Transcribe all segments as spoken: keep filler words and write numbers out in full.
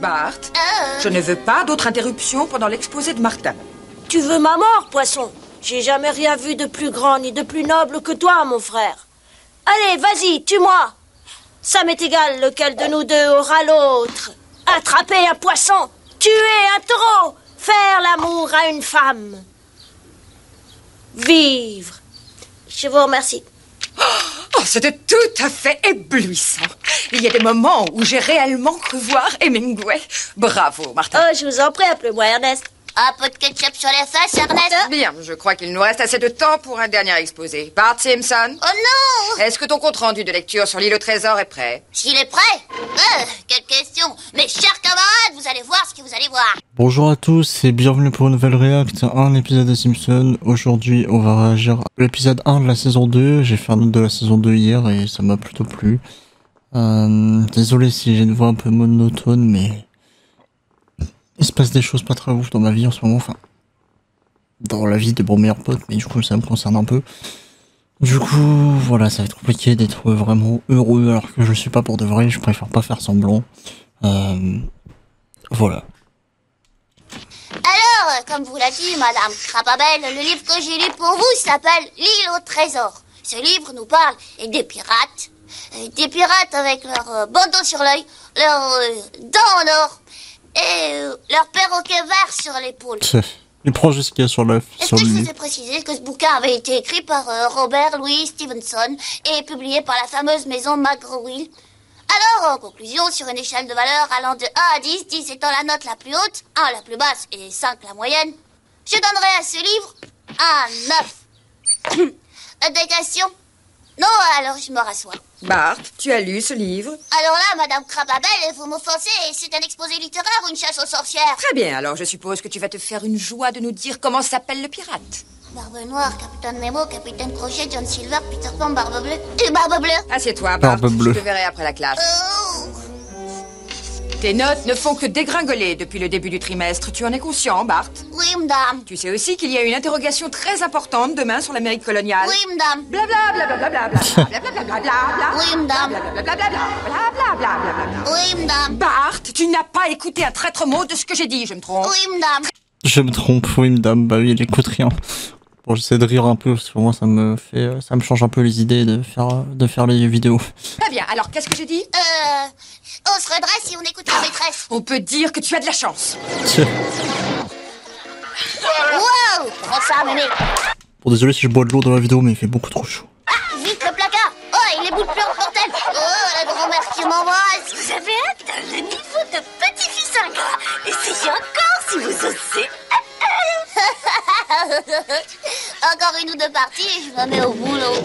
Bart, Euh... je ne veux pas d'autre interruption pendant l'exposé de Martin. Tu veux ma mort, poisson? J'ai jamais rien vu de plus grand ni de plus noble que toi, mon frère. Allez, vas-y, tue-moi. Ça m'est égal lequel de nous deux aura l'autre. Attraper un poisson, tuer un taureau, faire l'amour à une femme. Vivre. Je vous remercie. Oh, c'était tout à fait éblouissant. Il y a des moments où j'ai réellement cru voir Hemingway. Bravo, Martin. Oh, je vous en prie, appelez-moi Ernest. Un peu de ketchup sur les fesses, Ernest. Bien, je crois qu'il nous reste assez de temps pour un dernier exposé. Bart Simpson. Oh non! Est-ce que ton compte-rendu de lecture sur l'île au trésor est prêt? S'il est prêt? Euh, quelle question! Mes chers camarades, vous allez voir ce que vous allez voir. Bonjour à tous et bienvenue pour une nouvelle React, un épisode de Simpson. Aujourd'hui, on va réagir à l'épisode un de la saison deux. J'ai fait un autre de la saison deux hier et ça m'a plutôt plu. Euh, désolé si j'ai une voix un peu monotone, mais il se passe des choses pas très ouf dans ma vie en ce moment. Enfin, dans la vie de mon meilleur pote, mais du coup, ça me concerne un peu. Du coup, voilà, ça va être compliqué d'être vraiment heureux alors que je suis pas pour de vrai. Je préfère pas faire semblant. Euh, voilà. Alors, comme vous l'a dit Madame Crababelle, le livre que j'ai lu pour vous s'appelle L'île au trésor. Ce livre nous parle des pirates, des pirates avec leur euh, bandeau sur l'œil, leurs euh, dents en or et euh, leur perroquet vert sur l'épaule. Il prend juste ce qu'il y a sur l'œuf. Est-ce que je vous ai précisé que ce bouquin avait été écrit par euh, Robert Louis Stevenson et publié par la fameuse maison McGraw-Hill? Alors, en conclusion, sur une échelle de valeur allant de un à dix, dix étant la note la plus haute, un la plus basse et cinq la moyenne, je donnerai à ce livre un neuf. Des questions? Non, alors je me rassois. Bart, tu as lu ce livre? Alors là, Madame Crababelle, vous m'offensez, c'est un exposé littéraire ou une chasse aux sorcières? Très bien, alors je suppose que tu vas te faire une joie de nous dire comment s'appelle le pirate. Barbe Noire, Capitaine Nemo, Capitaine Crochet, John Silver, Peter Pan, Barbe Bleue et Barbe Bleue. Assieds-toi, Bart, Barbe bleue. je te verrai après la classe. Oh. Tes notes ne font que dégringoler depuis le début du trimestre. Tu en es conscient, Bart? Oui, madame. Tu sais aussi qu'il y a une interrogation très importante demain sur l'Amérique coloniale. Oui, madame. Blabla, blabla, blabla, blabla, blabla, blabla, blabla. Oui, madame. Blabla, blabla, blabla, blabla, blabla. Oui, madame. Bart, tu n'as pas écouté un traître mot de ce que j'ai dit, je me trompe. Oui, madame. Je me trompe, oui, madame. Bah oui, il écoute rien. Bon, j'essaie de rire un peu parce que moi, ça me fait, ça me change un peu les idées de faire, de faire les vidéos. Très bien, alors qu'est-ce que j'ai dit? Euh... On se redresse si on écoute la maîtresse. On peut dire que tu as de la chance. Wow! Prends ça, mémé. Bon, désolé si je bois de l'eau dans la vidéo, mais il fait beaucoup trop chaud. Ah, vite le placard. Oh, il est bout de pleurs, bordel. Oh, la grand-mère qui m'embrasse. Vous avez atteint le niveau de petit-fils ingrat. Essayez encore si vous osez. Encore une ou deux parties et je me mets au boulot.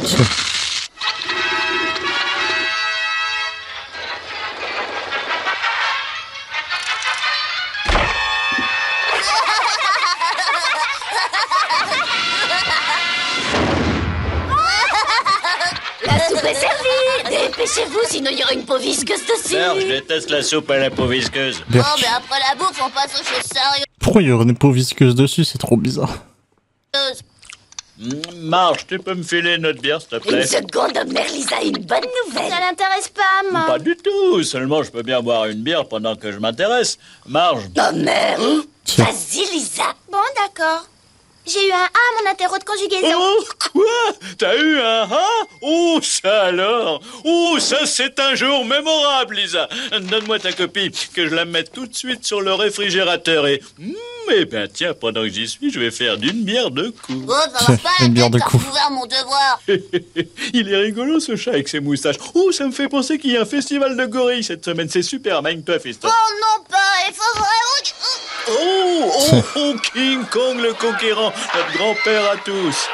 La soupe est servie. Dépêchez-vous, sinon il y aura une peau visqueuse dessus. Serge, je déteste la soupe à la peau visqueuse. Bon, mais après la bouffe, on passe aux choses sérieuses. Pourquoi il y aurait des peaux visqueuses dessus? C'est trop bizarre. Mmh, Marge, tu peux me filer notre bière, s'il te plaît? Une seconde, Mère Lisa a une bonne nouvelle. Ça l'intéresse pas, maman. Pas du tout, seulement je peux bien boire une bière pendant que je m'intéresse. Marge. Oh merde. Tiens. Vas-y, Lisa. Bon, d'accord. J'ai eu un A à mon interro de conjugaison. Oh, quoi? T'as eu un A? Oh, ça alors? Oh, ça c'est un jour mémorable, Lisa. Donne-moi ta copie, que je la mette tout de suite sur le réfrigérateur et... Mmh, eh ben tiens, pendant que j'y suis, je vais faire d'une bière deux coups. Oh, ça va pas Une bière de faire coup. faire mon devoir. Il est rigolo ce chat avec ses moustaches. Oh, ça me fait penser qu'il y a un festival de gorilles cette semaine. C'est super, Mind-Puff, histoire. Oh non, pas, il faut vraiment... Oh, oh, oh, King Kong le conquérant, notre grand-père à tous.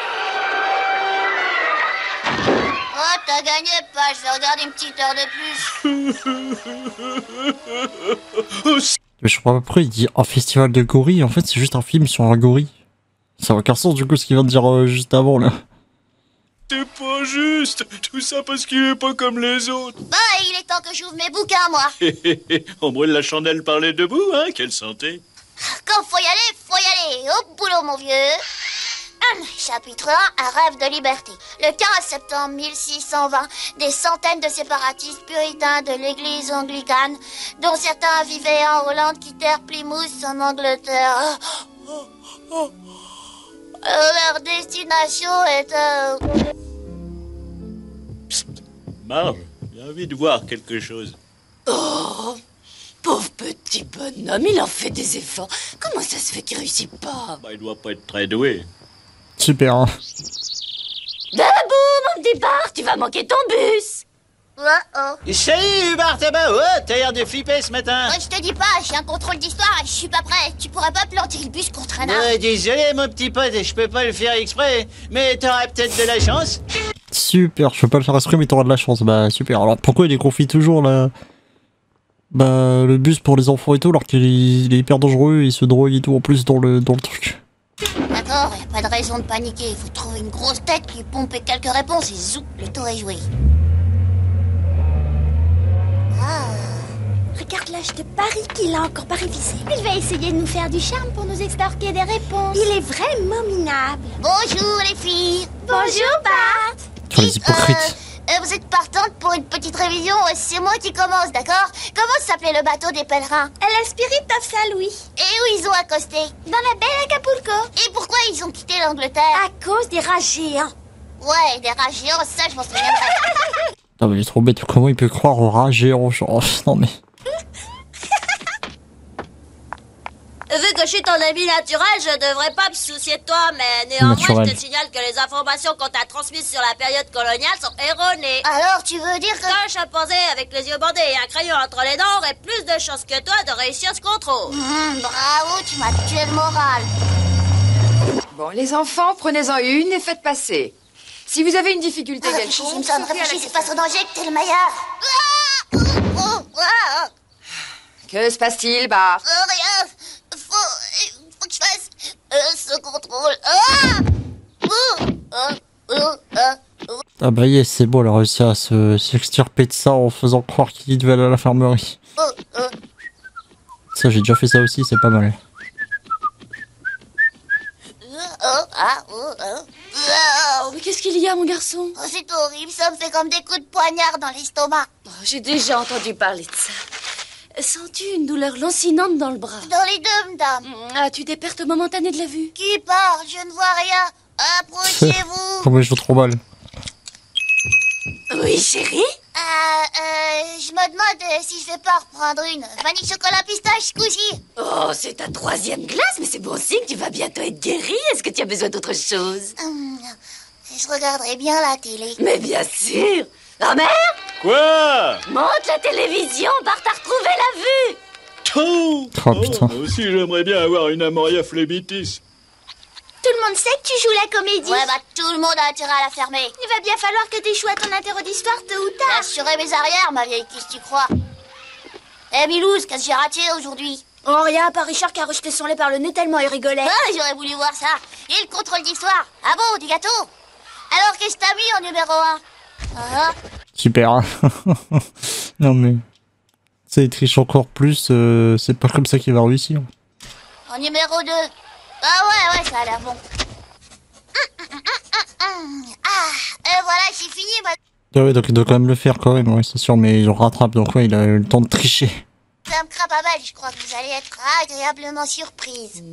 Oh, t'as gagné, pas, je vais regarder une petite heure de plus. Oh, c'est Mais je crois pas pourquoi il dit un festival de gorilles. En fait, c'est juste un film sur un gorille. Ça n'a aucun sens du coup ce qu'il vient de dire euh, juste avant là. pas juste. Tout ça parce qu'il est pas comme les autres. Bah, il est temps que j'ouvre mes bouquins, moi. On brûle la chandelle par les deux bouts, hein. Quelle santé. Quand faut y aller, faut y aller. Au boulot, mon vieux. Chapitre un, un rêve de liberté. Le quinze septembre mille six cent vingt, des centaines de séparatistes puritains de l'église anglicane, dont certains vivaient en Hollande, quittèrent Plymouth en Angleterre. Oh, oh, oh. Leur destination est... Euh... Psst, Marge, j'ai envie de voir quelque chose. Oh, pauvre petit bonhomme, il en fait des efforts. Comment ça se fait qu'il réussit pas? Bah, il doit pas être très doué. Super. Hein. Dabou, mon petit Bart, tu vas manquer ton bus. Oh, oh. Salut Bart, bah ouais, t'as l'air de flipper ce matin. Oh, je te dis pas, j'ai un contrôle d'histoire et je suis pas prêt. Tu pourrais pas planter le bus contre un arbre? Ouais, désolé mon petit pote, je peux pas le faire exprès, mais t'aurais peut-être de la chance. Super, je peux pas le faire exprès, mais t'auras de la chance. Bah super. Alors pourquoi il déconfie toujours là? Bah le bus pour les enfants et tout, alors qu'il est, il est hyper dangereux, il se drogue et tout en plus dans le dans le truc. D'accord, y a pas de raison de paniquer. Il faut trouver une grosse tête qui pompe quelques réponses et zou, le tour est joué. Ah. Regarde là, je te parie qu'il a encore pas révisé. Il va essayer de nous faire du charme pour nous extorquer des réponses. Il est vraiment minable. Bonjour les filles. Bonjour Bart. Sur les hypocrites. Euh, euh, vous êtes partante pour une petite révision? C'est moi qui commence, d'accord? Comment s'appelait le bateau des pèlerins? La Spirit of Saint-Louis. Et où ils ont accosté? Dans la baie Acapulco. Et pourquoi ils ont quitté l'Angleterre? À cause des rats géants. Ouais, des rats géants, ça je m'en souviendrai. Non mais il est trop bête, comment il peut croire au rat géant genre... Non mais... Vu que je suis ton ami naturel, je devrais pas me soucier de toi, mais néanmoins, Naturel. je te signale que les informations qu'on t'a transmises sur la période coloniale sont erronées. Alors tu veux dire que... Un chimpanzé avec les yeux bandés et un crayon entre les dents aurait plus de chances que toi de réussir ce contrôle. Mmh, bravo, tu m'as tué le moral. Bon, les enfants, prenez-en une et faites passer. Si vous avez une difficulté Ah, quelconque... Simpson, sautez à la réfléchis, c'est question. face au danger que t'es le meilleur. Ah, oh, oh, ah, Que se passe-t-il, Bart? oh, rien. Faut, faut que je fasse euh, ce contrôle. Ah, oh, oh, oh, oh. Ah bah yes, c'est bon, elle a réussi à se s'extirper de ça en faisant croire qu'il devait aller à l'infirmerie. Oh, oh. Ça, j'ai déjà fait ça aussi, c'est pas mal. Oh, ah, oh, oh. Oh, mais qu'est-ce qu'il y a, mon garçon? Oh, c'est horrible, ça me fait comme des coups de poignard dans l'estomac. Oh, j'ai déjà entendu parler de ça. Sens-tu une douleur lancinante dans le bras? Dans les deux, madame. As-tu des pertes momentanées de la vue? Qui part? Je ne vois rien. Approchez-vous. Comment je joue trop mal. Oui, chérie? Euh, euh, je me demande euh, si je vais pas reprendre une. Vanille chocolat pistache ce coup-ci. Oh, c'est ta troisième glace, mais c'est bon signe, tu vas bientôt être guérie. Est-ce que tu as besoin d'autre chose? Hum, je regarderai bien la télé. Mais bien sûr. Ah mère, Quoi? monte la télévision, Bart a retrouvé la vue. Oh, Oh, putain. moi aussi j'aimerais bien avoir une amoria phlébitis. Tout le monde sait que tu joues la comédie. Ouais, bah tout le monde a intérêt à la fermer. Il va bien falloir que t'échoues à ton interro d'histoire tôt ou tard. J'assurerai mes arrières, ma vieille, qui tu crois? Eh, Milouz, qu'est-ce que j'ai raté aujourd'hui? Oh, rien, à part Richard qui a rejeté son lait par le nez tellement il rigolait. Ah, j'aurais voulu voir ça. Et le contrôle d'histoire? Ah bon, du gâteau? Alors, qu'est-ce que t'as mis en numéro un? Ah, Super. Non mais... Ça, il triche encore plus, euh, c'est pas comme ça qu'il va réussir. en numéro deux. Ah ouais, ouais, ça a l'air bon. Ah, et voilà, j'ai fini, ma... Ah ouais, donc il doit quand même le faire quand même, ouais, c'est sûr, mais il le rattrape, donc ouais, il a eu le temps de tricher. Madame Crapabelle, je crois que vous allez être agréablement surprise.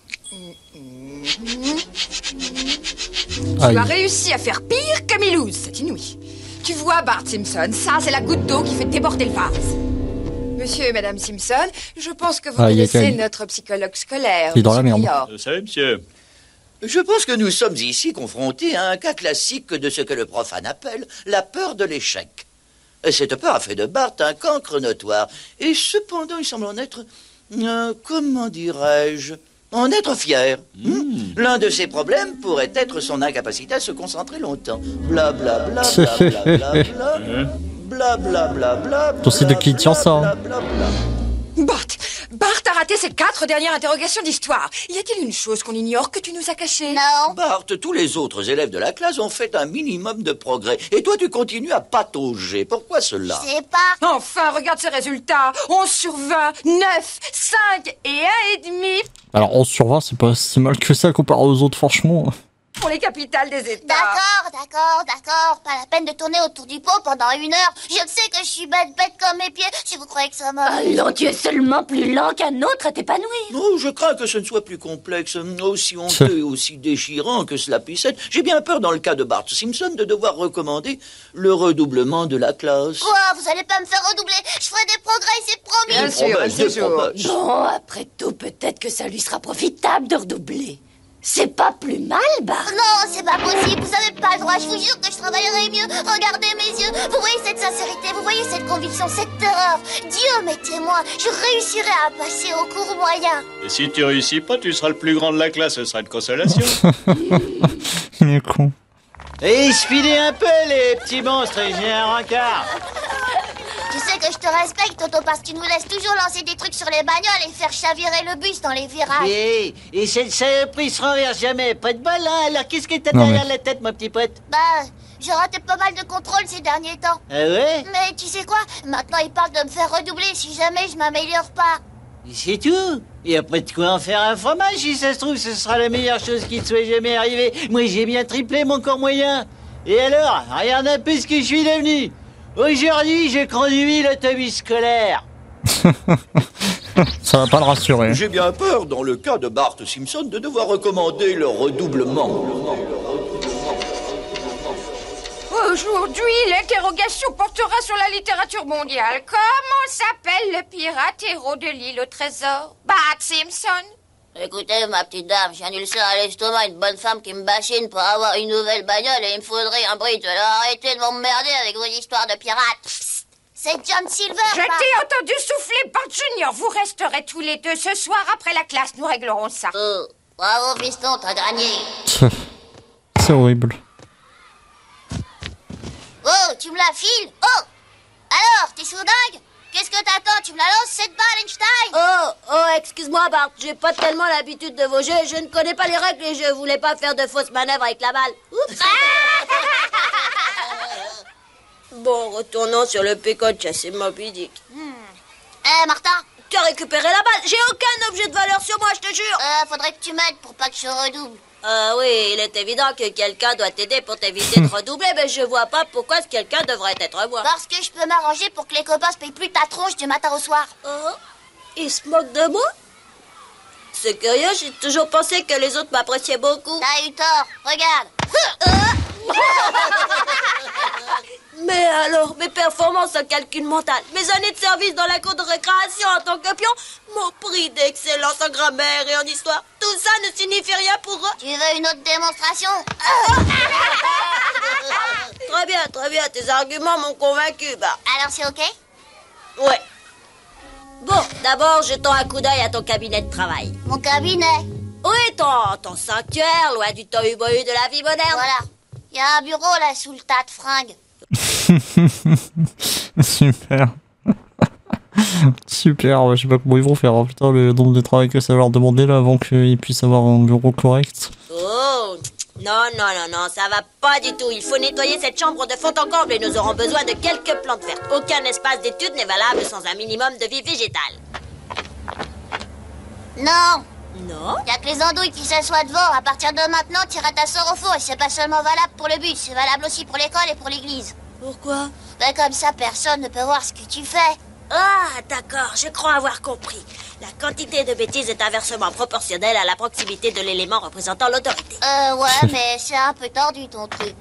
Tu Aïe. as réussi à faire pire que Milouz, c'est inouï. Tu vois, Bart Simpson, ça c'est la goutte d'eau qui fait déborder le vase. Monsieur et Madame Simpson, je pense que vous Ah, il est connaissez terrible. notre psychologue scolaire. Il est dans la monsieur merde. Prior. Je sais, monsieur. Je pense que nous sommes ici confrontés à un cas classique de ce que le profane appelle la peur de l'échec. Cette peur a fait de Bart un cancre notoire, et cependant il semble en être, euh, comment dirais-je, en être fier. Hmm. L'un de ses problèmes pourrait être son incapacité à se concentrer longtemps. Bla bla bla bla bla bla bla. Bla bla bla bla. Ton site de qui tient ça, hein. bla, bla, bla. Bart, Bart a raté ses quatre dernières interrogations d'histoire. Y a-t-il une chose qu'on ignore que tu nous as cachée? Non. Bart, tous les autres élèves de la classe ont fait un minimum de progrès. Et toi, tu continues à patauger. Pourquoi cela? C'est pas... Enfin, regarde ces résultats. onze sur vingt, neuf, cinq et un et demi. Alors onze sur vingt, c'est pas si mal que ça comparé aux autres, franchement. pour les capitales des États. D'accord, d'accord, d'accord. Pas la peine de tourner autour du pot pendant une heure. Je sais que je suis bête, bête comme mes pieds. Si vous croyez que ça m'a... Allons, tu es seulement plus lent qu'un autre à t'épanouir. Oh, je crains que ce ne soit plus complexe, aussi honteux et aussi déchirant que cela puisse être. J'ai bien peur, dans le cas de Bart Simpson, de devoir recommander le redoublement de la classe. Quoi? Vous allez pas me faire redoubler? Je ferai des progrès, c'est promis. Bien sûr, Promesse, c'est des sûr. promesses. Bon, après tout, peut-être que ça lui sera profitable de redoubler. C'est pas plus mal, Bart. Non, c'est pas possible. Vous avez pas le droit. Je vous jure que je travaillerai mieux. Regardez mes yeux. Vous voyez cette sincérité? Vous voyez cette conviction, cette terreur? Dieu m'est témoin. Je réussirai à passer au cours moyen. Et si tu réussis pas, tu seras le plus grand de la classe, ce sera une consolation. Il est con. Et speedez un peu, les petits monstres, et j'ai un rencard. Tu sais que je te respecte, Toto, parce que tu nous laisses toujours lancer des trucs sur les bagnoles et faire chavirer le bus dans les virages. Et, et cette saloperie se renverse jamais. Pas de bol, hein. Alors qu'est-ce que t'as Non, derrière mais- la tête, mon petit pote? Bah, j'ai raté pas mal de contrôles ces derniers temps. Ah ouais? Mais tu sais quoi? Maintenant, ils parlent de me faire redoubler si jamais je m'améliore pas. C'est tout. Et après de quoi en faire un fromage, si ça se trouve, ce sera la meilleure chose qui te soit jamais arrivée. Moi, j'ai bien triplé mon corps moyen. Et alors, regarde un peu ce que je suis devenu. Aujourd'hui, j'ai conduit l'autobus scolaire. Ça va pas le rassurer. J'ai bien peur, dans le cas de Bart Simpson, de devoir recommander le redoublement. Aujourd'hui, l'interrogation portera sur la littérature mondiale. Comment s'appelle le pirate héros de l'île au trésor? Bart Simpson. Écoutez, ma petite dame, j'ai un ulcère à l'estomac, une bonne femme qui me bassine pour avoir une nouvelle bagnole et il me faudrait un bridge. Alors arrêtez de m'emmerder avec vos histoires de pirates. Psst, c'est John Silver. Je Bart. t'ai entendu souffler, Bart Junior. Vous resterez tous les deux ce soir après la classe. Nous réglerons ça. Oh, bravo, fiston, t'as gagné. C'est horrible. Oh, tu me la files? Oh! Alors, t'es sourdingue? Qu'est-ce que t'attends? Tu me la lances cette balle, Einstein? Oh, oh, excuse-moi, Bart, j'ai pas tellement l'habitude de vos jeux, je ne connais pas les règles et je voulais pas faire de fausses manœuvres avec la balle. Oups. Bon, retournons sur le péco de chasser Moby Dick. Eh, Martin? Tu as récupéré la balle, j'ai aucun objet de valeur sur moi, je te jure. Euh, faudrait que tu m'aides pour pas que je redouble. Euh, oui, il est évident que quelqu'un doit t'aider pour t'éviter de redoubler, mais je vois pas pourquoi ce quelqu'un devrait être moi. Parce que je peux m'arranger pour que les copains se payent plus ta tronche du matin au soir. Oh, il se moque de moi? C'est curieux, j'ai toujours pensé que les autres m'appréciaient beaucoup. T'as eu tort, regarde. Mais alors, mes performances en calcul mental, mes années de service dans la cour de récréation en tant que pion, mon prix d'excellence en grammaire et en histoire, tout ça ne signifie rien pour eux. Tu veux une autre démonstration? Très bien, très bien, tes arguments m'ont convaincu, bah. Alors c'est ok? Ouais. Bon, d'abord, jetons un coup d'œil à ton cabinet de travail. Mon cabinet. Oui, ton, ton sanctuaire, loin du tohu-bohu de la vie moderne. Voilà. Il y a un bureau là sous le tas de fringues. Super. Super, ouais, je sais pas comment ils vont faire, hein. Putain, le nombre de travail que ça va leur demander là avant qu'ils puissent avoir un bureau correct. Oh, non, non, non, non, ça va pas du tout. Il faut nettoyer cette chambre de fond en comble et nous aurons besoin de quelques plantes vertes. Aucun espace d'étude n'est valable sans un minimum de vie végétale. Non. Non? Il y a que les andouilles qui s'assoient devant. À partir de maintenant, t'iras ta sœur au four. Et c'est pas seulement valable pour le bus, c'est valable aussi pour l'école et pour l'église. Pourquoi? Ben comme ça, personne ne peut voir ce que tu fais. Ah, d'accord, je crois avoir compris. La quantité de bêtises est inversement proportionnelle à la proximité de l'élément représentant l'autorité. Euh, ouais, mais c'est un peu tordu ton truc.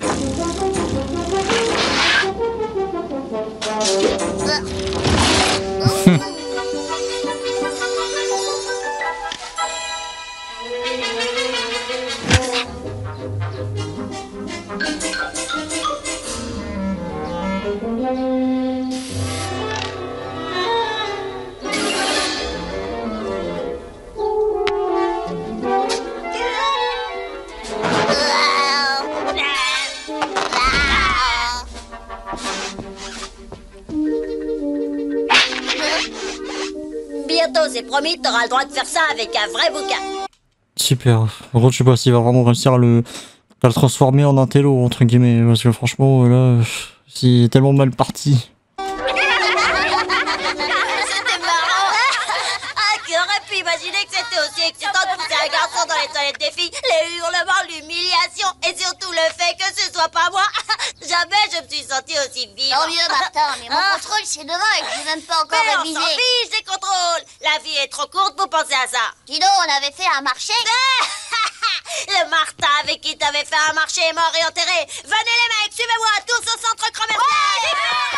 Bientôt, c'est promis, t'auras le droit de faire ça avec un vrai bouquin. Super. En gros, je sais pas s'il va vraiment réussir à le, à le transformer en un télo, entre guillemets, parce que franchement, là, c'est tellement mal parti. C'était marrant. Ah, qui aurait pu imaginé que c'était aussi excitant de pousser un garçon dans les toilettes des filles? Les hurlements, l'humiliation et surtout le fait que ce soit pas moi. Jamais je me suis sentie aussi vive. Tant mieux, Martin, mais mon Hein? contrôle, c'est demain et j'ai même pas encore Mais on révisé. s'en fiche des contrôles. La vie est trop courte pour penser à ça. Dis donc, on avait fait un marché. Le Martin avec qui t'avais fait un marché est mort et enterré. Venez les mecs, suivez-moi tous au centre commercial.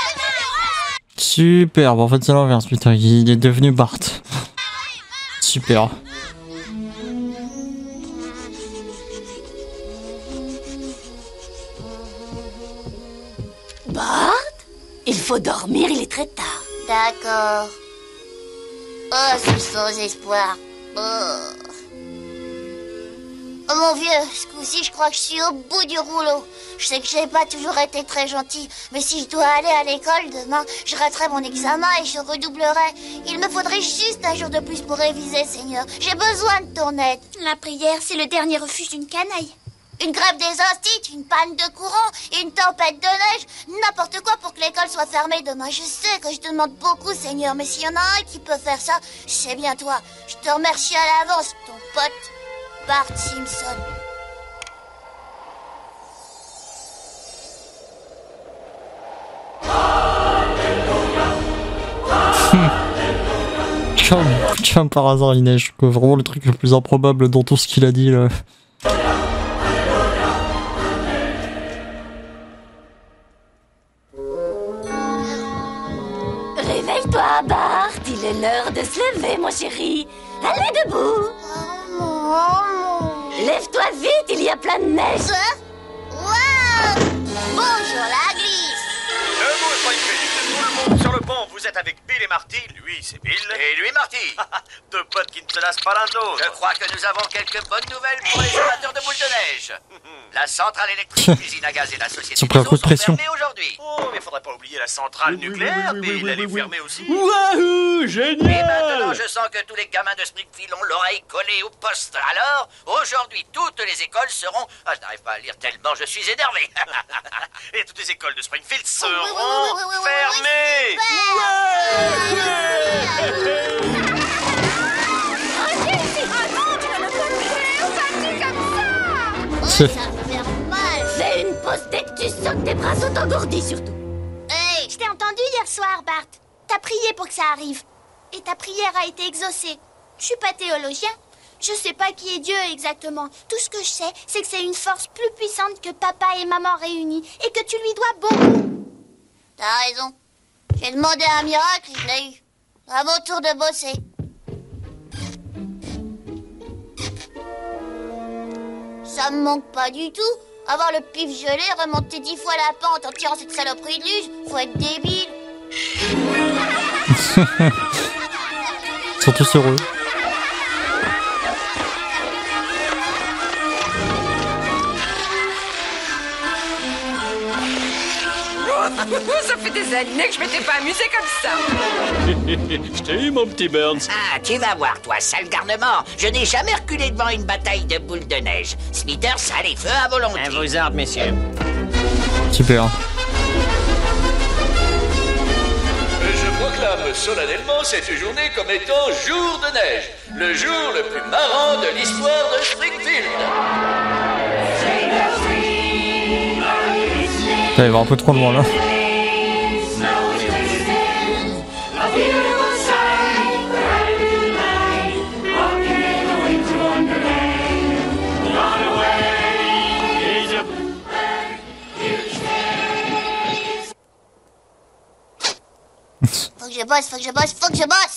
Super, bon, en fait c'est l'inverse, putain, il est devenu Bart. Super. Bart, il faut dormir, il est très tard. D'accord. Oh, ce sans espoir. Oh. Oh mon vieux, ce coup-ci, je crois que je suis au bout du rouleau. Je sais que j'ai pas toujours été très gentil, mais si je dois aller à l'école demain, je raterai mon examen et je redoublerai. Il me faudrait juste un jour de plus pour réviser, Seigneur. J'ai besoin de ton aide. La prière, c'est le dernier refuge d'une canaille. Une grève des instits, une panne de courant, une tempête de neige, n'importe quoi pour que l'école soit fermée demain. Je sais que je te demande beaucoup, Seigneur, mais s'il y en a un qui peut faire ça, c'est bien toi. Je te remercie à l'avance, ton pote, Bart Simpson. Comme, comme par hasard, il neige, quoi. Vraiment le truc le plus improbable dans tout ce qu'il a dit là. Réveille-toi, Bart, il est l'heure de se lever, mon chéri. Allez debout. Lève-toi vite, il y a plein de neige. Waouh! Bonjour la glisse. Debout, Springfield. Tout le monde sur le pont. Vous êtes avec Bill et Marty. Lui, c'est Bill. Et lui, Marty. Deux potes qui ne se lassent pas l'un de l'autre. Je crois que nous avons quelques bonnes nouvelles pour les amateurs de boules de neige. La centrale électrique, l'usine à gaz et la société Ils ont pris un coup de sont pression. fermées aujourd'hui. Oh, mais faudrait pas oublier la centrale nucléaire. Bill, elle est fermée aussi. Wouhou, Et génial! maintenant, je sens que tous les gamins de Springfield ont l'oreille collée au poste. Alors, aujourd'hui, toutes les écoles seront... Ah, je n'arrive pas à lire tellement je suis énervé. Et toutes les écoles de Springfield Oui, seront oui, oui, oui, oui, oui, fermées. Oui, ça me fait mal. Fais une pause dès que tu sens que tes bras sont engourdis, surtout. Hey, Je t'ai entendu hier soir, Bart. T'as prié pour que ça arrive. Et ta prière a été exaucée. Je suis pas théologien. Je sais pas qui est Dieu exactement. Tout ce que je sais, c'est que c'est une force plus puissante que papa et maman réunis. Et que tu lui dois beaucoup. t'as raison. J'ai demandé un miracle et je l'ai eu. À mon tour de bosser. Ça me manque pas du tout. Avoir le pif gelé, remonter dix fois la pente en tirant cette saloperie de luge, faut être débile. Ils sont tous heureux. Ça fait des années que je m'étais pas amusée comme ça. Je t'ai eu, mon petit Burns. Ah, tu vas voir, toi, sale garnement. Je n'ai jamais reculé devant une bataille de boules de neige. Smithers a les feux à volonté. À vos ordres, messieurs. Super. Je proclame solennellement cette journée comme étant jour de neige. Le jour le plus marrant de l'histoire de Springfield. Putain, il va un peu trop loin là. Faut que je bosse, faut que je bosse, faut que je bosse.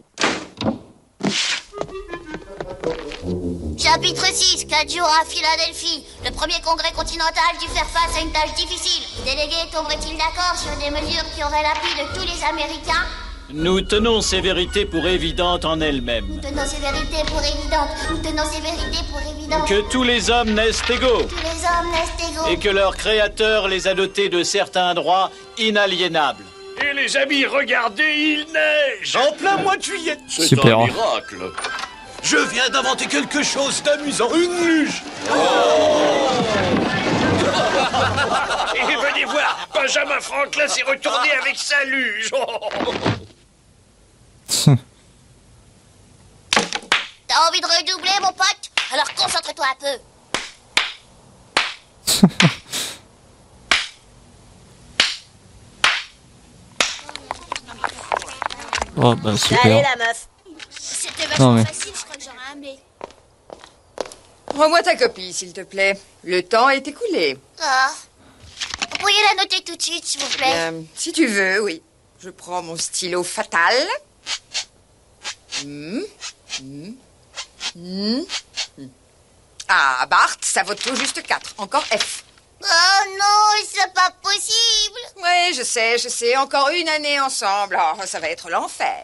Chapitre six, quatre jours à Philadelphie. Le premier congrès continental dut faire face à une tâche difficile. Les délégués tomberaient-ils d'accord sur des mesures qui auraient l'appui de tous les Américains? Nous tenons ces vérités pour évidentes en Nous elles-mêmes. tenons ces vérités pour évidentes. Nous tenons ces vérités pour évidentes. Que tous les hommes naissent égaux. Tous les hommes naissent égaux. Et que leur créateur les a dotés de certains droits inaliénables. Et les amis, regardez, il neige. En plein mois de juillet. C'est Super. un miracle. Je viens d'inventer quelque chose d'amusant. Une luge. Et venez voir, Benjamin Franklin s'est retourné avec sa luge. T'as envie de redoubler, mon pote? Alors concentre-toi un peu. Oh bah super. Allez la meuf. C'était vachement mais- facile, je crois que j'aurais aimé. Rends-moi ta copie, s'il te plaît. Le temps est écoulé. Ah. Vous pourriez la noter tout de suite, s'il vous plaît. Euh, si tu veux, oui. Je prends mon stylo fatal. Hmm, hmm, hmm, hmm. Ah, Bart, ça vaut tout juste quatre. Encore F. Oh non, c'est pas possible. Oui, je sais, je sais. Encore une année ensemble. Oh, ça va être l'enfer.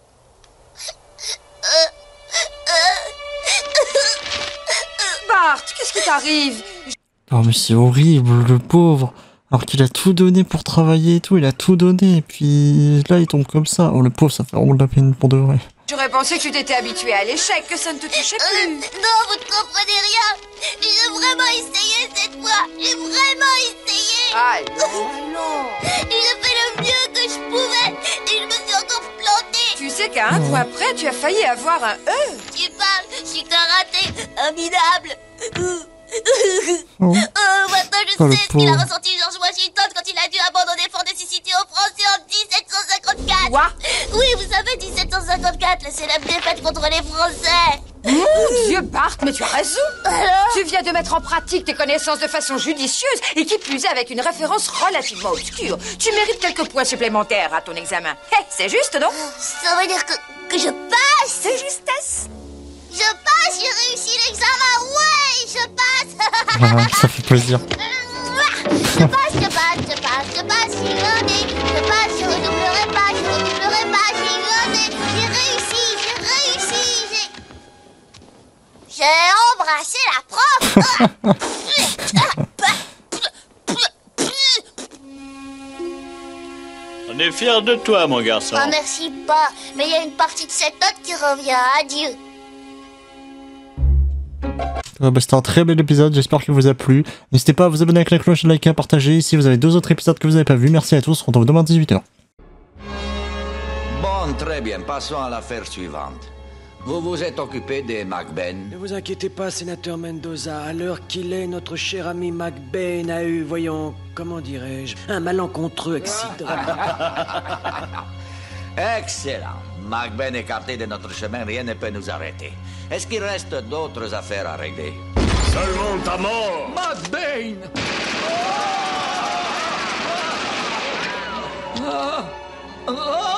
Bart, qu'est-ce qui t'arrive? Oh mais c'est horrible, le pauvre. Alors qu'il a tout donné pour travailler et tout, il a tout donné, et puis là il tombe comme ça. Oh le pauvre, ça fait vraiment de la peine pour de vrai. J'aurais pensé que tu t'étais habitué à l'échec, que ça ne te touchait Euh, plus. non, vous ne comprenez rien. J'ai vraiment essayé cette fois. J'ai vraiment essayé. Allons, allons. J'ai fait le mieux que je pouvais. Et je me suis encore plantée. Tu sais qu'à un point près, tu as failli avoir un E. Tu parles, je suis qu'un raté. Un minable. Oh. Oh, maintenant je Oh, le sais ce qu'il a pauvre. ressenti George Washington quand il a dû abandonner Fort Necessity aux Français en dix-sept cent cinquante-quatre. Quoi? Oui, vous savez, dix-sept cent cinquante-quatre, la célèbre défaite contre les Français. Mon Dieu, Bart, mais tu as raison. Alors? Tu viens de mettre en pratique tes connaissances de façon judicieuse et qui plus est avec une référence relativement obscure. Tu mérites quelques points supplémentaires à ton examen. Hé, c'est juste, non? Ça veut dire que, que je passe. C'est justesse. Je passe, j'ai réussi l'examen, ouais, je passe. Voilà, ça fait plaisir. Je passe, je passe, je passe, je passe, j'ai gagné. Je passe, je redoublerai pas, je redoublerai pas, j'ai gagné. J'ai réussi, j'ai réussi, j'ai... J'ai embrassé la prof. On est fiers de toi, mon garçon. Ah, merci pas, mais il y a une partie de cette note qui revient. Adieu. Ouais, bah, c'était un très bel épisode, j'espère qu'il vous a plu. N'hésitez pas à vous abonner avec la cloche, à liker, à partager. Si vous avez deux autres épisodes que vous n'avez pas vus, merci à tous, on se retrouve demain à dix-huit heures. Bon, très bien, passons à l'affaire suivante. Vous vous êtes occupé des McBain. Ne vous inquiétez pas, sénateur Mendoza. À l'heure qu'il est, notre cher ami McBain a eu, voyons, comment dirais-je, un malencontreux accident. Excellent. McBain écarté de notre chemin, rien ne peut nous arrêter. Est-ce qu'il reste d'autres affaires à régler? Seulement ta mort. McBain! Ah! Ah!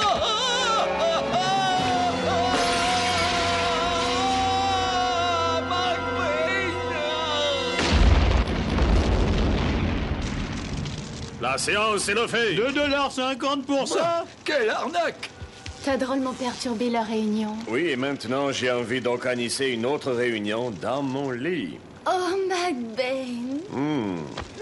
La séance est levée. deux dollars cinquante pour ça. Quelle arnaque! T'as drôlement perturbé la réunion. Oui, et maintenant j'ai envie d'organiser une autre réunion dans mon lit. Oh, McBain. Hmm.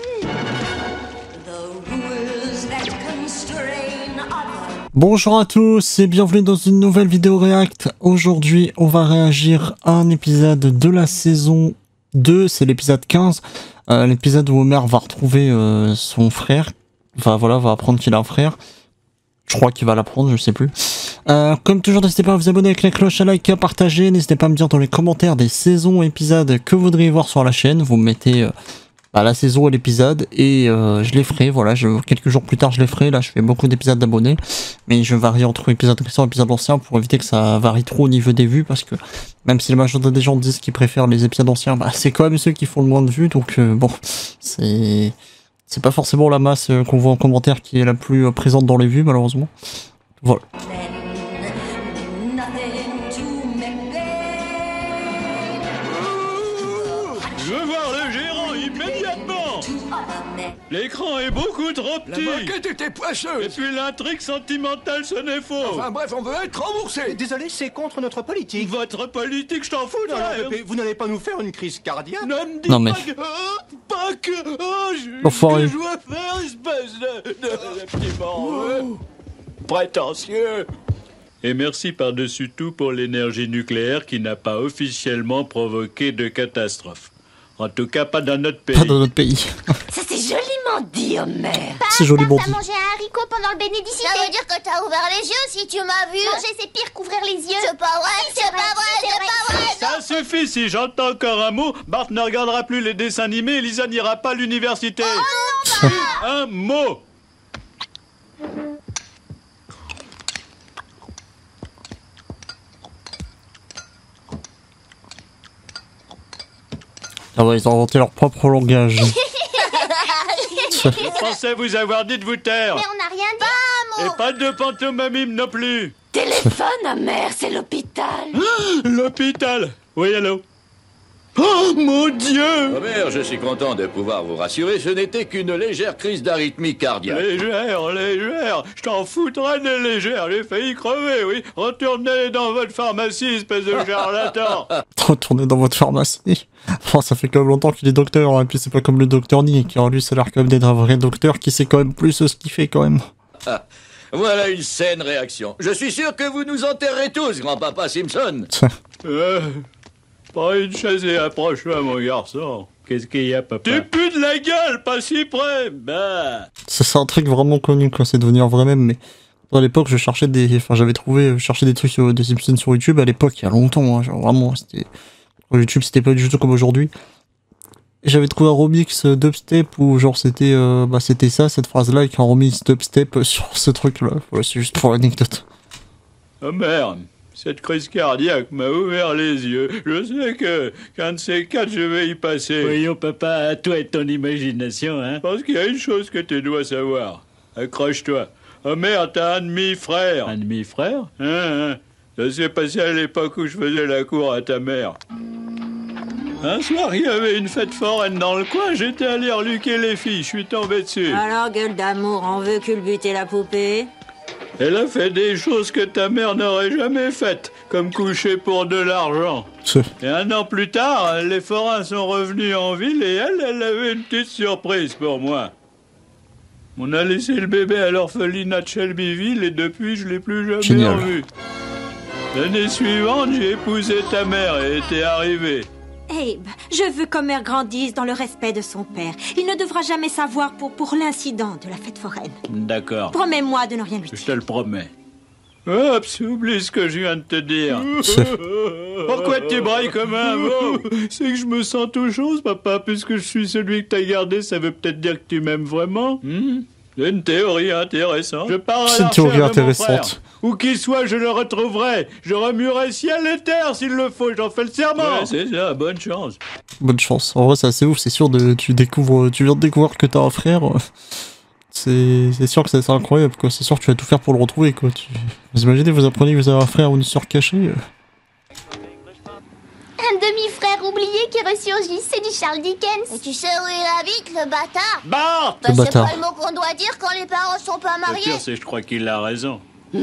Bonjour à tous et bienvenue dans une nouvelle vidéo React. Aujourd'hui, on va réagir à un épisode de la saison deux, c'est l'épisode quinze. Euh, l'épisode où Homer va retrouver euh, son frère. Enfin voilà, va apprendre qu'il a un frère. Je crois qu'il va l'apprendre, je sais plus. Euh, comme toujours, n'hésitez pas à vous abonner avec la cloche, à liker, à partager. N'hésitez pas à me dire dans les commentaires des saisons, épisodes que vous voudriez voir sur la chaîne. Vous me mettez euh, bah, la saison et l'épisode et euh, je les ferai. Voilà, je, quelques jours plus tard, je les ferai. Là, je fais beaucoup d'épisodes d'abonnés. Mais je varie entre épisodes récents et épisodes anciens pour éviter que ça varie trop au niveau des vues. Parce que même si la majorité des gens disent qu'ils préfèrent les épisodes anciens, bah, c'est quand même ceux qui font le moins de vues. Donc euh, bon, c'est... C'est pas forcément la masse euh, qu'on voit en commentaire qui est la plus euh, présente dans les vues, malheureusement. Voilà. Je veux voir le gérant immédiatement. L'écran est beaucoup trop petit. La maquette était poisseuse. Et puis l'intrigue sentimentale, ce n'est faux. Enfin bref, on veut être remboursé. Désolé, c'est contre notre politique. Votre politique, je t'en fous, Non, non, Pépé, vous n'allez pas nous faire une crise cardiaque? Ne me dis Non, mais- pas que... oh, pas que... Oh, je... Enfoiré. que je dois faire, espèce de... de... de petit morveux. Prétentieux. Et merci par-dessus tout pour l'énergie nucléaire qui n'a pas officiellement provoqué de catastrophe. En tout cas, pas dans notre pays. Pas dans notre pays. Ça c'est joliment dit, Homer. C'est joliment T'as dit. mangé un haricot pendant le bénédicité. Ça veut dire que t'as ouvert les yeux si tu m'as vu. Manger, c'est pire qu'ouvrir les yeux. C'est pas vrai, c'est c'est pas vrai, vrai, c'est c'est vrai. pas vrai, suffit, si j'entends encore un mot, Bart ne regardera plus les dessins animés et Lisa n'ira pas à l'université. Oh, non, un mot. Ah ouais, ils ont inventé leur propre langage. Je pensais vous avoir dit de vous taire. Mais on n'a rien dit. Et pas de pantomime non plus. Téléphone à mère, c'est l'hôpital. L'hôpital. Oui, allô. Oh, mon Dieu! Robert, je suis content de pouvoir vous rassurer, ce n'était qu'une légère crise d'arythmie cardiaque. Légère, légère, je t'en foutrais de légère, j'ai failli crever, oui. Retournez dans votre pharmacie, espèce de charlatan. Retournez dans votre pharmacie. Oh, ça fait quand même longtemps qu'il est docteur, hein. Et puis c'est pas comme le docteur Nick, qui en lui ça a l'air quand même d'être un vrai docteur qui sait quand même plus ce qu'il fait quand même. Ah, voilà une saine réaction. Je suis sûr que vous nous enterrez tous, grand-papa Simpson. euh... Pas une chaise et approche-toi, mon garçon. Qu'est-ce qu'il y a, papa? Tu pues de la gueule, pas si près. Bah. Ça, c'est un truc vraiment connu quand c'est devenu un vrai même, mais à l'époque, je cherchais des, enfin, j'avais trouvé, je cherchais des trucs sur des Simpsons sur YouTube à l'époque, il y a longtemps, hein, genre vraiment, c'était, YouTube, c'était pas du tout comme aujourd'hui. Et j'avais trouvé un remix dubstep où, genre, c'était, euh, bah, c'était ça, cette phrase-là, avec un remix dubstep sur ce truc-là. Voilà, c'est juste pour l'anecdote. Oh merde. Cette crise cardiaque m'a ouvert les yeux. Je sais que qu'un de ces quatre, je vais y passer. Voyons, papa, à toi et ton imagination, hein. Parce qu'il y a une chose que tu dois savoir. Accroche-toi. Oh merde, t'as un demi-frère. Un demi-frère? Hein, hein. Ça s'est passé à l'époque où je faisais la cour à ta mère. Un soir, il y avait une fête foraine dans le coin, j'étais allé reluquer les filles, je suis tombé dessus. Alors, gueule d'amour, on veut culbuter la poupée? Elle a fait des choses que ta mère n'aurait jamais faites, comme coucher pour de l'argent. Et un an plus tard, les forains sont revenus en ville et elle, elle avait une petite surprise pour moi. On a laissé le bébé à l'orphelinat de Shelbyville et depuis, je l'ai plus jamais Génial. revu. L'année suivante, j'ai épousé ta mère et était arrivé. Abe, je veux qu'Homer grandisse dans le respect de son père. Il ne devra jamais savoir pour, pour l'incident de la fête foraine. D'accord. Promets-moi de ne rien lui dire. Je te le promets. Hop, oublie ce que je viens de te dire. Pourquoi tu brailles comme un veau? C'est que je me sens tout chose, papa. Puisque je suis celui que t'as gardé, ça veut peut-être dire que tu m'aimes vraiment. hmm C'est une théorie intéressante. Je pars à C'est une la théorie recherche de mon intéressante. frère. Où qu'il soit, je le retrouverai. Je remuerai ciel et terre s'il le faut. J'en fais le serment. Ouais, c'est ça, bonne chance. Bonne chance. En vrai, c'est assez ouf, c'est sûr de, tu découvres, tu viens de découvrir que t'as un frère. C'est, c'est sûr que c'est assez incroyable, quoi. C'est sûr que tu vas tout faire pour le retrouver, quoi. Tu... Vous imaginez, vous apprenez que vous avez un frère ou une sœur cachée. Un demi-frère oublié qui ressurgit, c'est du Charles Dickens. Et tu sais où il habite, le bâtard? Bart! Bah, Le c'est bâtard. pas le mot qu'on doit dire quand les parents sont pas Le mariés. pire, c'est que je crois qu'il a raison.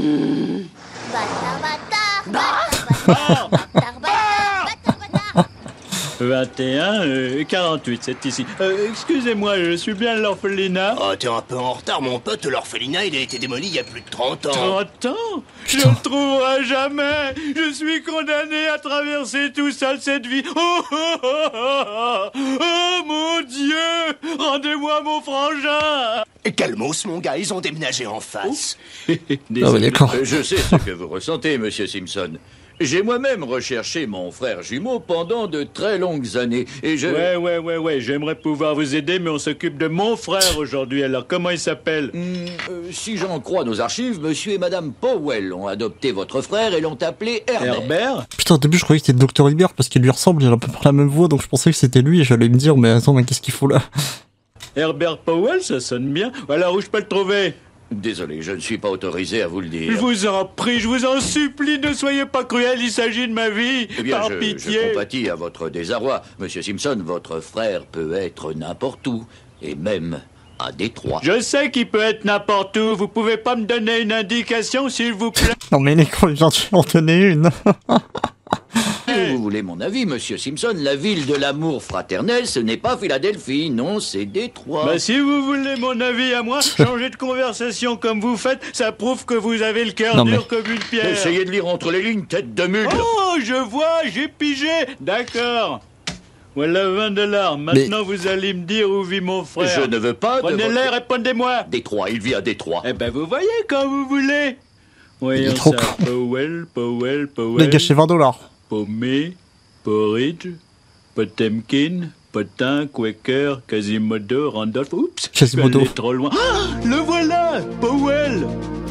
Bâtard, bâtard, Bart! bâtard, bâtard, bâtard, bâtard. vingt et un, euh, quarante-huit, c'est ici. Euh, excusez-moi, je suis bien à l'orphelinat. Oh, t'es un peu en retard, mon pote. L'orphelinat, il a été démoli il y a plus de trente ans. trente ans? Je ne le trouverai jamais. Je suis condamné à traverser tout seul cette vie. Oh, oh, oh, oh, oh, oh mon Dieu! Rendez-moi mon frangin! Calmos, mon gars, ils ont déménagé en face. Ah ouais, d'accord. Euh, Je sais ce que vous ressentez, monsieur Simpson. J'ai moi-même recherché mon frère jumeau pendant de très longues années, et je... Ouais, ouais, ouais, ouais, j'aimerais pouvoir vous aider, mais on s'occupe de mon frère aujourd'hui, alors comment il s'appelle? Hmm, euh, si j'en crois nos archives, monsieur et madame Powell ont adopté votre frère et l'ont appelé Herbert. Herbert? Putain, au début, je croyais que c'était le docteur Hilbert parce qu'il lui ressemble, il a à peu près la même voix, donc je pensais que c'était lui et j'allais me dire, mais attends, mais qu'est-ce qu'il faut là? Herbert Powell, ça sonne bien. Alors, où je peux le trouver? Désolé, je ne suis pas autorisé à vous le dire. Je vous en prie, je vous en supplie, ne soyez pas cruel, il s'agit de ma vie. Eh bien, Par je, pitié. je compatis à votre désarroi. Monsieur Simpson, votre frère peut être n'importe où, et même à Détroit. Je sais qu'il peut être n'importe où. Vous pouvez pas me donner une indication, s'il vous plaît? Non mais les cons, j'en suis en donner une. Si vous voulez mon avis, monsieur Simpson, la ville de l'amour fraternel, ce n'est pas Philadelphie, non, c'est Détroit. Bah si vous voulez mon avis à moi, changer de conversation comme vous faites, ça prouve que vous avez le cœur Non, dur mais- comme une pierre. Essayez de lire entre les lignes, tête de mule. Oh, je vois, j'ai pigé. D'accord. Voilà vingt dollars. Maintenant, vous allez me dire où vit mon frère. Je ne veux pas de Prenez-les, votre- répondez-moi. Détroit, il vit à Détroit. Eh ben, vous voyez quand vous voulez. Il Voyons est trop ça. Powell, Powell, Powell. Les gâcher vingt dollars. Paumé. Porridge, Potemkin, Potin, Quaker, Quasimodo, Randolph... Oups, Quasimodo. je suis allé trop loin. Ah, le voilà, Powell.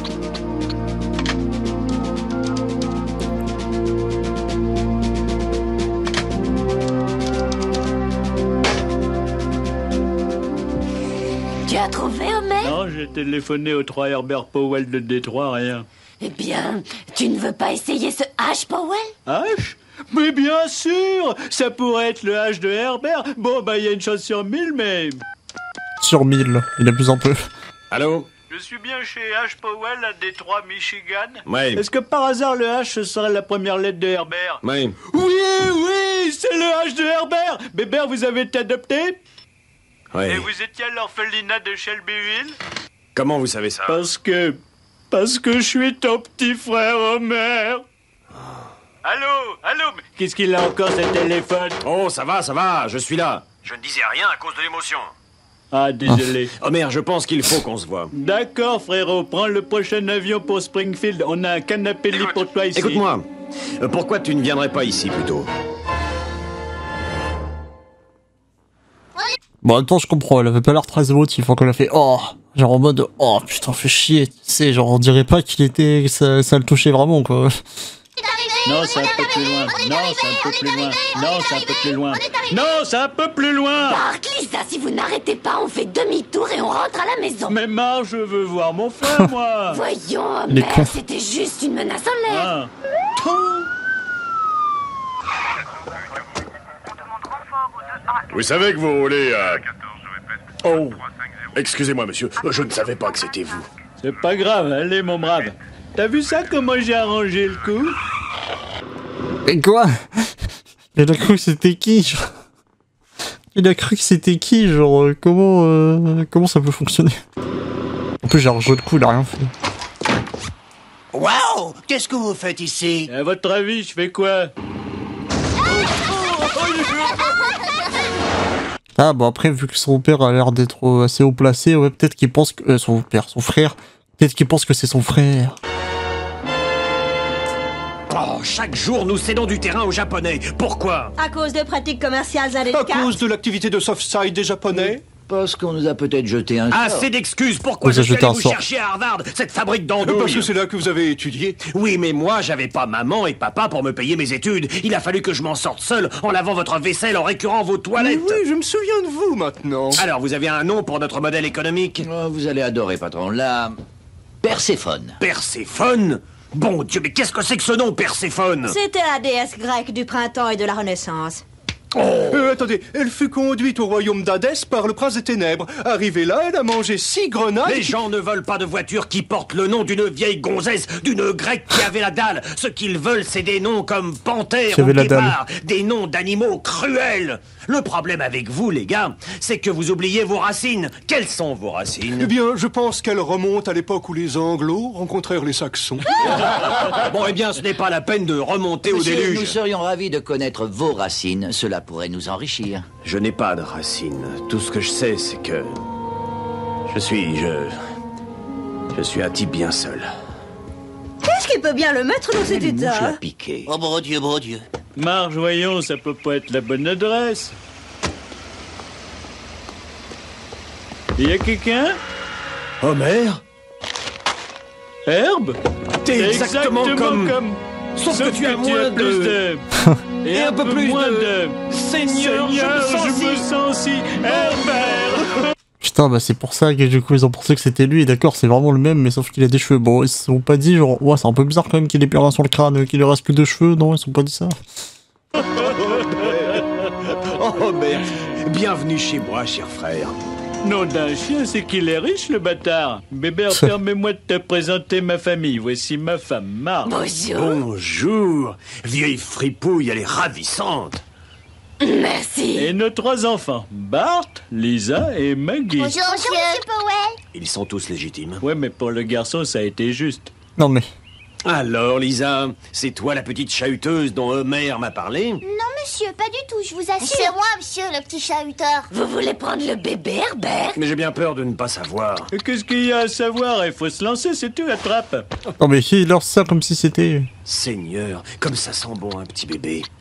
Tu as trouvé, Homer? Non, j'ai téléphoné aux trois Herbert Powell de Détroit, rien. Eh bien, tu ne veux pas essayer ce H, Powell? H? Mais bien sûr, ça pourrait être le H de Herbert. Bon, bah, il y a une chance sur mille, mais... Sur mille, il abuse un peu. Allô? Je suis bien chez H. Powell à Détroit, Michigan. Ouais. Est-ce que par hasard le H ce serait la première lettre de Herbert? Ouais. Oui, oui, c'est le H de Herbert. Bébert, vous avez été adopté? Ouais. Et vous étiez à l'orphelinat de Shelbyville? Comment vous savez ça? Parce que... Parce que je suis ton petit frère Homer. Allô, allô, mais qu'est-ce qu'il a encore, ce téléphone? Oh, ça va, ça va, je suis là. Je ne disais rien à cause de l'émotion. Ah, désolé. Oh merde, je pense qu'il faut qu'on se voit. D'accord, frérot, prends le prochain avion pour Springfield. On a un canapé lit pour toi ici. Écoute-moi, euh, pourquoi tu ne viendrais pas ici plutôt? Bon, en même temps, je comprends, elle avait pas l'air très émotive quand elle a fait oh, genre en mode oh putain, fait chier, tu sais, genre on dirait pas qu'il était, ça, ça le touchait vraiment quoi. Non, c'est un peu plus loin. Non, c'est un peu plus loin. Non, c'est un peu plus loin. Non, c'est un peu plus loin. Bart, Lisa, si vous n'arrêtez pas, on fait demi-tour et on rentre à la maison. Mais Marge, je veux voir mon frère, moi. Voyons, Les Homer, cons. c'était juste une menace en l'air. Ah. Vous savez que vous roulez à... Oh, excusez-moi monsieur, je ne savais pas que c'était vous. C'est pas grave, allez, mon brave. T'as vu ça, comment j'ai arrangé le coup? Et quoi? Il a cru que c'était qui genre Il a cru que c'était qui genre euh, comment euh, comment ça peut fonctionner? En plus j'ai rejoué le coup, il a rien fait. Waouh! Qu'est-ce que vous faites ici? À votre avis, je fais quoi? Ah bon après vu que son père a l'air d'être euh, assez haut placé, ouais peut-être qu'il pense que... Euh, son père, son frère, peut-être qu'il pense que c'est son frère. Oh, chaque jour nous cédons du terrain aux Japonais. Pourquoi? À cause de pratiques commerciales À indélicates. cause de l'activité de Softside des Japonais? Parce qu'on nous a peut-être jeté un sort. Assez d'excuses. Pourquoi Vous je suis ajoutez allé un vous sort. chercher à Harvard, cette fabrique d'andouilles? Parce que c'est là que vous avez étudié. Oui, mais moi, j'avais pas maman et papa pour me payer mes études. Il a fallu que je m'en sorte seul en lavant votre vaisselle, en récurant vos toilettes. Oui, je me souviens de vous maintenant. Alors, vous avez un nom pour notre modèle économique? Oh, vous allez adorer, patron. La Perséphone. Perséphone? Bon Dieu, mais qu'est-ce que c'est que ce nom, Perséphone? C'était la déesse grecque du printemps et de la Renaissance. Oh. Euh, attendez, elle fut conduite au royaume d'Hadès par le prince des ténèbres. Arrivée là, elle a mangé six grenades. Les gens ne veulent pas de voitures qui portent le nom d'une vieille gonzesse, d'une grecque qui avait la dalle. Ce qu'ils veulent, c'est des noms comme panthère Qui ou avait la guépard, des noms d'animaux cruels. Le problème avec vous, les gars, c'est que vous oubliez vos racines. Quelles sont vos racines? Eh bien, je pense qu'elle remonte à l'époque où les Anglos rencontrèrent les Saxons. Bon, eh bien, ce n'est pas la peine de remonter au Monsieur, déluge. nous serions ravis de connaître vos racines. Cela pourrait nous enrichir. Je n'ai pas de racines. Tout ce que je sais, c'est que... Je suis... je... Je suis un type bien seul. Qu'est-ce qui peut bien le mettre dans cet Je l'ai état? piqué. Oh bon Dieu, bon Dieu. Marge, voyons, ça peut pas être la bonne adresse. Y a quelqu'un? Homer? Herbe? T'es exactement, comme... Sauf, que tu as moins plus de... de... Et un peu plus moins de... de... Seigneur, je me sens je me si... sens si... Herbert. Putain bah c'est pour ça que du coup ils ont pensé que c'était lui, d'accord c'est vraiment le même mais sauf qu'il a des cheveux. Bon ils se sont pas dit genre ouais c'est un peu bizarre quand même qu'il ait plus rien sur le crâne, qu'il lui reste plus de cheveux, non ils se sont pas dit ça. Oh Homer, bienvenue chez moi, cher frère. Nom d'un chien, c'est qu'il est riche, le bâtard. Bébert, permets-moi de te présenter ma famille. Voici ma femme, Marge. Bonjour. Bonjour. Vieille fripouille, elle est ravissante. Merci. Et nos trois enfants, Bart, Lisa et Maggie. Bonjour, Bonjour, monsieur. monsieur Powell. Ils sont tous légitimes. Ouais, mais pour le garçon, ça a été juste. Non mais... Alors, Lisa, c'est toi la petite chahuteuse dont Homer m'a parlé? Non, monsieur, pas du tout, je vous assure. C'est moi, monsieur, le petit chahuteur. Vous voulez prendre le bébé, Herbert? Mais j'ai bien peur de ne pas savoir. Et qu'est-ce qu'il y a à savoir? Il faut se lancer, c'est tout, attrape. Non mais il lance ça comme si c'était... Seigneur, comme ça sent bon un petit bébé.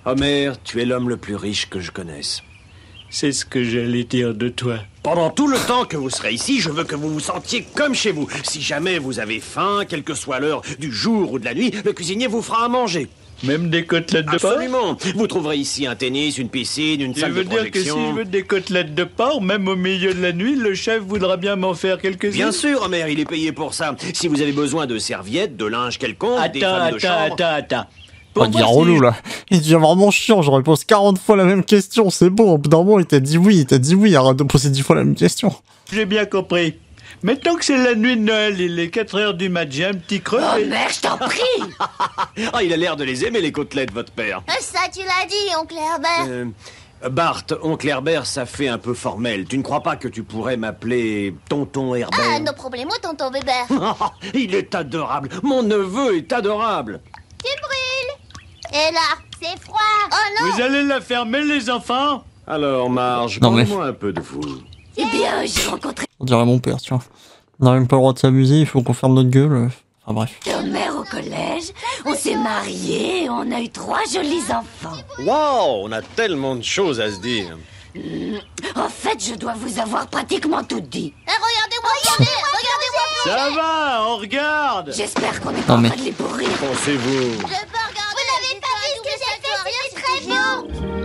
Homer, tu es l'homme le plus riche que je connaisse. C'est ce que j'allais dire de toi. Pendant tout le temps que vous serez ici, je veux que vous vous sentiez comme chez vous. Si jamais vous avez faim, quelle que soit l'heure du jour ou de la nuit, le cuisinier vous fera à manger. Même des côtelettes de porc? Absolument. Vous trouverez ici un tennis, une piscine, une Tu salle de veux dire projection. que si je veux des côtelettes de porc, même au milieu de la nuit, le chef voudra bien m'en faire quelques-unes? Bien sûr, Homer, il est payé pour ça. Si vous avez besoin de serviettes, de linge quelconque, Attends, des femmes de attends, chambre... attends, attends. On devient relou là. Il devient vraiment chiant. Je réponds quarante fois la même question. C'est bon. Au bout d'un moment, il t'a dit oui. Il t'a dit oui. Arrête de poser dix fois la même question. J'ai bien compris. Maintenant que c'est la nuit de Noël, il est quatre heures du mat, j'ai un petit creux. Oh, et- merde, je t'en prie. Ah, il a l'air de les aimer, les côtelettes, votre père. Ça, tu l'as dit, oncle Herbert. Euh, Bart, oncle Herbert, ça fait un peu formel. Tu ne crois pas que tu pourrais m'appeler tonton Herbert? Ah, nos problèmes, tonton Weber. Il est adorable. Mon neveu est adorable. Tu brûles. Et là, c'est froid. Oh non. Vous allez la fermer, les enfants? Alors, Marge, Non, mais- parle-moi un peu de vous. Eh bien, j'ai rencontré On dirait mon père, tu vois. On n'a même pas le droit de s'amuser. Il faut qu'on ferme notre gueule. Enfin bref. Homer au collège, on s'est mariés, on a eu trois jolis enfants. Wow, on a tellement de choses à se dire. Hmm, En fait, je dois vous avoir pratiquement tout dit. Eh, regardez-moi, regardez, regardez-moi. Ça va, on regarde. J'espère qu'on n'est Non, pas en mais- train de les pourrir. Pensez-vous? Je peux regarder. Vous n'avez pas vu ce que j'ai fait, c'était très beau.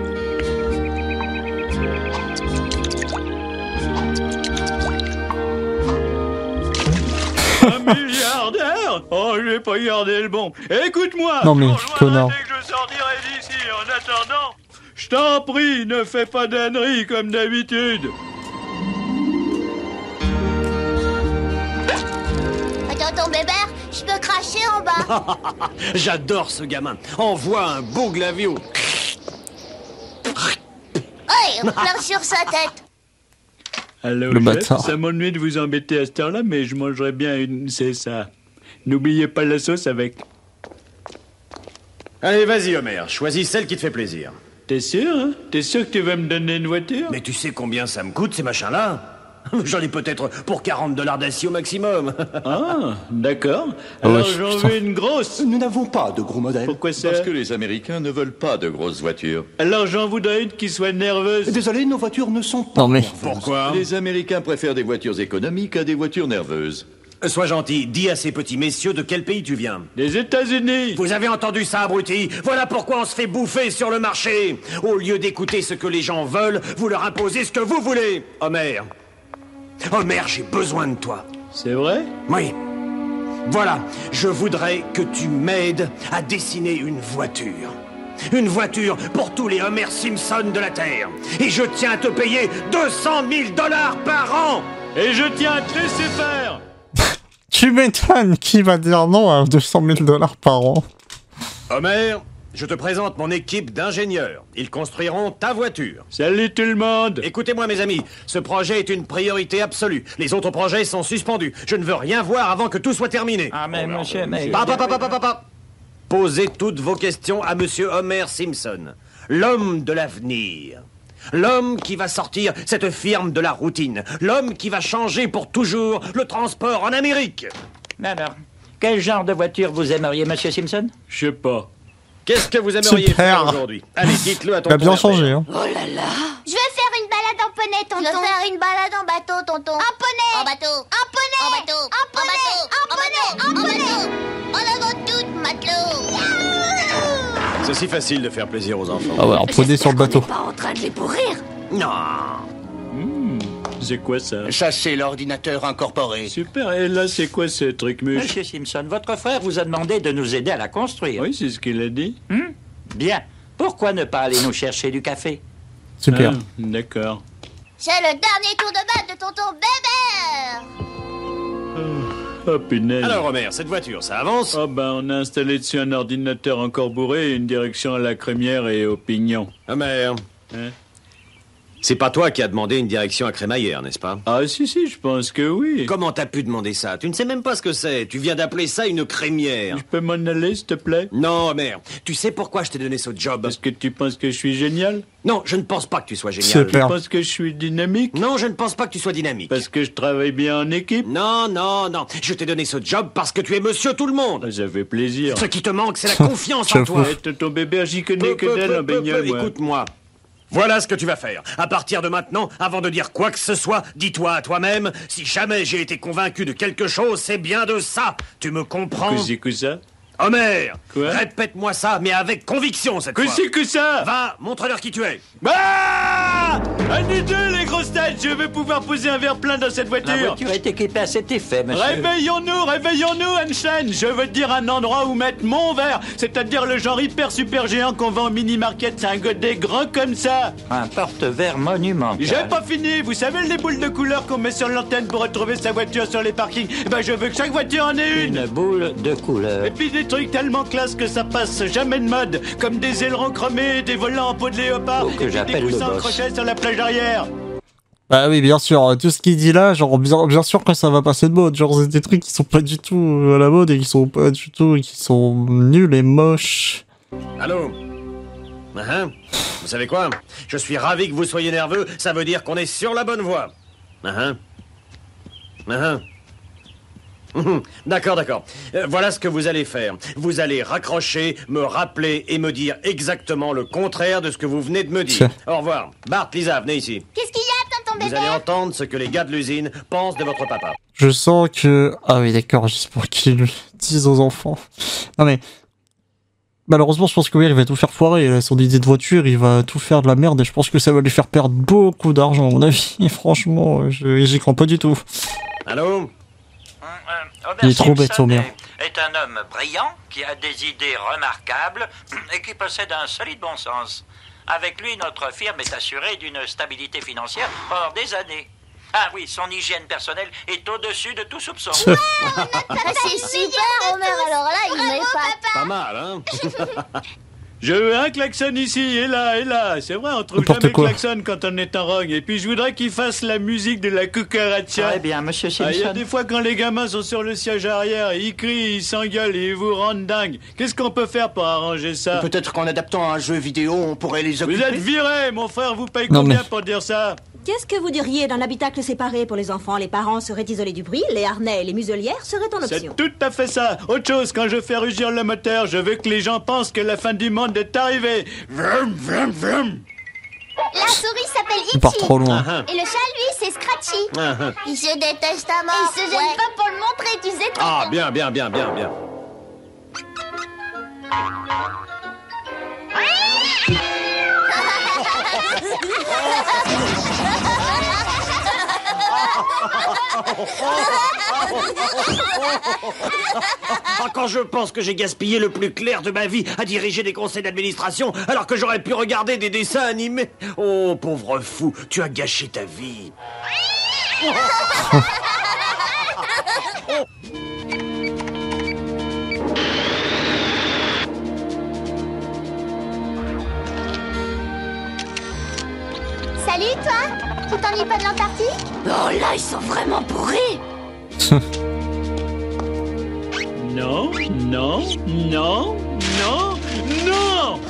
Un milliardaire? Oh, je vais pas garder le bon. Écoute-moi. Non, mais, je te rejoindrai connard. Dès que je sortirai d'ici. En attendant, je t'en prie, ne fais pas d'âneries comme d'habitude. Tonton Weber, je peux cracher en bas. J'adore ce gamin. Envoie un beau glavio. Ouais, plein sur sa tête. Allô, Le chef, bâtard. ça m'ennuie de vous embêter à cette heure-là, mais je mangerai bien une... C'est ça. N'oubliez pas la sauce avec. Allez, vas-y, Homer. Choisis celle qui te fait plaisir. T'es sûr, hein? T'es sûr que tu vas me donner une voiture? Mais tu sais combien ça me coûte, ces machins-là? J'en ai peut-être pour quarante dollars d'acier au maximum. Ah, d'accord. Ah Alors ouais, j'en putain. veux une grosse. Nous n'avons pas de gros modèles. Pourquoi ça? Parce que les Américains ne veulent pas de grosses voitures. Alors j'en voudrais une qui soit nerveuse. Désolé, nos voitures ne sont pas. Non mais. Pourquoi? Les Américains préfèrent des voitures économiques à des voitures nerveuses. Sois gentil, dis à ces petits messieurs de quel pays tu viens. Des États-Unis. Vous avez entendu ça, abruti? Voilà pourquoi on se fait bouffer sur le marché. Au lieu d'écouter ce que les gens veulent, vous leur imposez ce que vous voulez. Homer. Homer, j'ai besoin de toi. C'est vrai? Oui. Voilà, je voudrais que tu m'aides à dessiner une voiture. Une voiture pour tous les Homer Simpson de la Terre. Et je tiens à te payer deux cent mille dollars par an. Et je tiens à te laisser faire. Tu m'étonnes. Qui va dire non à deux cent mille dollars par an? Homer, je te présente mon équipe d'ingénieurs. Ils construiront ta voiture. Salut tout le monde. Écoutez-moi, mes amis, ce projet est une priorité absolue. Les autres projets sont suspendus. Je ne veux rien voir avant que tout soit terminé. Ah, mais monsieur, mais... Papa, papa, papa, papa. Posez toutes vos questions à monsieur Homer Simpson, l'homme de l'avenir. L'homme qui va sortir cette firme de la routine. L'homme qui va changer pour toujours le transport en Amérique. Alors, quel genre de voiture vous aimeriez, monsieur Simpson? Je sais pas. Qu'est-ce que vous aimeriez Super. faire aujourd'hui? Allez, dites-le à ton Il a bien changé, hein. Oh là là. Je veux faire une balade en poney, tonton. Je veux faire une balade en bateau, tonton. En poney. En bateau. En poney. En bateau. En poney. En poney. En poney. En avant toute, matelot. C'est si facile de faire plaisir aux enfants. Ah ouais, en poney sur le bateau. Pas en train de les pourrir. Non. Hmm, c'est quoi ça? Ça, c'est l'ordinateur incorporé. Super. Et là, c'est quoi ce truc muche? Monsieur Simpson, votre frère vous a demandé de nous aider à la construire. Oui, c'est ce qu'il a dit. Hmm? Bien. Pourquoi ne pas aller nous chercher du café? Super. Ah, d'accord. C'est le dernier tour de batte de tonton Bébert. Oh, punaise. Alors, Homer, cette voiture, ça avance? Oh ben, on a installé dessus un ordinateur encore bourré et une direction à la crémière et au pignon. Homer, Hein? C'est pas toi qui as demandé une direction à Crémaillère, n'est-ce pas? Ah si, si, je pense que oui. Comment t'as pu demander ça? Tu ne sais même pas ce que c'est. Tu viens d'appeler ça une crémière. Je peux m'en aller, s'il te plaît? Non, mère. Tu sais pourquoi je t'ai donné ce job? Parce que tu penses que je suis génial? Non, je ne pense pas que tu sois génial. Tu penses que je suis dynamique? Non, je ne pense pas que tu sois dynamique. Parce que je travaille bien en équipe? Non, non, non. Je t'ai donné ce job parce que tu es monsieur tout le monde. Ça fait plaisir. Ce qui te manque, c'est la confiance en toi. Ton bébé, j'y connais que dalle en bagnole, moi. Écoute-moi. Voilà ce que tu vas faire. À partir de maintenant, avant de dire quoi que ce soit, dis-toi à toi-même, si jamais j'ai été convaincu de quelque chose, c'est bien de ça. Tu me comprends? Que c'est que ça? Homer, quoi? Répète-moi ça, mais avec conviction cette que fois. Que c'est que ça? Va, montre-leur qui tu es. Ah! À nous deux, les grosses têtes, je vais pouvoir poser un verre plein dans cette voiture. La voiture est équipée à cet effet, monsieur. Réveillons-nous, réveillons-nous, Einstein. Je veux te dire un endroit où mettre mon verre, c'est-à-dire le genre hyper super géant qu'on vend au mini-market. C'est un godet grand comme ça. Un porte-verre monumental. J'ai pas fini. Vous savez les boules de couleur qu'on met sur l'antenne pour retrouver sa voiture sur les parkings? Eh ben, je veux que chaque voiture en ait une. Une boule de couleur. Et puis des trucs tellement classe que ça passe jamais de mode, comme des ailerons chromés, des volants en peau de léopard, Faut que et puis des coussins en crochet sur la plage arrière. Bah oui, bien sûr, tout ce qu'il dit là, genre bien, bien sûr que ça va passer de mode, genre c'est des trucs qui sont pas du tout à la mode et qui sont pas du tout, qui sont nuls et moches. Allô? Uh-huh. Vous savez quoi? Je suis ravi que vous soyez nerveux, ça veut dire qu'on est sur la bonne voie. Uh-huh. Uh-huh. D'accord, d'accord. Euh, voilà ce que vous allez faire. Vous allez raccrocher, me rappeler et me dire exactement le contraire de ce que vous venez de me dire. Au revoir. Bart, Lisa, venez ici. Qu'est-ce qu'il y a, tonton bébé? Vous allez entendre ce que les gars de l'usine pensent de votre papa. Je sens que... Ah oui, d'accord, juste pour qu'ils le disent aux enfants. Non mais... Malheureusement, je pense que oui, il va tout faire foirer. Il a son idée de voiture, il va tout faire de la merde et je pense que ça va lui faire perdre beaucoup d'argent, à mon avis. Et franchement, je... j'y crois pas du tout. Allô? Il est trop bête, Homer. Est un homme brillant qui a des idées remarquables et qui possède un solide bon sens. Avec lui, notre firme est assurée d'une stabilité financière hors des années. Ah oui, son hygiène personnelle est au-dessus de tout soupçon. Ah, c'est super, Homer. Alors là, il met pas. Pas mal, hein? Je veux un klaxon ici, et là, et là. C'est vrai, on trouve N'importe jamais quoi. klaxon quand on est en rogne. Et puis, je voudrais qu'il fasse la musique de la cucaracha. Très bien, monsieur Simpson. Ah, il y a des fois, quand les gamins sont sur le siège arrière, ils crient, ils s'engueulent et ils vous rendent dingue. Qu'est-ce qu'on peut faire pour arranger ça? Peut-être qu'en adaptant un jeu vidéo, on pourrait les occuper. Vous êtes virés, mon frère vous paye Non, combien mais- pour dire ça? Qu'est-ce que vous diriez d'un habitacle séparé pour les enfants? Les parents seraient isolés du bruit, les harnais et les muselières seraient en option. C'est tout à fait ça. Autre chose, quand je fais rugir le moteur, je veux que les gens pensent que la fin du monde est arrivée. Vroom, vroom, vroom. La souris s'appelle Il part Itchy. trop loin. Et le chat, lui, c'est Scratchy. Uh-huh. Il se déteste à Et mort. il se gêne ouais. pas pour le montrer, tu sais. Ah, bien, bien, bien, bien, bien. Ah, quand je pense que j'ai gaspillé le plus clair de ma vie à diriger des conseils d'administration alors que j'aurais pu regarder des dessins animés. Oh, pauvre fou, tu as gâché ta vie. Salut, toi. Tu t'ennuies pas de l'Antarctique? Oh là, ils sont vraiment pourris. Non, non, non, non, non.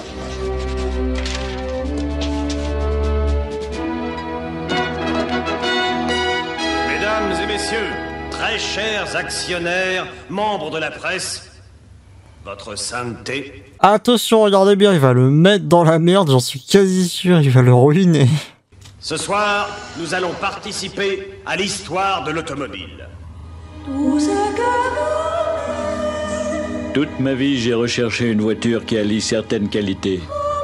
Mesdames et messieurs, très chers actionnaires, membres de la presse, votre sainteté. Attention, regardez bien, il va le mettre dans la merde, j'en suis quasi sûr, il va le ruiner. Ce soir, nous allons participer à l'histoire de l'automobile. Toute ma vie, j'ai recherché une voiture qui allie certaines qualités.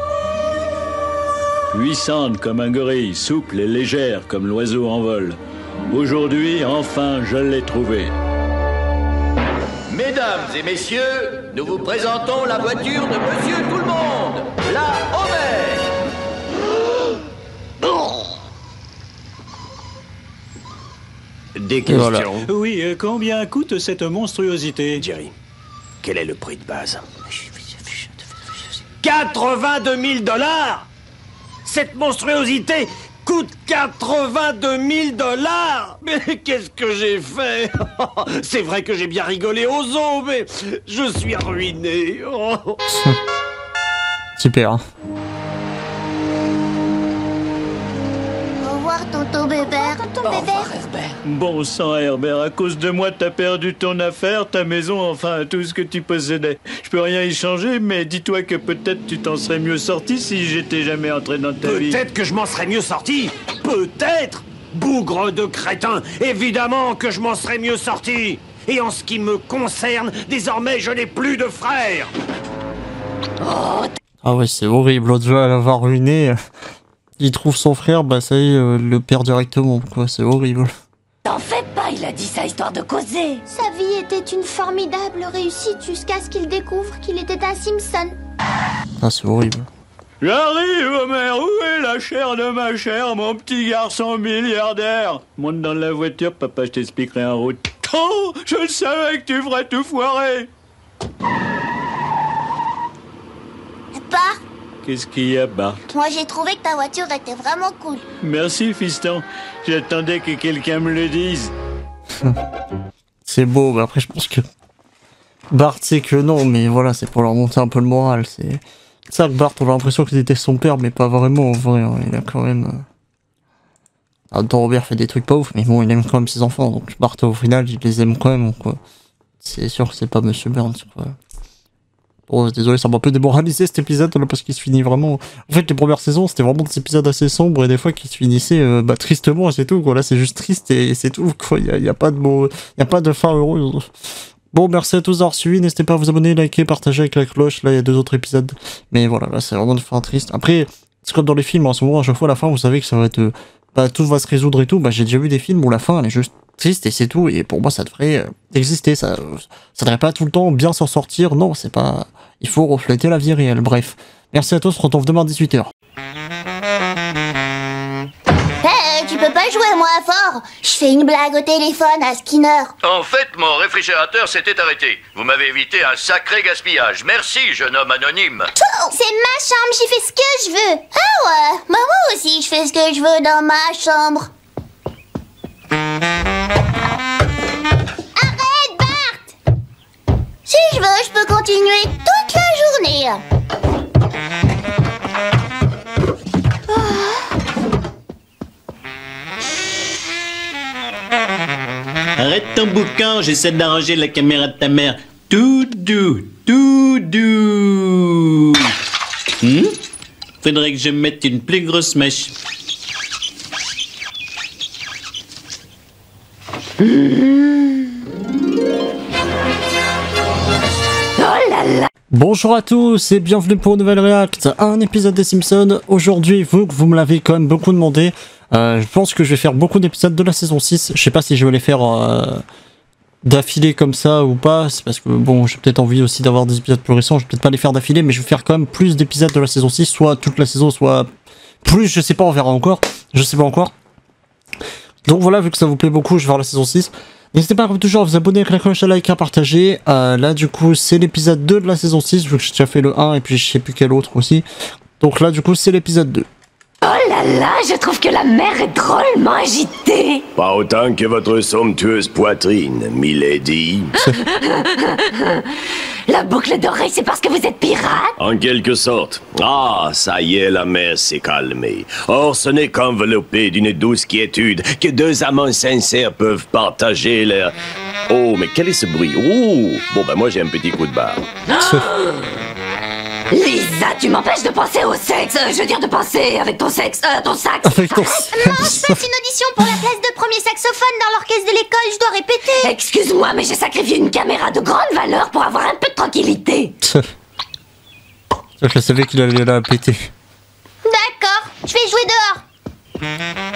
Puissante comme un gorille, souple et légère comme l'oiseau en vol. Aujourd'hui, enfin, je l'ai trouvée. Mesdames et messieurs, nous vous présentons la voiture de Monsieur Tout-le-Monde, la Homer. Des Et questions. voilà. Oui, euh, combien coûte cette monstruosité? Jerry, quel est le prix de base? quatre-vingt-deux mille dollars. Cette monstruosité coûte quatre-vingt-deux mille dollars. Mais qu'est-ce que j'ai fait? C'est vrai que j'ai bien rigolé aux os, mais je suis ruiné. Oh. Super. Hein. Au revoir, tonton Bébert. Tonton Bébert. Bon sang, Herbert, à cause de moi, t'as perdu ton affaire, ta maison, enfin, tout ce que tu possédais. Je peux rien y changer, mais dis-toi que peut-être tu t'en serais mieux sorti si j'étais jamais entré dans ta vie. Peut-être que je m'en serais mieux sorti. Peut-être. Bougre de crétin. Évidemment que je m'en serais mieux sorti. Et en ce qui me concerne, désormais, je n'ai plus de frères. Oh. Ah ouais, c'est horrible. L'autre va l'avoir ruiné. Il trouve son frère, bah ça y est, euh, le perd directement, quoi. C'est horrible. T'en fais pas, il a dit ça histoire de causer. Sa vie était une formidable réussite jusqu'à ce qu'il découvre qu'il était un Simpson. Ah, c'est horrible. J'arrive, Homer, où est la chair de ma chair, mon petit garçon milliardaire? Monte dans la voiture, papa, je t'expliquerai en route. Oh, je le savais que tu ferais tout foirer. Bart, Qu'est-ce qu'il y a, Bart? moi j'ai trouvé que ta voiture était vraiment cool. Merci, fiston. J'attendais que quelqu'un me le dise. C'est beau, mais après je pense que Bart sait que non, mais voilà, c'est pour leur monter un peu le moral. C'est ça que Bart, on a l'impression qu'il était son père, mais pas vraiment en vrai. Hein. Il a quand même... Ah, Don Robert fait des trucs pas ouf, mais bon, il aime quand même ses enfants, donc Bart au final, il les aime quand même, quoi. C'est sûr que c'est pas Monsieur Burns, quoi. Bon, désolé, ça m'a un peu démoralisé cet épisode là, parce qu'il se finit vraiment. En fait, les premières saisons, c'était vraiment des épisodes assez sombres et des fois qui se finissaient euh, bah, tristement et c'est tout, quoi. Là, c'est juste triste et c'est tout, quoi. Il y a, y a pas de mots, il y a pas de fin heureuse. Bon, merci à tous d'avoir suivi. N'hésitez pas à vous abonner, liker, partager avec la cloche. Là, il y a deux autres épisodes. Mais voilà, là, c'est vraiment une fin triste. Après, c'est comme dans les films, en ce moment, à chaque fois, à la fin, vous savez que ça va être. Euh, bah, tout va se résoudre et tout. Bah, j'ai déjà vu des films où la fin, elle est juste triste et c'est tout. Et pour moi, ça devrait euh, exister. Ça, ça devrait pas tout le temps bien s'en sortir. Non, c'est pas. Il faut refléter la vie réelle. Bref. Merci à tous. On se retrouve demain à dix-huit heures. Hey, tu peux pas jouer moins fort? Je fais une blague au téléphone à Skinner. En fait, mon réfrigérateur s'était arrêté. Vous m'avez évité un sacré gaspillage. Merci, jeune homme anonyme. C'est ma chambre, j'y fais ce que je veux. Ah ouais, bah moi aussi je fais ce que je veux dans ma chambre. Arrête, Bart! Si je veux, je peux continuer toute la journée. Arrête ton boucan, j'essaie d'arranger la caméra de ta mère. Tout doux, tout doux. Hmm? Faudrait que je mette une plus grosse mèche. Bonjour à tous et bienvenue pour une nouvelle React, un épisode des Simpsons. Aujourd'hui, vous, vous me l'avez quand même beaucoup demandé, euh, je pense que je vais faire beaucoup d'épisodes de la saison six. Je sais pas si je vais les faire euh, d'affilée comme ça ou pas, c'est parce que bon, j'ai peut-être envie aussi d'avoir des épisodes plus récents, je vais peut-être pas les faire d'affilée, mais je vais faire quand même plus d'épisodes de la saison six, soit toute la saison, soit plus, je sais pas, on verra encore, je sais pas encore. Donc voilà, vu que ça vous plaît beaucoup, je vais faire la saison six. N'hésitez pas comme toujours à vous abonner avec la cloche, à liker, à partager. Euh, là du coup c'est l'épisode deux de la saison six, vu que j'ai déjà fait le un et puis je sais plus quel autre aussi. Donc là du coup c'est l'épisode deux. Oh là là, je trouve que la mer est drôlement agitée. Pas autant que votre somptueuse poitrine, milady. La boucle d'oreille, c'est parce que vous êtes pirate? En quelque sorte. Ah, ça y est, la mer s'est calmée. Or, ce n'est qu'enveloppé d'une douce quiétude que deux amants sincères peuvent partager leur... Oh, mais quel est ce bruit? Oh, bon, ben moi j'ai un petit coup de barre. Lisa, tu m'empêches de penser au sexe. Euh, je veux dire de penser avec ton sexe, euh, ton sax. Avec ton Maman, je passe une audition pour la place de premier saxophone dans l'orchestre de l'école, je dois répéter. Excuse-moi, mais j'ai sacrifié une caméra de grande valeur pour avoir un peu de tranquillité. Je savais qu'il allait la péter. D'accord, je vais jouer dehors.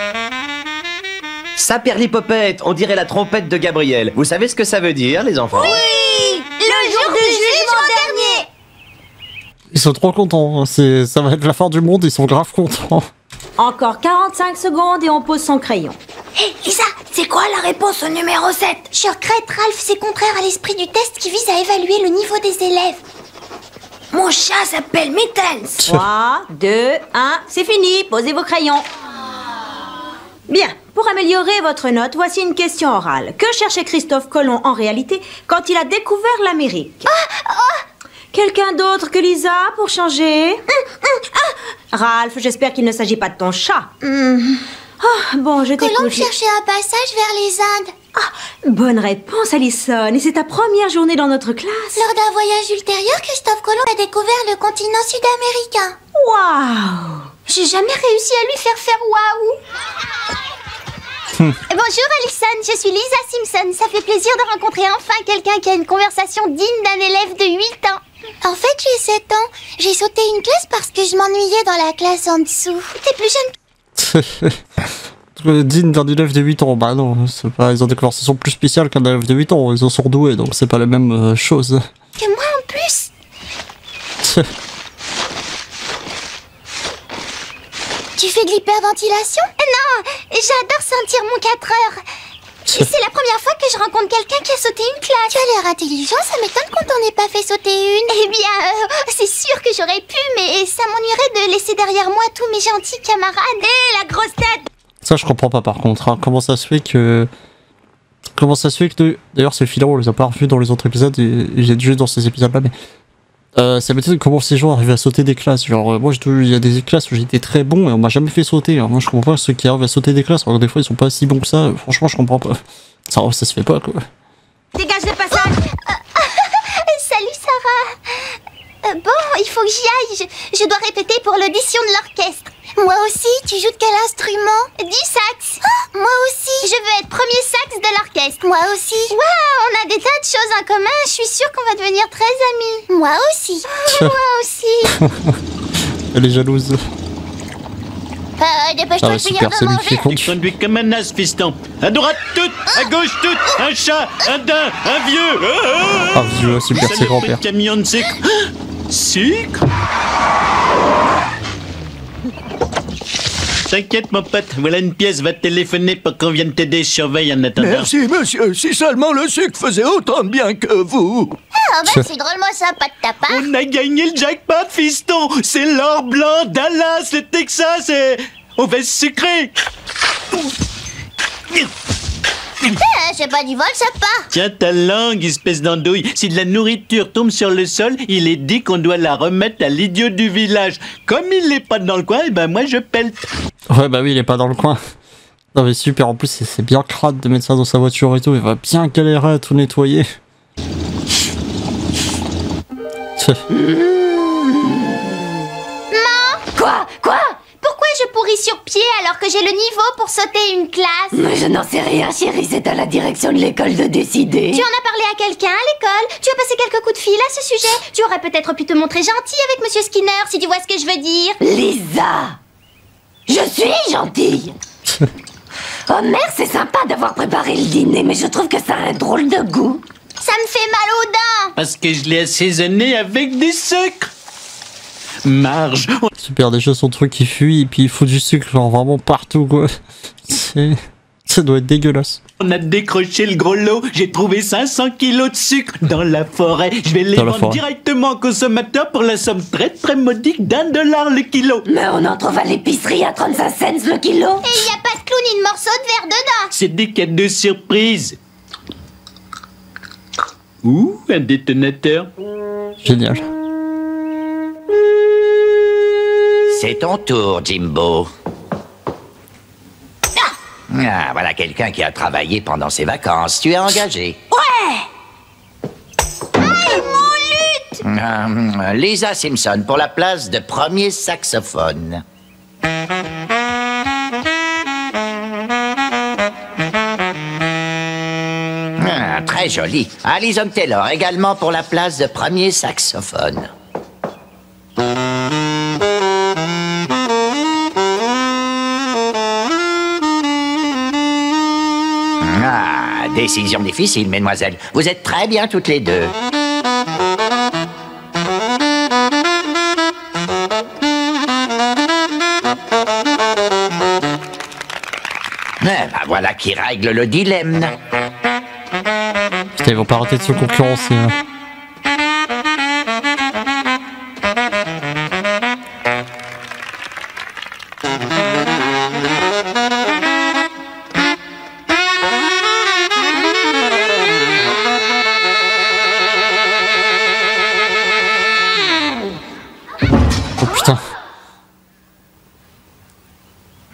Saperlipopette, on dirait la trompette de Gabriel. Vous savez ce que ça veut dire, les enfants? Oui, le jour du jugement dernier. Ils sont trop contents, c'est, ça va être la fin du monde, ils sont grave contents. Encore quarante-cinq secondes et on pose son crayon. Hé, hey, Lisa, c'est quoi la réponse au numéro sept? Je regrette, Ralph, c'est contraire à l'esprit du test qui vise à évaluer le niveau des élèves. Mon chat s'appelle Mittens. trois, deux, un, c'est fini, posez vos crayons. Bien, pour améliorer votre note, voici une question orale. Que cherchait Christophe Colomb en réalité quand il a découvert l'Amérique? Ah, ah. Quelqu'un d'autre que Lisa pour changer? Hum, hum, ah. Ralph, j'espère qu'il ne s'agit pas de ton chat. Hum. Oh, bon, je t'écoute. Colomb cherchait un passage vers les Indes. Ah, bonne réponse, Alison. Et c'est ta première journée dans notre classe? Lors d'un voyage ultérieur, Christophe Colomb a découvert le continent sud-américain. Waouh! J'ai jamais réussi à lui faire faire waouh. Bonjour Alison, je suis Lisa Simpson. Ça fait plaisir de rencontrer enfin quelqu'un qui a une conversation digne d'un élève de huit ans. En fait, j'ai sept ans. J'ai sauté une classe parce que je m'ennuyais dans la classe en dessous. T'es plus jeune. Digne d'un élève de huit ans, bah non, c'est pas, ils ont des conversations plus spéciales qu'un élève de huit ans, ils en sont doués, donc c'est pas la même euh, chose. Que moi en plus. Tu fais de l'hyperventilation? Non, j'adore sentir mon quatre heures. C'est la première fois que je rencontre quelqu'un qui a sauté une classe. Tu as l'air intelligent, ça m'étonne qu'on t'en ait pas fait sauter une. Eh bien, euh, c'est sûr que j'aurais pu, mais ça m'ennuierait de laisser derrière moi tous mes gentils camarades. Hé, la grosse tête! Ça, je comprends pas par contre. Hein. Comment ça se fait que. Comment ça se fait que. D'ailleurs, ces filons, on les a pas revus dans les autres épisodes, et j'ai juste dans ces épisodes-là, mais. Euh, ça m'étonne comment ces gens arrivent à sauter des classes. Genre, euh, moi, il y a des classes où j'étais très bon et on m'a jamais fait sauter. Hein. Moi, je comprends pas ceux qui arrivent à sauter des classes. Alors, des fois, ils sont pas si bons que ça. Franchement, je comprends pas. Ça, ça se fait pas, quoi. Dégage le passage. Salut, Sarah. Euh, bon, il faut que j'y aille. Je, je dois répéter pour l'audition de l'orchestre. Moi aussi, tu joues de quel instrument? Du sax. Oh, moi aussi. Je veux être premier sax de l'orchestre. Moi aussi. Waouh, on a des tas de choses en commun. Je suis sûre qu'on va devenir très amis. Moi aussi. Moi aussi. Elle est jalouse. Euh, dépêche-toi Ah ouais, de finir super, de c'est lui qui manger. compte. Tu conduis comme un as, fiston. À droite toute, à gauche toute, un chat, un daim, un vieux. Ah, vieux, super, c'est grand-père. Camion de sucre. Sucre? T'inquiète, mon pote, voilà une pièce, va téléphoner pour qu'on vienne t'aider, je surveille en attendant. Merci, monsieur. Si seulement le sucre faisait autant de bien que vous. Ah, ben c'est drôlement sympa de ta part. On a gagné le jackpot, fiston. C'est l'or blanc, Dallas, le Texas et... on va se sucrer. Ah, c'est pas du vol, ça part. Tiens ta langue, espèce d'andouille. Si de la nourriture tombe sur le sol, il est dit qu'on doit la remettre à l'idiot du village. Comme il n'est pas dans le coin, eh ben moi je pèle. Ouais, bah oui, il est pas dans le coin. Non, mais super, en plus, c'est bien crade de mettre ça dans sa voiture et tout. Il va bien galérer à tout nettoyer. Maman? Quoi? Quoi? Pourquoi je pourris sur pied alors que j'ai le niveau pour sauter une classe? Mais je n'en sais rien, chérie, c'est à la direction de l'école de décider. Tu en as parlé à quelqu'un à l'école? Tu as passé quelques coups de fil à ce sujet? Tu aurais peut-être pu te montrer gentil avec Monsieur Skinner, si tu vois ce que je veux dire. Lisa, je suis gentille. Oh merde, c'est sympa d'avoir préparé le dîner, mais je trouve que ça a un drôle de goût. Ça me fait mal aux dents. Parce que je l'ai assaisonné avec du sucre. Marge. Super, déjà son truc qui fuit et puis il faut du sucre genre vraiment partout quoi. C'est... Ça doit être dégueulasse. On a décroché le gros lot. J'ai trouvé cinq cents kilos de sucre dans la forêt. Je vais les Dans la vendre forêt. directement aux consommateurs pour la somme très très modique d'un dollar le kilo. Mais on en trouve à l'épicerie à trente-cinq cents le kilo. Et il n'y a pas de clou ni de morceau de verre dedans. C'est des cadeaux surprises. Ouh, un détonateur. Génial. C'est ton tour, Jimbo. Ah, voilà quelqu'un qui a travaillé pendant ses vacances. Tu es engagé. Ouais. Aïe, mon lutte. Euh, Lisa Simpson pour la place de premier saxophone. Ah, très joli. Alison Taylor également pour la place de premier saxophone. Ah, décision difficile, mesdemoiselles. Vous êtes très bien toutes les deux. Eh ben, voilà qui règle le dilemme. Putain, ils vont pas arrêter de se concurrencer. Hein.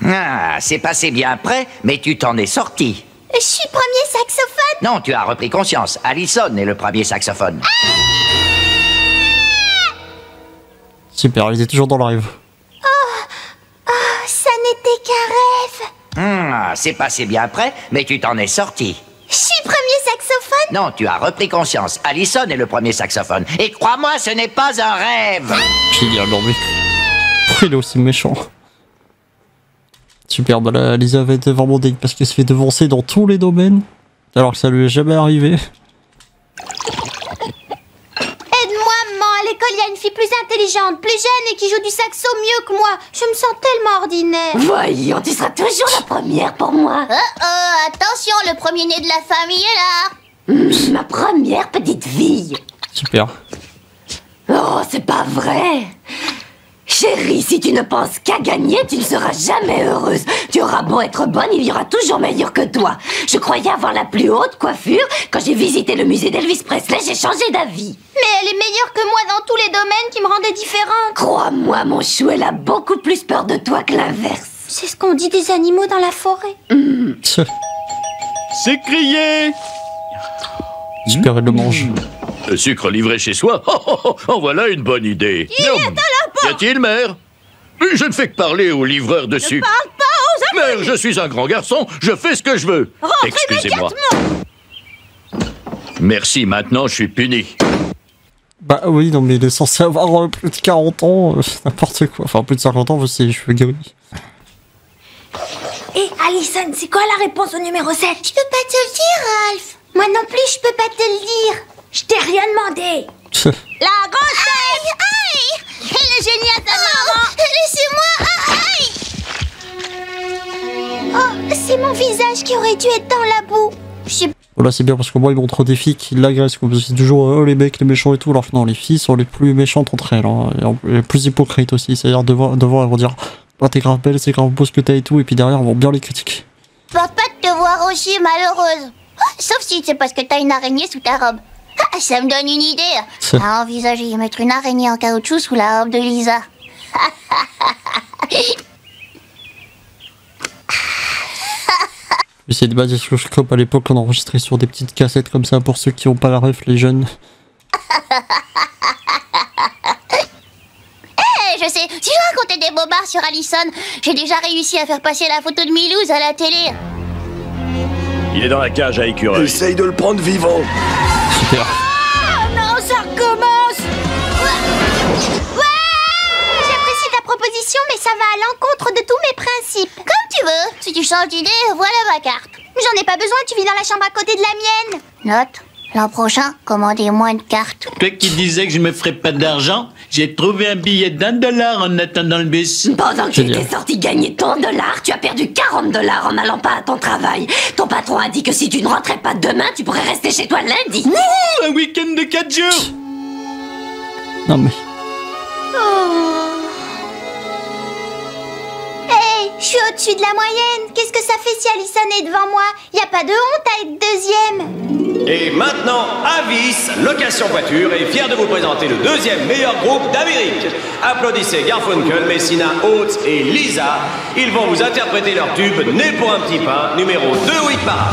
Ah, c'est passé bien après, mais tu t'en es sorti. Je suis premier saxophone. Non, tu as repris conscience. Allison est le premier saxophone. Ah Super, il est toujours dans le rêve. Oh, oh, ça n'était qu'un rêve. Ah, c'est passé bien après, mais tu t'en es sorti. Je suis premier saxophone. Non, tu as repris conscience. Allison est le premier saxophone. Et crois-moi, ce n'est pas un rêve. Génial, non mais... Pourquoi il est aussi méchant? Super, bah là, Lisa va être vraiment dingue parce qu'elle se fait devancer dans tous les domaines, alors que ça lui est jamais arrivé. Aide-moi, maman. À l'école, il y a une fille plus intelligente, plus jeune et qui joue du saxo mieux que moi. Je me sens tellement ordinaire. Voyons, tu seras toujours la première pour moi. Oh oh, attention, le premier-né de la famille est là. Mmh, ma première petite fille. Super. Oh, c'est pas vrai. Chérie, si tu ne penses qu'à gagner, tu ne seras jamais heureuse. Tu auras beau être bonne, il y aura toujours meilleur que toi. Je croyais avoir la plus haute coiffure. Quand j'ai visité le musée d'Elvis Presley, j'ai changé d'avis. Mais elle est meilleure que moi dans tous les domaines qui me rendaient différente. Crois-moi, mon chou, elle a beaucoup plus peur de toi que l'inverse. C'est ce qu'on dit des animaux dans la forêt. Mmh. C'est crié. Super, elle le mange. Le sucre livré chez soi. Oh, oh, oh, en voilà une bonne idée. Il est à la porte. Y a-t-il, mère? Je ne fais que parler au livreur de sucre. Parle pas aux Mère, je suis un grand garçon, je fais ce que je veux. Rentre Excusez-moi. Merci, maintenant je suis puni. Bah oui, non mais il est censé avoir euh, plus de quarante ans, euh, n'importe quoi. Enfin, plus de cinquante ans, c'est les cheveux gris. Hé, Allison, c'est quoi la réponse au numéro sept? Je peux pas te le dire, Ralph. Moi non plus, je peux pas te le dire. Je t'ai rien demandé. La grosse aïe, aïe. Elle est géniale, ta maman. Laissez-moi, aïe. Oh, c'est mon visage qui aurait dû être dans la boue. Je... Voilà, c'est bien parce que moi, ils montrent des filles qui l'agressent. C'est toujours oh, les mecs, les méchants et tout. Alors que non, les filles sont les plus méchantes entre elles. Hein, et les plus hypocrites aussi. C'est-à-dire devant, devant, elles vont dire oh, t'es grave belle, c'est grave beau ce que t'as et tout. Et puis derrière, elles vont bien les critiquer. Porte pas de te voir aussi malheureuse. Sauf si c'est parce que t'as une araignée sous ta robe. Ah, ça me donne une idée. T'as envisagé de mettre une araignée en caoutchouc sous la robe de Lisa. J'essaie de base sur Scope à l'époque, on enregistrait sur des petites cassettes comme ça pour ceux qui n'ont pas la ref, les jeunes. Hey, je sais, si je racontais des bobards sur Allison, j'ai déjà réussi à faire passer la photo de Milouz à la télé. Il est dans la cage à écureuil. Essaye de le prendre vivant. Super. Oh non, ça recommence. Ouais, j'apprécie ta proposition, mais ça va à l'encontre de tous mes principes. Comme tu veux, si tu changes d'idée, voilà ma carte. J'en ai pas besoin, tu vis dans la chambre à côté de la mienne. Note, l'an prochain, commandez moins de cartes. Toi qui disais que je me ferais pas d'argent, j'ai trouvé un billet d'un dollar en attendant le bus. Pendant que j'étais sorti gagner ton dollar, tu as perdu quarante dollars en n'allant pas à ton travail. Ton patron a dit que si tu ne rentrais pas demain, tu pourrais rester chez toi lundi. Ouh, un week-end de quatre jours. Non mais... Oh. Hey, je suis au-dessus de la moyenne. Qu'est-ce que ça fait si Allison est devant moi? Y a pas de honte à être deuxième. Et maintenant, Avis, location voiture, est fier de vous présenter le deuxième meilleur groupe d'Amérique. Applaudissez Garfunkel, Messina, Oates et Lisa. Ils vont vous interpréter leur tube Né pour un petit pain, numéro deux au hit parade.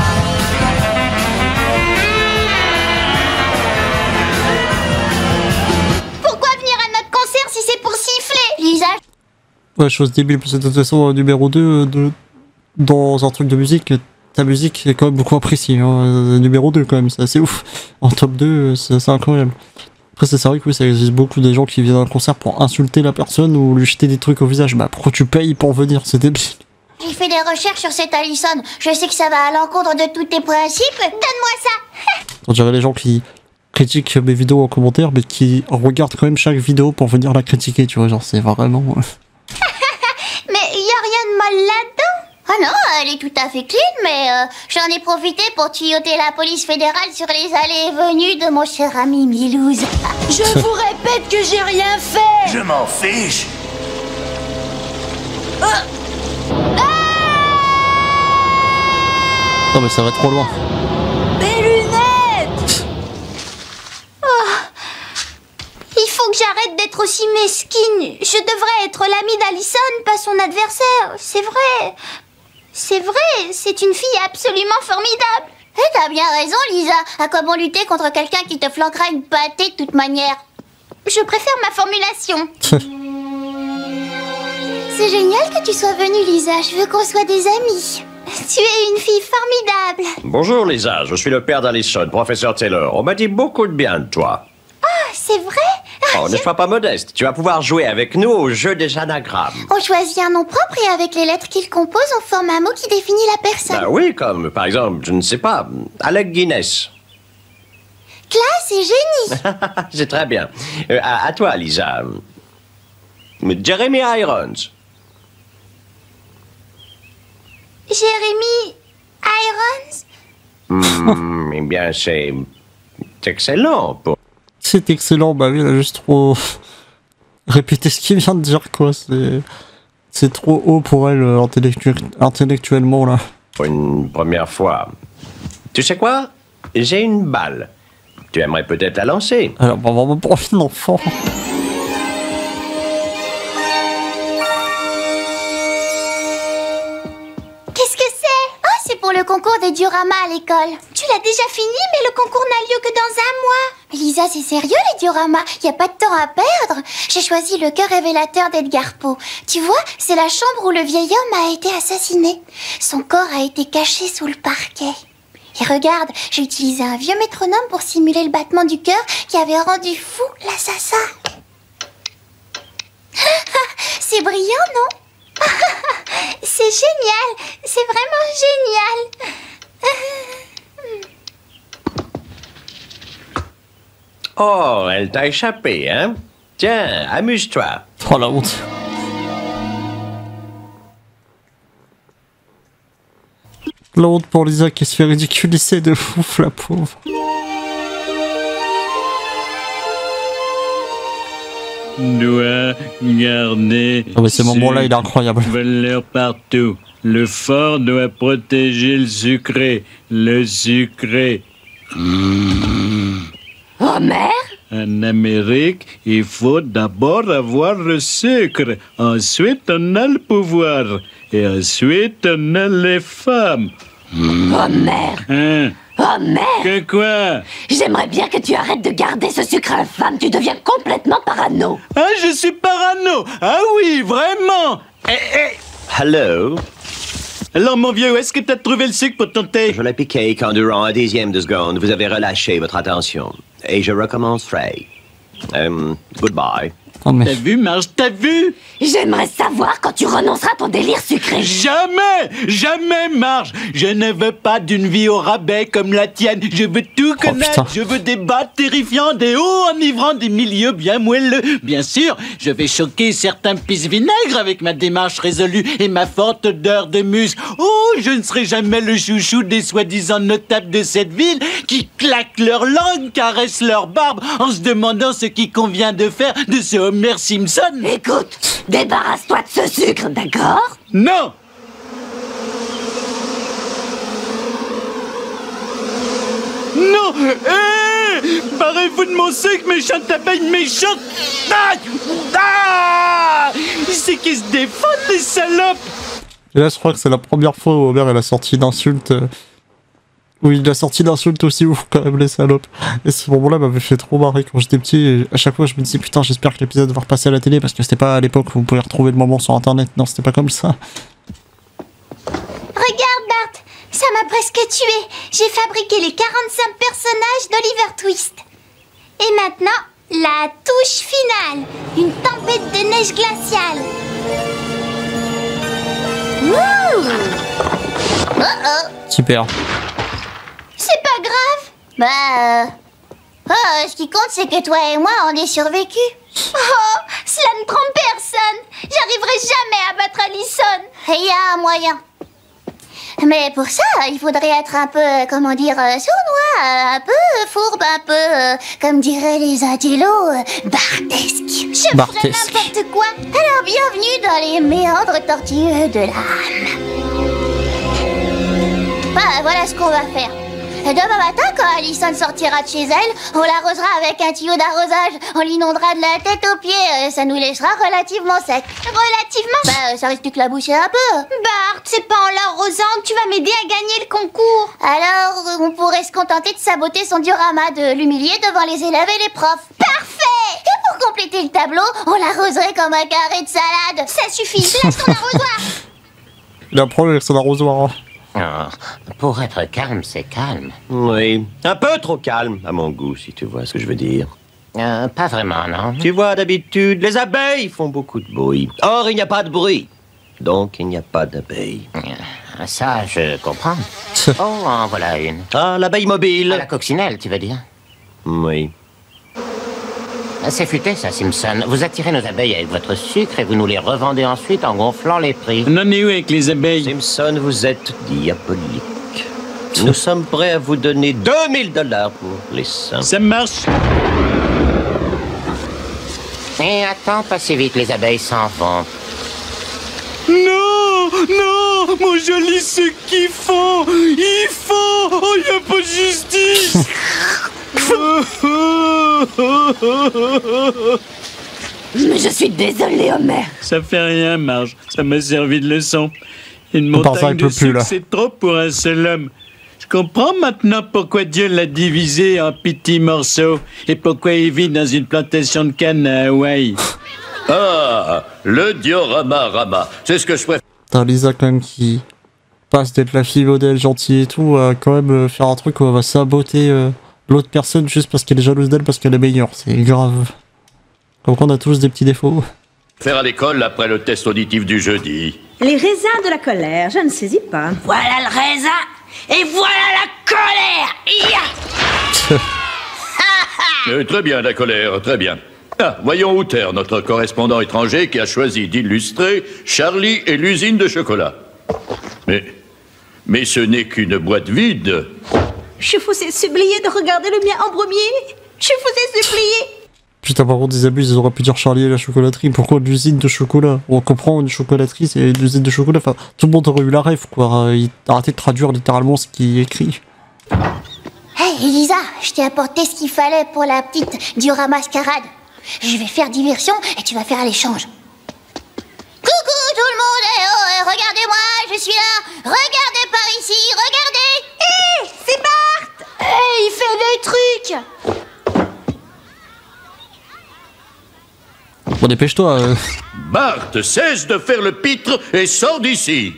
Pourquoi venir à notre concert si c'est pour siffler? Lisa. Ouais, chose débile, parce que de toute façon, euh, numéro deux, de... dans un truc de musique, ta musique est quand même beaucoup appréciée. Hein. Euh, numéro deux quand même, c'est assez ouf. En top deux, c'est incroyable. Après, c'est vrai que oui, ça existe beaucoup des gens qui viennent à un concert pour insulter la personne ou lui jeter des trucs au visage. Bah, pourquoi tu payes pour venir? C'est débile. J'ai fait des recherches sur cette Allison. Je sais que ça va à l'encontre de tous tes principes. Donne-moi ça. On dirait les gens qui critiquent mes vidéos en commentaire, mais qui regardent quand même chaque vidéo pour venir la critiquer, tu vois. Genre, c'est vraiment... Mais y a rien de mal là-dedans. Ah non, elle est tout à fait clean, mais euh, j'en ai profité pour tuyauter la police fédérale sur les allées et venues de mon cher ami Milouz. Je vous répète que j'ai rien fait. Je m'en fiche. Ah. Non mais ça va trop loin. Mes lunettes. Oh. Il faut que j'arrête d'être aussi mesquine. Je devrais être l'amie d'Allison, pas son adversaire. C'est vrai. C'est vrai, c'est une fille absolument formidable. Et t'as bien raison, Lisa. À quoi bon lutter contre quelqu'un qui te flanquera une pâtée de toute manière? Je préfère ma formulation. C'est génial que tu sois venue, Lisa. Je veux qu'on soit des amis. Tu es une fille formidable. Bonjour Lisa, je suis le père d'Allison, professeur Taylor. On m'a dit beaucoup de bien de toi. Ah, c'est vrai? Oh, ne sois pas modeste. Tu vas pouvoir jouer avec nous au jeu des anagrammes. On choisit un nom propre et avec les lettres qu'il compose, on forme un mot qui définit la personne. Bah oui, comme par exemple, je ne sais pas, Alec Guinness. Classe et génie. C'est très bien. Euh, à, à toi, Lisa. Jeremy Irons. Jeremy Irons? Hmm, eh bien, c'est excellent. Pour... C'est excellent, bah oui, il a juste trop répété ce qu'il vient de dire, quoi. C'est, c'est trop haut pour elle, intellectu... intellectuellement, là. Pour une première fois. Tu sais quoi? J'ai une balle. Tu aimerais peut-être la lancer? Alors, on va vraiment pas envie d'enfant. Qu'est-ce que c'est? Oh, c'est pour le concours des dioramas à l'école. Tu l'as déjà fini, mais le concours n'a lieu que dans un mois. Lisa, c'est sérieux les dioramas? Y a pas de temps à perdre. J'ai choisi le cœur révélateur d'Edgar Poe. Tu vois, c'est la chambre où le vieil homme a été assassiné. Son corps a été caché sous le parquet. Et regarde, j'ai utilisé un vieux métronome pour simuler le battement du cœur qui avait rendu fou l'assassin. C'est brillant, non? C'est génial. C'est vraiment génial. Oh, elle t'a échappé, hein? Tiens, amuse-toi. Oh la honte. La honte pour Lisa qui se fait ridiculiser de ouf, la pauvre. Doit garder. Ah, mais ce moment-là, il est incroyable. Valeur partout. Le fort doit protéger le sucré. Le sucré. Mmh. Homer? En Amérique, il faut d'abord avoir le sucre. Ensuite, on a le pouvoir. Et ensuite, on a les femmes. Mmh. Homer! Hein? Homer! Que quoi? J'aimerais bien que tu arrêtes de garder ce sucre infâme. Tu deviens complètement parano. Ah, je suis parano! Ah oui, vraiment! Eh, eh. Hello? Alors, mon vieux, est-ce que t'as trouvé le sucre pour ton thé? Je l'ai piqué quand, durant un dixième de seconde, vous avez relâché votre attention. Et je recommencerai. Um, goodbye. Oh, mais... T'as vu, Marge, t'as vu? J'aimerais savoir quand tu renonceras à ton délire sucré. Jamais! Jamais, Marge! Je ne veux pas d'une vie au rabais comme la tienne. Je veux tout connaître. Oh, je veux des bas terrifiants, des hauts enivrants, des milieux bien moelleux. Bien sûr, je vais choquer certains pisse vinaigres avec ma démarche résolue et ma forte odeur de muse. Oh, je ne serai jamais le chouchou des soi-disant notables de cette ville qui claquent leur langue, caressent leur barbe en se demandant ce qu'il convient de faire de ce Homer Simpson. Écoute, débarrasse-toi de ce sucre, d'accord? Non! Non! Hé! Barrez-vous de mon sucre, méchante abeille méchante! Ah! Ah! C'est qu'ils se défendent, les salopes! Et là, je crois que c'est la première fois où Homer, elle a sorti d'insultes. Euh... Oui, il a sorti d'insultes aussi ouf, quand même, les salopes. Et ce moment-là m'avait fait trop marrer quand j'étais petit. Et à chaque fois, je me disais, putain, j'espère que l'épisode va repasser à la télé, parce que c'était pas à l'époque où vous pouvez retrouver le moment sur internet. Non, c'était pas comme ça. Regarde, Bart, ça m'a presque tué. J'ai fabriqué les quarante-cinq personnages d'Oliver Twist. Et maintenant, la touche finale. Une tempête de neige glaciale. Ouh. Oh oh. Super. C'est pas grave. Bah... Euh... Oh, ce qui compte, c'est que toi et moi, on ait survécu. Oh, cela ne trompe personne. J'arriverai jamais à battre Allison. Il y a un moyen. Mais pour ça, il faudrait être un peu, comment dire, sournois, un peu fourbe, un peu, euh, comme diraient les intellos, euh, bardesque. Je ferai n'importe quoi. Alors, bienvenue dans les méandres tortueux de l'âme. Bah, voilà ce qu'on va faire. Demain matin, quand Allison sortira de chez elle, on l'arrosera avec un tuyau d'arrosage. On l'inondera de la tête aux pieds. Ça nous laissera relativement sec. Relativement? Bah, ça risque de claboucher un peu. Bart, c'est pas en l'arrosant que tu vas m'aider à gagner le concours. Alors, on pourrait se contenter de saboter son diorama, de l'humilier devant les élèves et les profs. Parfait! Et pour compléter le tableau, on l'arroserait comme un carré de salade. Ça suffit, lâche ton arrosoir. Il a un problème avec son arrosoir. Oh, pour être calme, c'est calme. Oui, un peu trop calme, à mon goût, si tu vois ce que je veux dire. Euh, pas vraiment, non. Tu vois, d'habitude, les abeilles font beaucoup de bruit. Or, il n'y a pas de bruit. Donc, il n'y a pas d'abeilles. Ça, je comprends. Oh, en voilà une. Ah, l'abeille mobile. À la coccinelle, tu veux dire? Oui. C'est futé, ça, Simpson. Vous attirez nos abeilles avec votre sucre et vous nous les revendez ensuite en gonflant les prix. On en est où avec les abeilles? Simpson, vous êtes diabolique. Nous sommes prêts à vous donner deux mille dollars pour les cent. Ça marche. Et attends, pas si vite, les abeilles s'en vont. Non, non, mon joli, ce qu'ils font, ils font. Oh, il n'y a pas de justice. Mais je suis désolé, Homer. Ça fait rien, Marge. Ça m'a servi de leçon. Une On part ça un montagne peu de plus, sucre, là. c'est trop pour un seul homme. Je comprends maintenant pourquoi Dieu l'a divisé en petits morceaux et pourquoi il vit dans une plantation de canne à Hawaï. Ah, le diorama Rama. C'est ce que je préfère. T'as Lisa quand même qui passe d'être la fille modèle gentille et tout à quand même euh, faire un truc où elle va saboter euh, l'autre personne juste parce qu'elle est jalouse d'elle parce qu'elle est meilleure. C'est grave. Comme quoi on a tous des petits défauts. Faire à l'école après le test auditif du jeudi. Les raisins de la colère, je ne saisis pas. Voilà le raisin et voilà la colère. Ya Euh, très bien, la colère, très bien. Ah, voyons Outer, notre correspondant étranger qui a choisi d'illustrer Charlie et l'usine de chocolat. Mais... Mais ce n'est qu'une boîte vide. Je vous ai supplié de regarder le mien en premier. Je vous ai supplié. Putain, par contre, ils abusent, ils auraient pu dire Charlie et la chocolaterie. Pourquoi l'usine de chocolat? On comprend une chocolaterie, c'est une usine de chocolat. Enfin, tout le monde aurait eu la rêve, quoi. Ils arrêtaient de traduire littéralement ce qui est écrit. Hey, Elisa, je t'ai apporté ce qu'il fallait pour la petite diorama mascarade. Je vais faire diversion et tu vas faire l'échange. Coucou tout le monde, eh oh, eh, regardez-moi, je suis là. Regardez par ici, regardez. Hé, c'est Bart. Hé, il fait des trucs. Bon, dépêche-toi. Euh... Bart, cesse de faire le pitre et sors d'ici.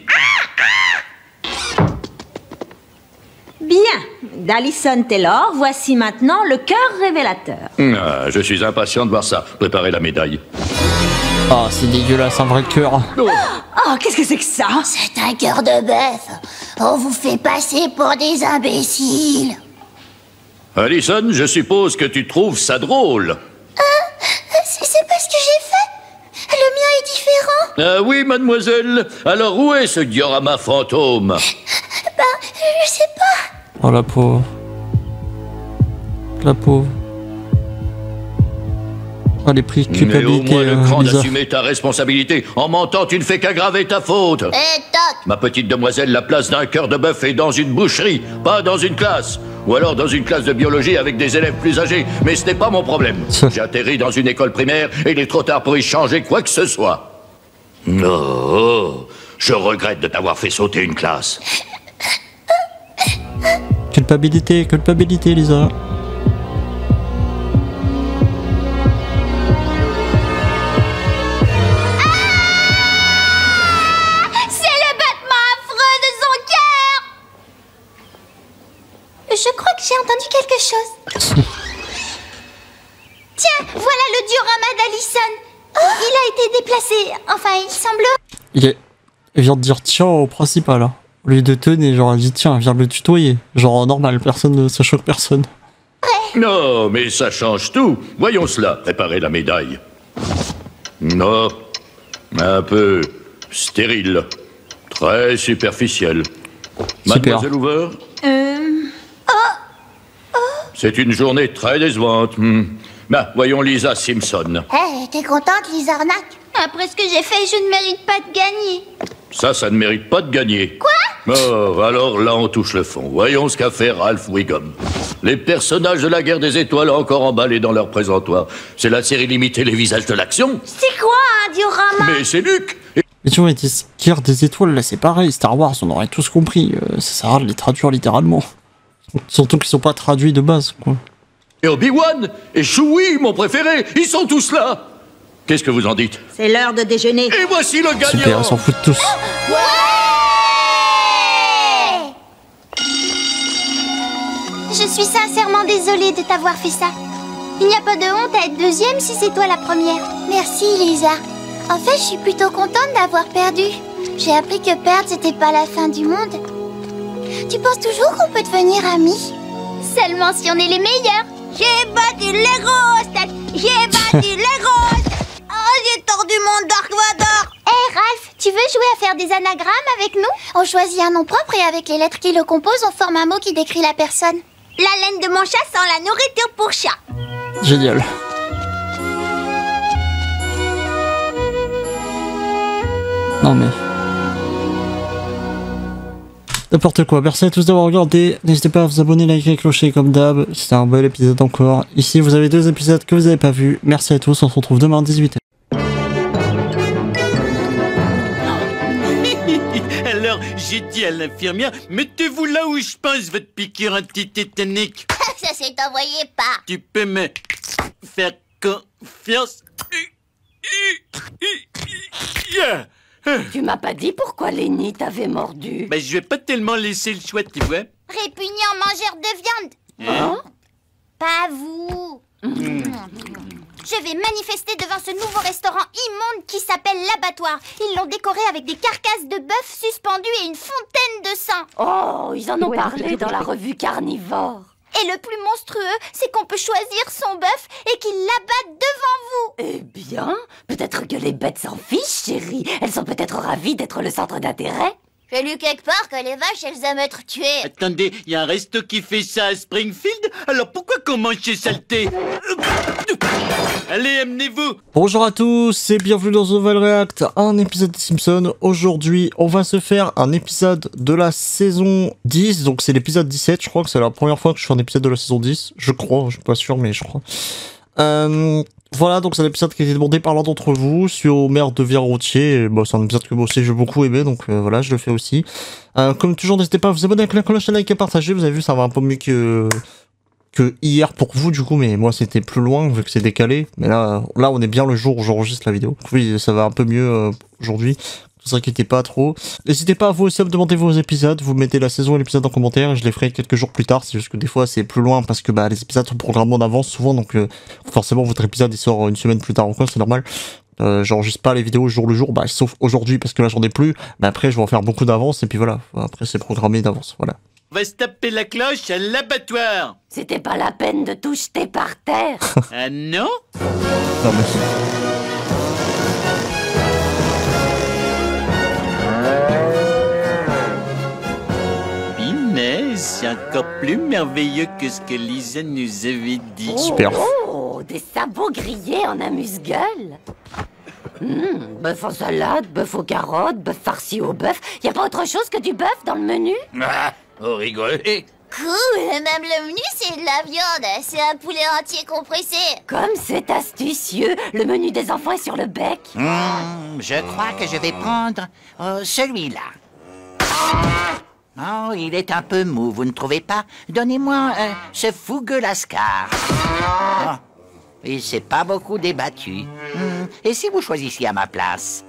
Bien. D'Alison Taylor, voici maintenant le cœur révélateur. Ah, je suis impatient de voir ça. Préparez la médaille. Ah, c'est dégueulasse, un vrai cœur. Oh. Oh, qu'est-ce que c'est que ça? C'est un cœur de bœuf. On vous fait passer pour des imbéciles. Allison, je suppose que tu trouves ça drôle. C'est pas ce que j'ai fait. Le mien est différent. Ah oui, mademoiselle. Alors où est ce diorama fantôme? Ben, je sais pas. Oh, la pauvre. La pauvre. Oh, les prix de Mais au culpabilité, moins le euh, cran Lisa. d'assumer ta responsabilité. En mentant, tu ne fais qu'aggraver ta faute. Et toc. Ma petite demoiselle, la place d'un cœur de bœuf est dans une boucherie, pas dans une classe. Ou alors dans une classe de biologie avec des élèves plus âgés. Mais ce n'est pas mon problème. J'atterris dans une école primaire et il est trop tard pour y changer quoi que ce soit. Non, je regrette de t'avoir fait sauter une classe. Culpabilité, culpabilité, Lisa. Je crois que j'ai entendu quelque chose. Tiens, voilà le diorama d'Allison. Il a été déplacé. Enfin, il semble... Il, est... il vient de dire tiens au principal. Hein. Au lieu de tenir, genre, elle dit tiens, viens le tutoyer. Genre, normal, personne, ça choque personne. Non, mais ça change tout. Voyons cela. Préparez la médaille. Non. Un peu stérile. Très superficiel. Super. Mademoiselle Hoover? Euh... C'est une journée très décevante. Hmm. Bah, voyons Lisa Simpson. Hé, hey, t'es contente, Lisa Arnaque? Après ce que j'ai fait, je ne mérite pas de gagner. Ça, ça ne mérite pas de gagner. Quoi? Oh, alors là, on touche le fond. Voyons ce qu'a fait Ralph Wiggum. Les personnages de la guerre des étoiles encore emballés dans leur présentoir. C'est la série limitée Les Visages de l'Action. C'est quoi un diorama? Mais c'est Luc. Et tu vois, ils disent guerre des étoiles, là c'est pareil, Star Wars, on aurait tous compris. Euh, ça sert à rien de les traduire littéralement. Surtout qu'ils sont pas traduits de base, quoi. Et Obi-Wan et Chewie, mon préféré, ils sont tous là. Qu'est-ce que vous en dites? C'est l'heure de déjeuner. Et voici le gagnant. Super, ils s'en foutent tous. Ouais! Je suis sincèrement désolée de t'avoir fait ça. Il n'y a pas de honte à être deuxième si c'est toi la première. Merci, Lisa. En fait, je suis plutôt contente d'avoir perdu. J'ai appris que perdre, c'était pas la fin du monde. Tu penses toujours qu'on peut devenir amis? Seulement si on est les meilleurs. J'ai battu les grosses têtes. J'ai battu les grosses têtes. Oh, j'ai tordu mon Dark Vador. Hé, hey, Ralph, tu veux jouer à faire des anagrammes avec nous? On choisit un nom propre et avec les lettres qui le composent, on forme un mot qui décrit la personne. La laine de mon chat sans la nourriture pour chat. Génial. Non mais... N'importe quoi. Merci à tous d'avoir regardé. N'hésitez pas à vous abonner, liker et clocher comme d'hab. C'était un bel épisode encore. Ici, vous avez deux épisodes que vous n'avez pas vus. Merci à tous. On se retrouve demain à dix-huit heures. Alors, j'ai dit à l'infirmière, mettez-vous là où je pense votre piqûre antitétanique. Ça s'est envoyé pas. Tu peux me faire confiance. Yeah. Tu m'as pas dit pourquoi Lenny t'avait mordu. Ben, je vais pas tellement laisser le choix, tu vois. Répugnant mangeur de viande. Hein? Pas vous. Mmh. Je vais manifester devant ce nouveau restaurant immonde qui s'appelle l'Abattoir. Ils l'ont décoré avec des carcasses de bœuf suspendues et une fontaine de sang. Oh, ils en ont parlé dans la revue Carnivore. Et le plus monstrueux, c'est qu'on peut choisir son bœuf et qu'il l'abatte devant vous. Eh bien, peut-être que les bêtes s'en fichent, chérie. Elles sont peut-être ravies d'être le centre d'intérêt. J'ai lu quelque part que les vaches, elles aiment être tuées. Attendez, il y a un resto qui fait ça à Springfield. Alors pourquoi qu'on mange chez Saleté? Allez, amenez-vous. Bonjour à tous et bienvenue dans The Nouvelle React, un épisode des Simpsons. Aujourd'hui, on va se faire un épisode de la saison dix, donc c'est l'épisode dix-sept, je crois que c'est la première fois que je fais un épisode de la saison dix, je crois, je suis pas sûr, mais je crois. Euh, voilà, donc c'est un épisode qui a été demandé par l'un d'entre vous sur Mère de Viens-Routier, bah, c'est un épisode que moi aussi j'ai beaucoup aimé, donc euh, voilà, je le fais aussi. Euh, comme toujours, n'hésitez pas à vous abonner avec la cloche, à liker et partager, vous avez vu, ça va un peu mieux que... que hier pour vous du coup, mais moi c'était plus loin vu que c'est décalé, mais là là on est bien le jour où j'enregistre la vidéo. Oui, ça va un peu mieux euh, aujourd'hui, ne vous inquiétez pas trop. N'hésitez pas à vous aussi à me demander vos épisodes, vous mettez la saison et l'épisode en commentaire et je les ferai quelques jours plus tard, c'est juste que des fois c'est plus loin parce que bah les épisodes sont programmés en avance souvent, donc euh, forcément votre épisode il sort une semaine plus tard ou quoi, c'est normal. Euh, j'enregistre pas les vidéos jour le jour, bah sauf aujourd'hui parce que là j'en ai plus, mais après je vais en faire beaucoup d'avance et puis voilà, après c'est programmé d'avance, voilà. On va se taper la cloche à l'abattoir. C'était pas la peine de tout jeter par terre. Ah non? Non mais... Punaise, c'est encore plus merveilleux que ce que Lisa nous avait dit. Oh, super. Oh, des sabots grillés en amuse-gueule. Mmh, bœuf en salade, bœuf aux carottes, bœuf farci au bœuf. Y a pas autre chose que du bœuf dans le menu? Ah, vous rigolez? Cool, même le menu c'est de la viande, c'est un poulet entier compressé. Comme c'est astucieux, le menu des enfants est sur le bec. Mmh, je crois que je vais prendre euh, celui-là. Oh, il est un peu mou, vous ne trouvez pas? Donnez-moi euh, ce fougueux lascar. Oh, il s'est pas beaucoup débattu. Mmh, et si vous choisissiez à ma place?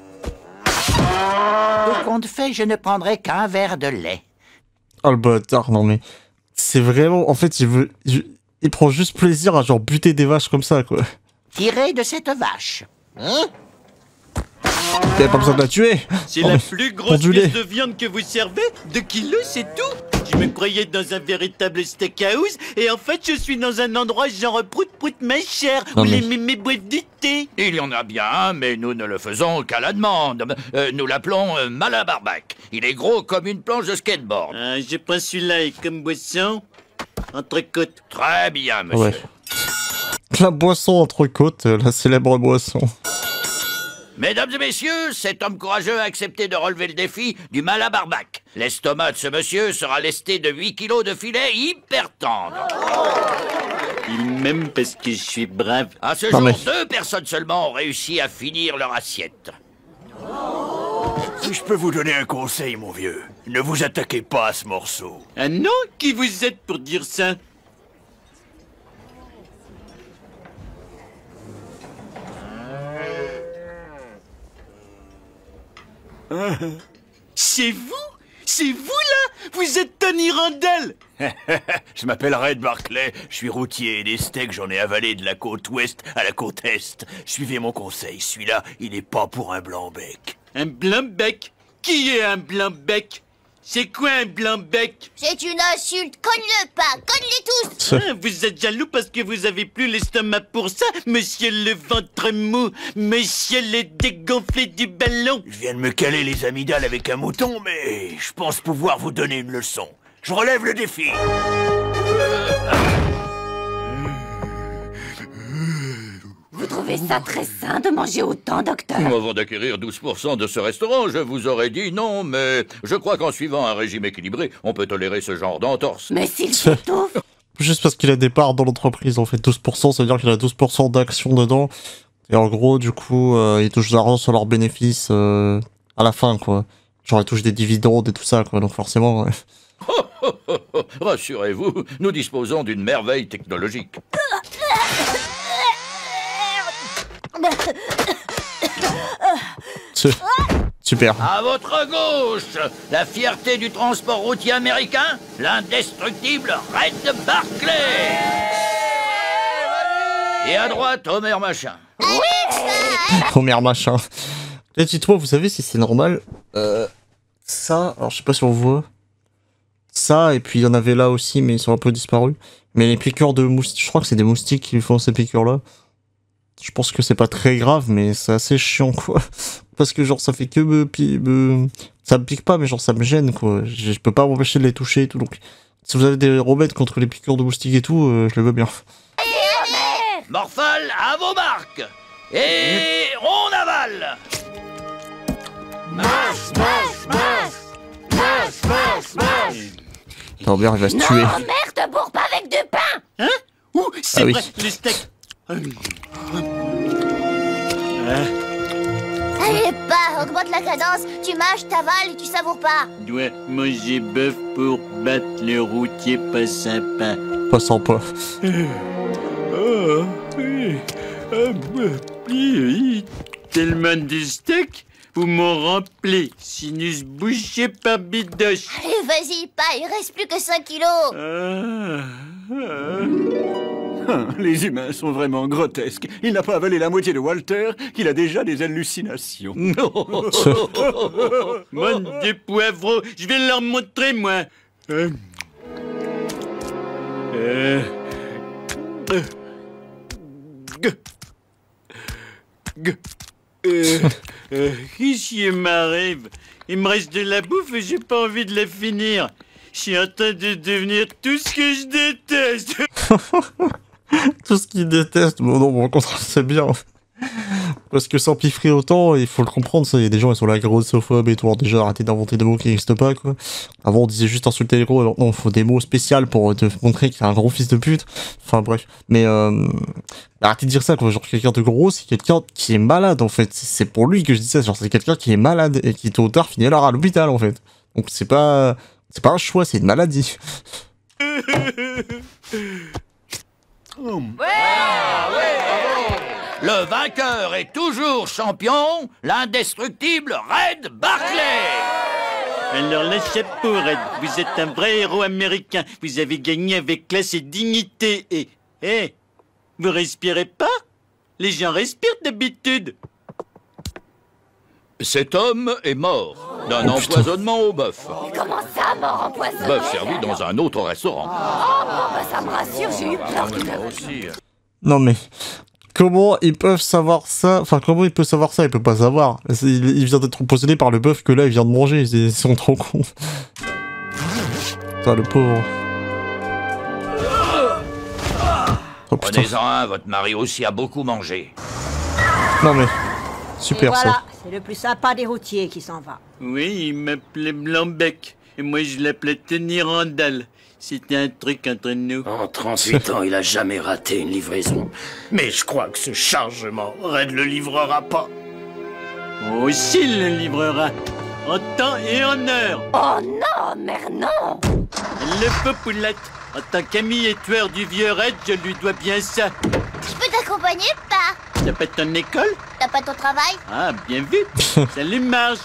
Au compte fait, je ne prendrai qu'un verre de lait. Oh le bâtard, non mais... C'est vraiment... En fait, il veut... Il, il prend juste plaisir à genre buter des vaches comme ça, quoi. Tirez de cette vache. Hein? T'avais pas besoin de la tuer. C'est oh, la plus grosse pièce de viande que vous servez? Deux kilos, c'est tout? Je me croyais dans un véritable steakhouse, et en fait, je suis dans un endroit genre prout-prout ma chère, où Non, mais- les mémés boivent du thé. Il y en a bien un, mais nous ne le faisons qu'à la demande. Euh, nous l'appelons euh, Malabarbac. Il est gros comme une planche de skateboard. Ah, je prends celui-là, et comme boisson, entrecôte. Très bien, monsieur. Ouais. La boisson entrecôte, la célèbre boisson. Mesdames et messieurs, cet homme courageux a accepté de relever le défi du Malabarbac. L'estomac de ce monsieur sera lesté de huit kilos de filet hyper tendre. Il m'aime parce que je suis brave. À ce Non, jour, mais- deux personnes seulement ont réussi à finir leur assiette. Si je peux vous donner un conseil, mon vieux, ne vous attaquez pas à ce morceau. Ah non? Qui vous êtes pour dire ça? C'est vous? C'est vous, là? Vous êtes Tony Randall? Je m'appelle Red Barclay, je suis routier et des steaks, j'en ai avalé de la côte ouest à la côte est. Suivez mon conseil, celui-là, il n'est pas pour un blanc-bec. Un blanc-bec? Qui est un blanc-bec? C'est quoi un blanc-bec? C'est une insulte. Cogne-le pas. Cogne-les tous. Ah, vous êtes jaloux parce que vous avez plus l'estomac pour ça, monsieur le ventre mou, monsieur le dégonflé du ballon. Je viens de me caler les amygdales avec un mouton, mais je pense pouvoir vous donner une leçon. Je relève le défi. Vous trouvez ça très sain de manger autant, docteur? Avant d'acquérir douze pour cent de ce restaurant, je vous aurais dit non, mais je crois qu'en suivant un régime équilibré, on peut tolérer ce genre d'entorse. Mais s'il s'étouffe... Juste parce qu'il a des parts dans l'entreprise, en fait, douze pour cent, ça veut dire qu'il a douze pour cent d'actions dedans. Et en gros, du coup, euh, ils touchent de l'argent sur leurs bénéfices euh, à la fin, quoi. Genre, ils touchent des dividendes et tout ça, quoi. Donc forcément... Ouais. Rassurez-vous, nous disposons d'une merveille technologique. Super. À votre gauche, la fierté du transport routier américain, l'indestructible Red Barclay. Et à droite, Homer Machin. Homer Machin. Et dites-moi, vous savez si c'est normal euh, ça, alors je sais pas si on voit. Ça, et puis il y en avait là aussi, mais ils sont un peu disparus. Mais les piqûres de moustiques, je crois que c'est des moustiques qui font ces piqûres-là. Je pense que c'est pas très grave, mais c'est assez chiant, quoi. Parce que, genre, ça fait que me, pi- me... Ça me pique pas, mais genre, ça me gêne, quoi. Je, je peux pas m'empêcher de les toucher et tout, donc... Si vous avez des remèdes contre les piqûres de moustiques et tout, euh, je les veux bien. Morphale, à vos marques. Et on avale. Masse, masse, masse. Masse, masse, masse. Robert, il va se Non, tuer. merde, bourre pas avec du pain. Hein? Ouh, c'est Ah oui. vrai, les steaks. Allez, pas, augmente la cadence. Tu mâches, t'avales et tu savoures pas. Dois manger bœuf pour battre le routier pas sympa. Pas sympa. Oh, oui. Ah, bah, oui. Tellement de steaks, vous m'en rempli. Sinus bouché par bidoche. Allez, vas-y, pas, il reste plus que cinq kilos. Ah, ah. Les humains sont vraiment grotesques. Il n'a pas avalé la moitié de Walter, qu'il a déjà des hallucinations. Monde de poivreaux, je vais leur montrer, moi. Euh. Euh. Euh. G. G. Euh. Euh. Qu'est-ce qui m'arrive? Il me reste de la bouffe et j'ai pas envie de la finir. Je suis en train de devenir tout ce que je déteste. Tout ce qu'ils détestent, bon non, bon, au contraire, c'est bien. Parce que s'empiffrer autant, il faut le comprendre, ça, il y a des gens, ils sont là, grossophobes et tout, alors déjà, arrêtez d'inventer des mots qui n'existent pas, quoi. Avant, on disait juste insulter les gros, alors non, il faut des mots spéciaux pour te montrer qu'il y a un gros fils de pute. Enfin, bref. Mais, euh, arrêtez de dire ça, quoi. Genre, quelqu'un de gros, c'est quelqu'un qui est malade, en fait. C'est pour lui que je dis ça, genre, c'est quelqu'un qui est malade et qui, tôt ou tard, finit alors à l'hôpital, en fait. Donc, c'est pas, c'est pas un choix, c'est une maladie. Le vainqueur est toujours champion, l'indestructible Red Barclay. Alors le chapeau, Red, vous êtes un vrai héros américain. Vous avez gagné avec classe et dignité. Et, hé, vous respirez pas? Les gens respirent d'habitude. Cet homme est mort d'un empoisonnement au bœuf. Comment ça, mort empoisonné? Bœuf servi dans un autre restaurant. Oh, bon, bah ça me rassure, j'ai eu peur qu'il meure. Non mais, comment ils peuvent savoir ça? Enfin, comment il peut savoir ça? Il peut pas savoir. Il, il vient d'être empoisonné par le bœuf que là, il vient de manger. Ils, ils sont trop cons. Putain, le pauvre. Oh putain. Prenez-en un, votre mari aussi a beaucoup mangé. Non mais... Super, Et voilà, ça. c'est le plus sympa des routiers qui s'en va. Oui, il m'appelait Blanc-Bec. Et moi, je l'appelais Tony Randall. C'était un truc entre nous. En trente-huit ans, il a jamais raté une livraison. Mais je crois que ce chargement, Red le livrera pas. Oh, s'il le livrera. En temps et en heure. Oh non, mère, non. Le popoulette. En tant qu'ami et tueur du vieux Red, je lui dois bien ça. Je peux t'accompagner, pas? T'as pas ton école? T'as pas ton travail? Ah, bien vu. Salut, Marge.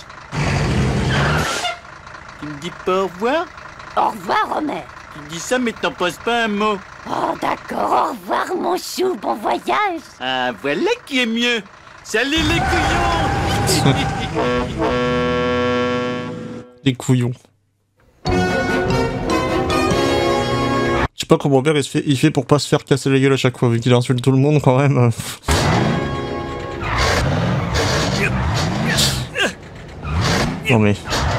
Tu me dis pas au revoir? Au revoir, Homer. Tu dis ça, mais t'en penses pas un mot. Oh, d'accord, au revoir, mon chou, bon voyage. Ah, voilà qui est mieux. Salut, les couillons. Les couillons. Je sais pas comment père il, se fait, il fait pour pas se faire casser la gueule à chaque fois, vu qu'il insulte tout le monde quand même. Non mais...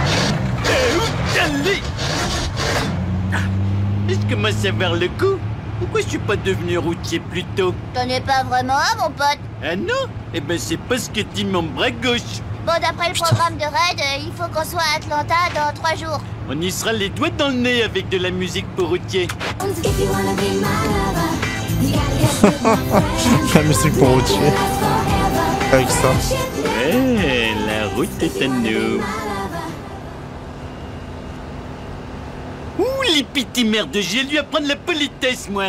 Je commence à avoir le coup. Pourquoi je suis pas devenu routier plus tôt? T'en es pas vraiment un, mon pote. Ah non? Eh ben c'est pas ce que dit mon bras gauche. Bon, d'après le programme de Red, euh, il faut qu'on soit à Atlanta dans trois jours. On y sera les doigts dans le nez avec de la musique pour routier. La musique pour routier. Avec ça. Ouais, la route est à nous. Ouh, les petits merdes, j'ai lui apprendre la politesse, moi.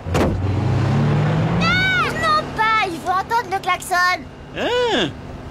Ah, non pas, il faut entendre le klaxon. Ah.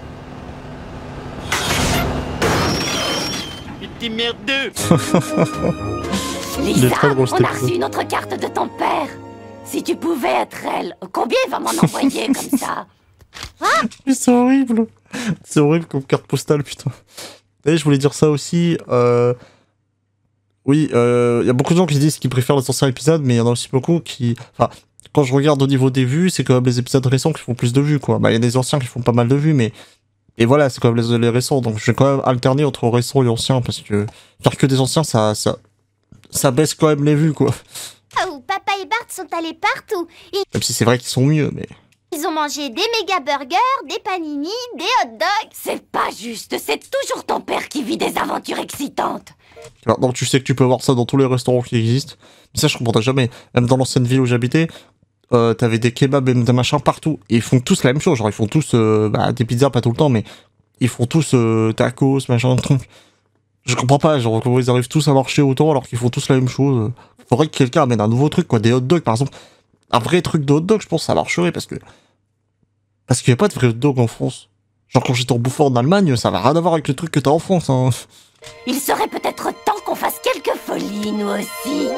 Petit merdeux. Lisa, on a reçu une autre carte de ton père. Si tu pouvais être elle, combien il va m'en envoyer comme ça? Mais c'est horrible. C'est horrible comme carte postale, putain. Et je voulais dire ça aussi. Euh... Oui, il euh, y a beaucoup de gens qui disent qu'ils préfèrent les anciens épisodes, mais il y en a aussi beaucoup qui... Enfin, quand je regarde au niveau des vues, c'est quand même les épisodes récents qui font plus de vues, quoi. Bah, il y a des anciens qui font pas mal de vues, mais... Et voilà, c'est quand même les, les récents, donc je vais quand même alterner entre récents et anciens, parce que faire que des anciens, ça, ça, ça baisse quand même les vues, quoi. Oh, papa et Bart sont allés partout. Ils... Même si c'est vrai qu'ils sont mieux, mais... Ils ont mangé des méga burgers, des panini, des hot dogs. C'est pas juste, c'est toujours ton père qui vit des aventures excitantes. Alors, donc tu sais que tu peux voir ça dans tous les restaurants qui existent. Mais ça, je comprendrais jamais. Même dans l'ancienne ville où j'habitais, euh, t'avais des kebabs et des machins partout. Et ils font tous la même chose. Genre, ils font tous euh, bah, des pizzas, pas tout le temps, mais ils font tous euh, tacos, machin, truc. Je comprends pas, genre, comment ils arrivent tous à marcher autant alors qu'ils font tous la même chose. Faudrait que quelqu'un amène un nouveau truc, quoi. Des hot dogs, par exemple. Un vrai truc de hot dog, je pense que ça marcherait parce que. Parce qu'il n'y a pas de vrai hot dog en France. Genre, quand j'étais en bouffant en Allemagne, ça n'a rien à voir avec le truc que t'as en France, hein. Il serait peut-être temps qu'on fasse quelques folies, nous aussi.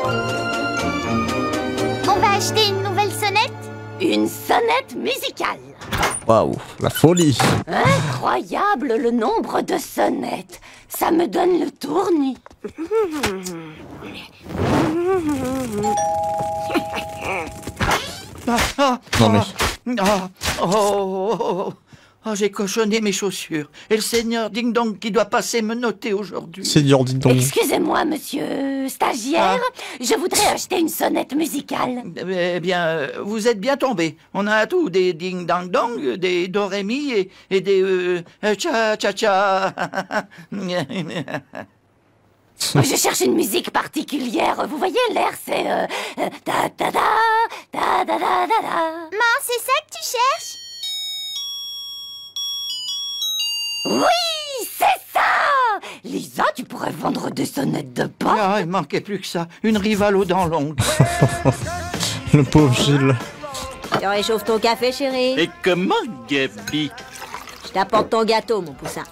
On va acheter une nouvelle sonnette? Une sonnette musicale. Waouh, la folie. Incroyable le nombre de sonnettes. Ça me donne le tournis. Ah, ah, non mais... Ah, oh, oh, oh, oh, j'ai cochonné mes chaussures. Et le seigneur Ding Dong qui doit passer me noter aujourd'hui. Seigneur Ding Dong. Excusez-moi, monsieur stagiaire. Ah. Je voudrais acheter une sonnette musicale. Eh bien, vous êtes bien tombé. On a tout. Des Ding Dong Dong, des Do Ré Mi et, et des euh, Cha Cha Cha. Je cherche une musique particulière. Vous voyez, l'air, c'est... Euh, da da da, da da da da da. Maman, c'est ça que tu cherches? Oui, c'est ça. Lisa, tu pourrais vendre des sonnettes de pain. Ah, il manquait plus que ça. Une rivalo dans l'ongle. Le pauvre Gilles. Tu réchauffes ton café, chérie? Et comment, Gabi? Je t'apporte ton gâteau, mon poussin.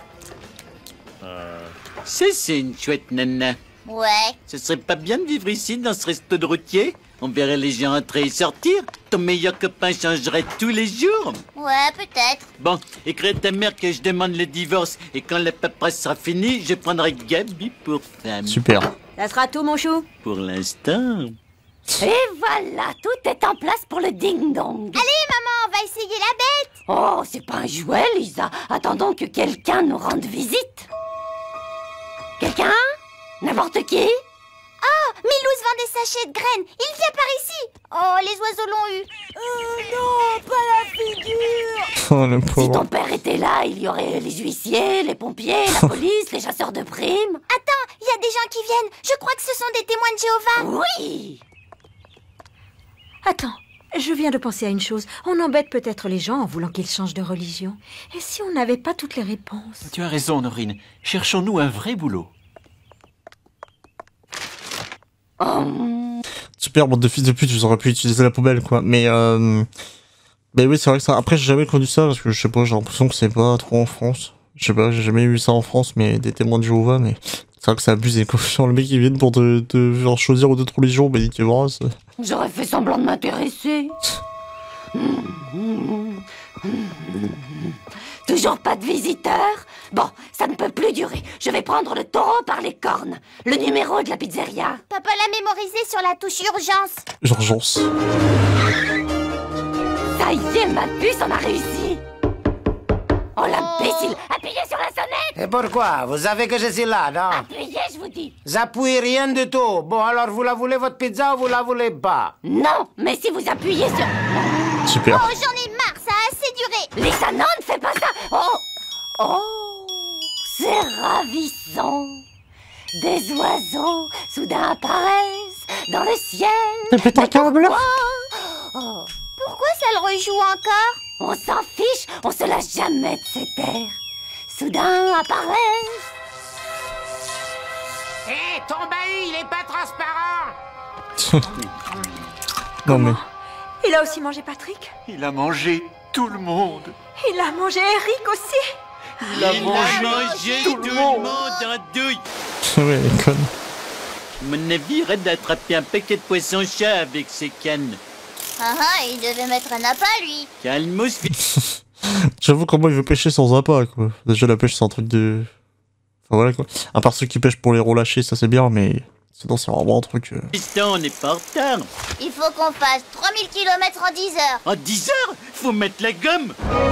Ça, c'est une chouette nana. Ouais. Ce serait pas bien de vivre ici, dans ce resto de routier? On verrait les gens entrer et sortir. Ton meilleur copain changerait tous les jours. Ouais, peut-être. Bon, écris à ta mère que je demande le divorce. Et quand la paperasse sera finie, je prendrai Gabi pour femme. Super. Ça sera tout, mon chou? Pour l'instant. Et voilà, tout est en place pour le ding-dong. Allez, maman, on va essayer la bête. Oh, c'est pas un jouet, Lisa. Attendons que quelqu'un nous rende visite. Quelqu'un? N'importe qui? Oh, Milouz vend des sachet de graines. Il vient par ici. Oh, les oiseaux l'ont eu. Euh, non, pas la figure. Oh, le Si pauvre. ton père était là, il y aurait les huissiers, les pompiers, la police, les chasseurs de primes. Attends, il y a des gens qui viennent. Je crois que ce sont des témoins de Jéhovah. Oui. Attends, je viens de penser à une chose. On embête peut-être les gens en voulant qu'ils changent de religion. Et si on n'avait pas toutes les réponses? Tu as raison, Norine. Cherchons-nous un vrai boulot. Oh. Super, bande de fils de pute, vous auriez pu utiliser la poubelle, quoi. Mais, euh... Mais oui, c'est vrai que ça... Après, j'ai jamais connu ça, parce que, je sais pas, j'ai l'impression que c'est pas trop en France. Je sais pas, j'ai jamais eu ça en France, mais des témoins de Jéhovah, mais... C'est vrai que c'est abusé, quoi. Genre, le mec, il vient pour te, te faire choisir d'autres religions, mais tu vois, c'est... J'aurais fait semblant de m'intéresser. Toujours pas de visiteurs? Bon, ça ne peut plus durer. Je vais prendre le taureau par les cornes. Le numéro de la pizzeria. Papa l'a mémorisé sur la touche urgence. Urgence. Ça y est, ma puce, on a réussi. Oh, l'imbécile! Appuyez sur la sonnette! Et pourquoi? Vous savez que je suis là, non? Appuyez, je vous dis! J'appuie rien du tout. Bon, alors vous la voulez, votre pizza, ou vous la voulez pas? Non, mais si vous appuyez sur... Super. Oh, j'en ai marre, ça a assez duré. Lisa, non, ne fais pas ça! Oh! Oh! C'est ravissant! Des oiseaux soudain apparaissent dans le ciel. C'est peut-être un câble. Oh! Pourquoi ça le rejoue encore? On s'en fiche, on se lasse jamais de ces terres. Soudain apparaissent. Hé, hey, ton bahut, il est pas transparent. Non mais... Il a aussi mangé Patrick? Il a mangé tout le monde. Il a mangé Eric aussi? Il a Il mangé, a mangé tout, tout le le monde. monde en douille. Ouais, elle est conne. Mon avis, arrête d'attraper un paquet de poissons-chats avec ses cannes. Ah ah, il devait mettre un appât, lui. Calmos, J'avoue comment il veut pêcher sans appât, quoi. Déjà la pêche c'est un truc de... Enfin voilà quoi. À part ceux qui pêchent pour les relâcher, ça c'est bien, mais... Sinon c'est vraiment un truc... Euh... Piston, on n'est pas en retard. Il faut qu'on fasse trois mille kilomètres en dix heures. En dix heures? Faut mettre la gomme.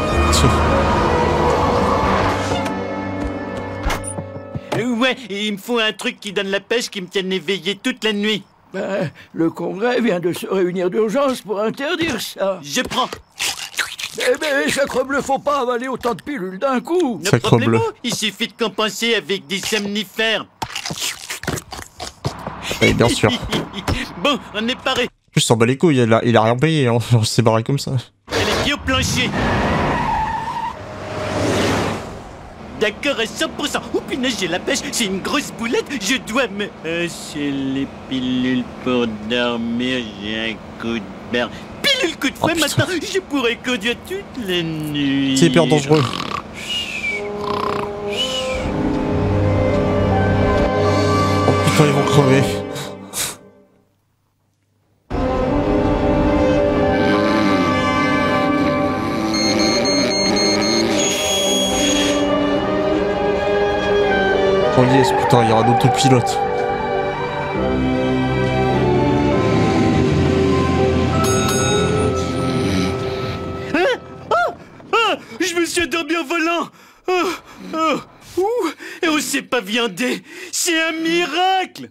Ouais, il me faut un truc qui donne la pêche qui me tienne éveillé toute la nuit. Ben, le Congrès vient de se réunir d'urgence pour interdire ça. Je prends. Eh ben, Sacrebleu, faut pas avaler autant de pilules d'un coup. Le problème, il suffit de compenser avec des somnifères. Oui, bien sûr. Bon, on est paré. Je s'en bat les couilles, il a, il a rien payé, hein. On s'est barré comme ça. Elle est pieds au plancher. D'accord à cent pour cent. Oh punaise, j'ai la pêche, c'est une grosse boulette. Je dois me... Euh, c'est les pilules pour dormir, j'ai un coup de barre. Pilule coup de fouet, oh, maintenant, je pourrais conduire toute la nuit. C'est hyper dangereux. Oh putain, ils vont crever. Oh yes, putain, il y aura d'autres pilotes. Hein? Oh, oh, je me suis endormi au volant. Oh, oh, ouh, et on s'est pas viandé. C'est un miracle.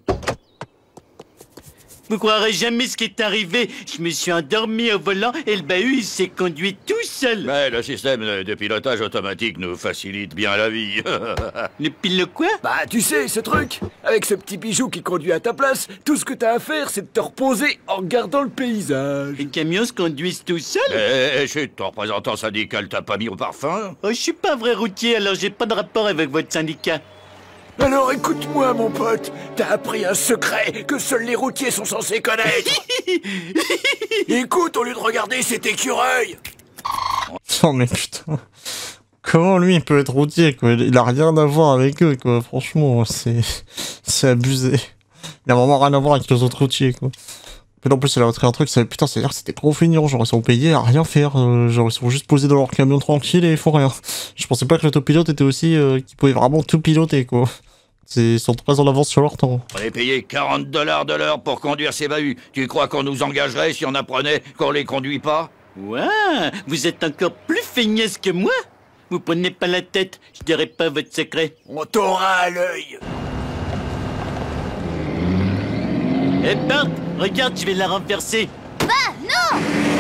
Vous croirez jamais ce qui est arrivé. Je me suis endormi au volant et le bahut, il s'est conduit tout seul. Mais le système de pilotage automatique nous facilite bien la vie. Le pilote quoi? Bah, tu sais, ce truc. Avec ce petit bijou qui conduit à ta place, tout ce que t'as à faire, c'est de te reposer en regardant le paysage. Les camions se conduisent tout seuls? Eh, eh, chut, ton représentant syndical t'a pas mis au parfum? Oh, je suis pas un vrai routier, alors j'ai pas de rapport avec votre syndicat. Alors écoute-moi, mon pote, t'as appris un secret que seuls les routiers sont censés connaître. Écoute, au lieu de regarder cet écureuil. Oh mais putain. Comment lui il peut être routier, quoi? Il a rien à voir avec eux, quoi. Franchement, c'est... C'est abusé. Il a vraiment rien à voir avec les autres routiers, quoi. Puis en plus, il a retiré un truc, ça... putain, c'est-à-dire que c'était trop feignant. Genre, ils sont payés à rien faire. Euh, genre, ils sont juste posés dans leur camion tranquille et ils font rien. Je pensais pas que l'autopilote était aussi... Euh, qu'ils pouvaient vraiment tout piloter, quoi. Ils sont très en avance sur leur temps. On est payé quarante dollars de l'heure pour conduire ces bahuts. Tu crois qu'on nous engagerait si on apprenait qu'on les conduit pas? Ouais, vous êtes encore plus feignasse que moi. Vous prenez pas la tête, je dirai pas votre secret. On t'aura à l'œil. Eh Bart, Regarde, je vais la renverser. Bah, non.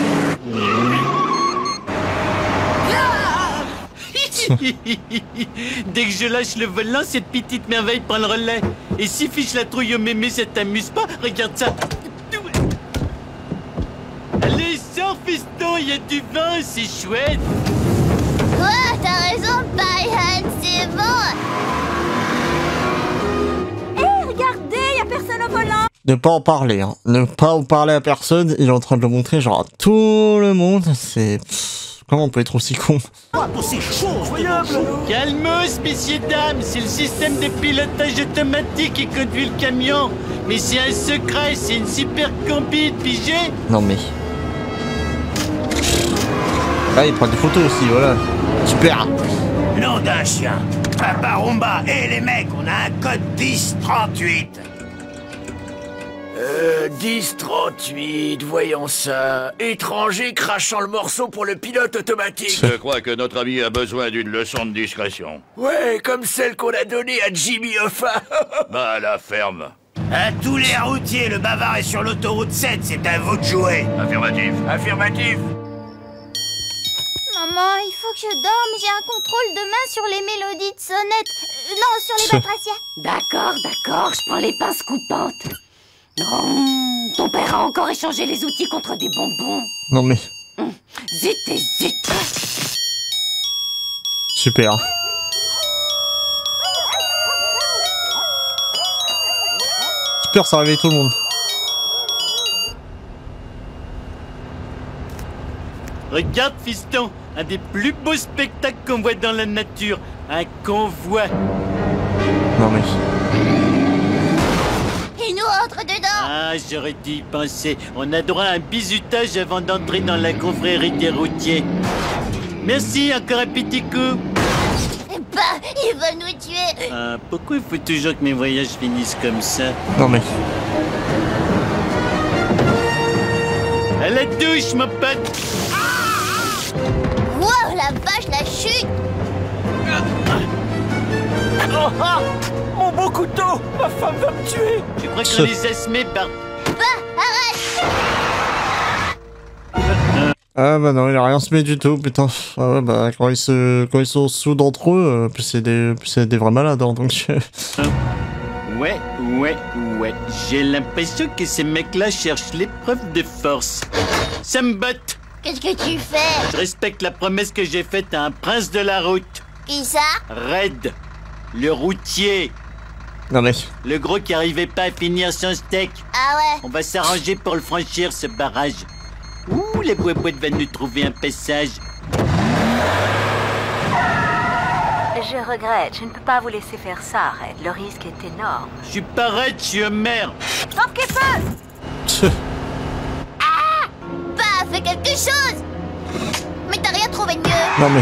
Dès que je lâche le volant, cette petite merveille prend le relais. Et si fiche la trouille au mémé, ça t'amuse pas? Regarde ça. Allez, sors, fiston, il y a du vent, c'est chouette. Ouais, t'as raison, Byhan, c'est bon. Hé, hey, regardez, y a personne au volant. Ne pas en parler, hein. Ne pas en parler à personne. Il est en train de le montrer, genre, à tout le monde. C'est... Comment on peut être aussi con? Calmos, messieurs, dames, c'est le système de pilotage automatique qui conduit le camion. Mais c'est un secret, c'est une super combi, pigé. Non mais... Ah, il prend des photos aussi, voilà. Super. Nom d'un chien. Papa Rumba. Et les mecs, on a un code dix trente-huit. Euh, dix trente-huit, voyons ça. Étranger crachant le morceau pour le pilote automatique. Je crois que notre ami a besoin d'une leçon de discrétion. Ouais, comme celle qu'on a donnée à Jimmy Hoffa. Bah, la ferme. À tous les routiers, le bavard est sur l'autoroute sept, c'est à vous de jouer. Affirmatif. Affirmatif. Maman, il faut que je dorme. J'ai un contrôle demain sur les mélodies de sonnettes. Euh, non, sur les batraciens. D'accord, d'accord, je prends les pinces coupantes. Non, ton père a encore échangé les outils contre des bonbons. Non mais... Hum, Zut et zut. Super. Super, ça réveille tout le monde. Regarde, fiston, un des plus beaux spectacles qu'on voit dans la nature. Un convoi. Non mais... Il nous rentre dedans. Ah, j'aurais dû y penser. On a droit à un bizutage avant d'entrer dans la confrérie des routiers. Merci, encore un petit coup. Bah, il va nous tuer. Ah, pourquoi il faut toujours que mes voyages finissent comme ça? Non mais... À la douche, mon pote. Wow, la vache, la chute. Oh, ah, mon beau couteau. Ma femme va me tuer. Je crois qu'on les a semés, Bart. Bah, arrête. Ah bah non, il a rien semé du tout, putain. Ah ouais, bah quand ils, se... quand ils sont sous d'entre eux, plus c'est des... des vrais malades, hein, donc... Ouais, ouais, ouais. J'ai l'impression que ces mecs-là cherchent l'épreuve de force. Ça me botte. Qu'est-ce que tu fais? Je respecte la promesse que j'ai faite à un prince de la route. Qui ça? Red, le routier. Non mais... Le gros qui arrivait pas à finir son steak. Ah ouais? On va s'arranger pour le franchir, ce barrage. Ouh, les bois-boîtes va nous trouver un passage. Je regrette, je ne peux pas vous laisser faire ça, Red. Le risque est énorme. Je suis pas Red, je suis Homer. Porquez feu! Ah! Bah, fais quelque chose! Mais t'as rien trouvé de mieux. Non mais...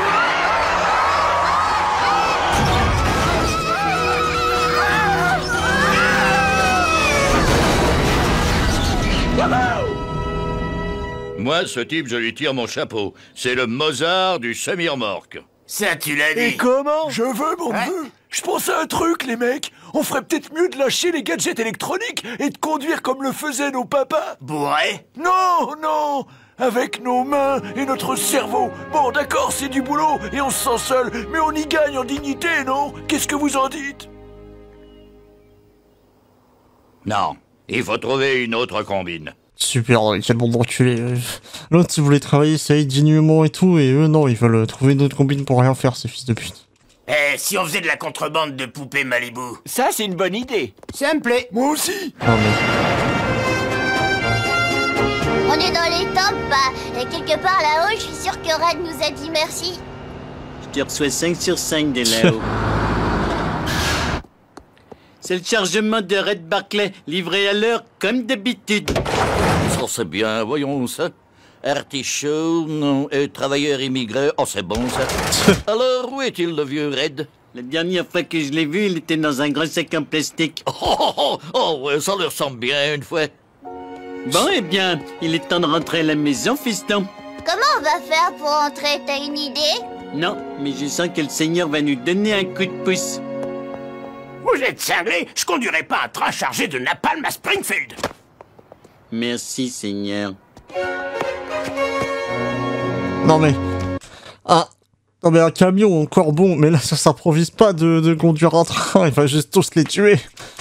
Moi, ce type, je lui tire mon chapeau. C'est le Mozart du semi-remorque. Ça, tu l'as dit. Et comment? Je veux, mon neveu. Je pense à un truc, les mecs. On ferait peut-être mieux de lâcher les gadgets électroniques et de conduire comme le faisaient nos papas. Bourré? Non, non. Avec nos mains et notre cerveau. Bon, d'accord, c'est du boulot et on se sent seul, mais on y gagne en dignité, non? Qu'est-ce que vous en dites? Non, il faut trouver une autre combine. Super, quel bon d'enculé. L'autre, il voulait travailler ça dignement et tout, et eux, non, ils veulent trouver une autre combine pour rien faire, ces fils de pute. Eh, si on faisait de la contrebande de poupées Malibu? Ça, c'est une bonne idée. Ça me plaît. Moi aussi. Non mais... On est dans les tempes, bah, et quelque part là-haut, je suis sûr que Red nous a dit merci. Je te reçois cinq sur cinq de là-haut. C'est le chargement de Red Barclay, livré à l'heure comme d'habitude. Ça, c'est bien, voyons ça. Artichaut, non, et travailleur immigré, oh, c'est bon ça. Alors, où est-il le vieux Red? La dernière fois que je l'ai vu, il était dans un grand sac en plastique. Oh, oh, oh, oh ouais, ça lui ressemble bien une fois. Bon, eh bien, il est temps de rentrer à la maison, fiston. Comment on va faire pour entrer? T'as une idée? Non, mais je sens que le Seigneur va nous donner un coup de pouce. Vous êtes cinglés? Je conduirai pas un train chargé de napalm à Springfield. Merci, Seigneur. Non mais... Ah... Non mais un camion encore bon, mais là ça s'improvise pas de, de conduire un train, il va juste tous les tuer.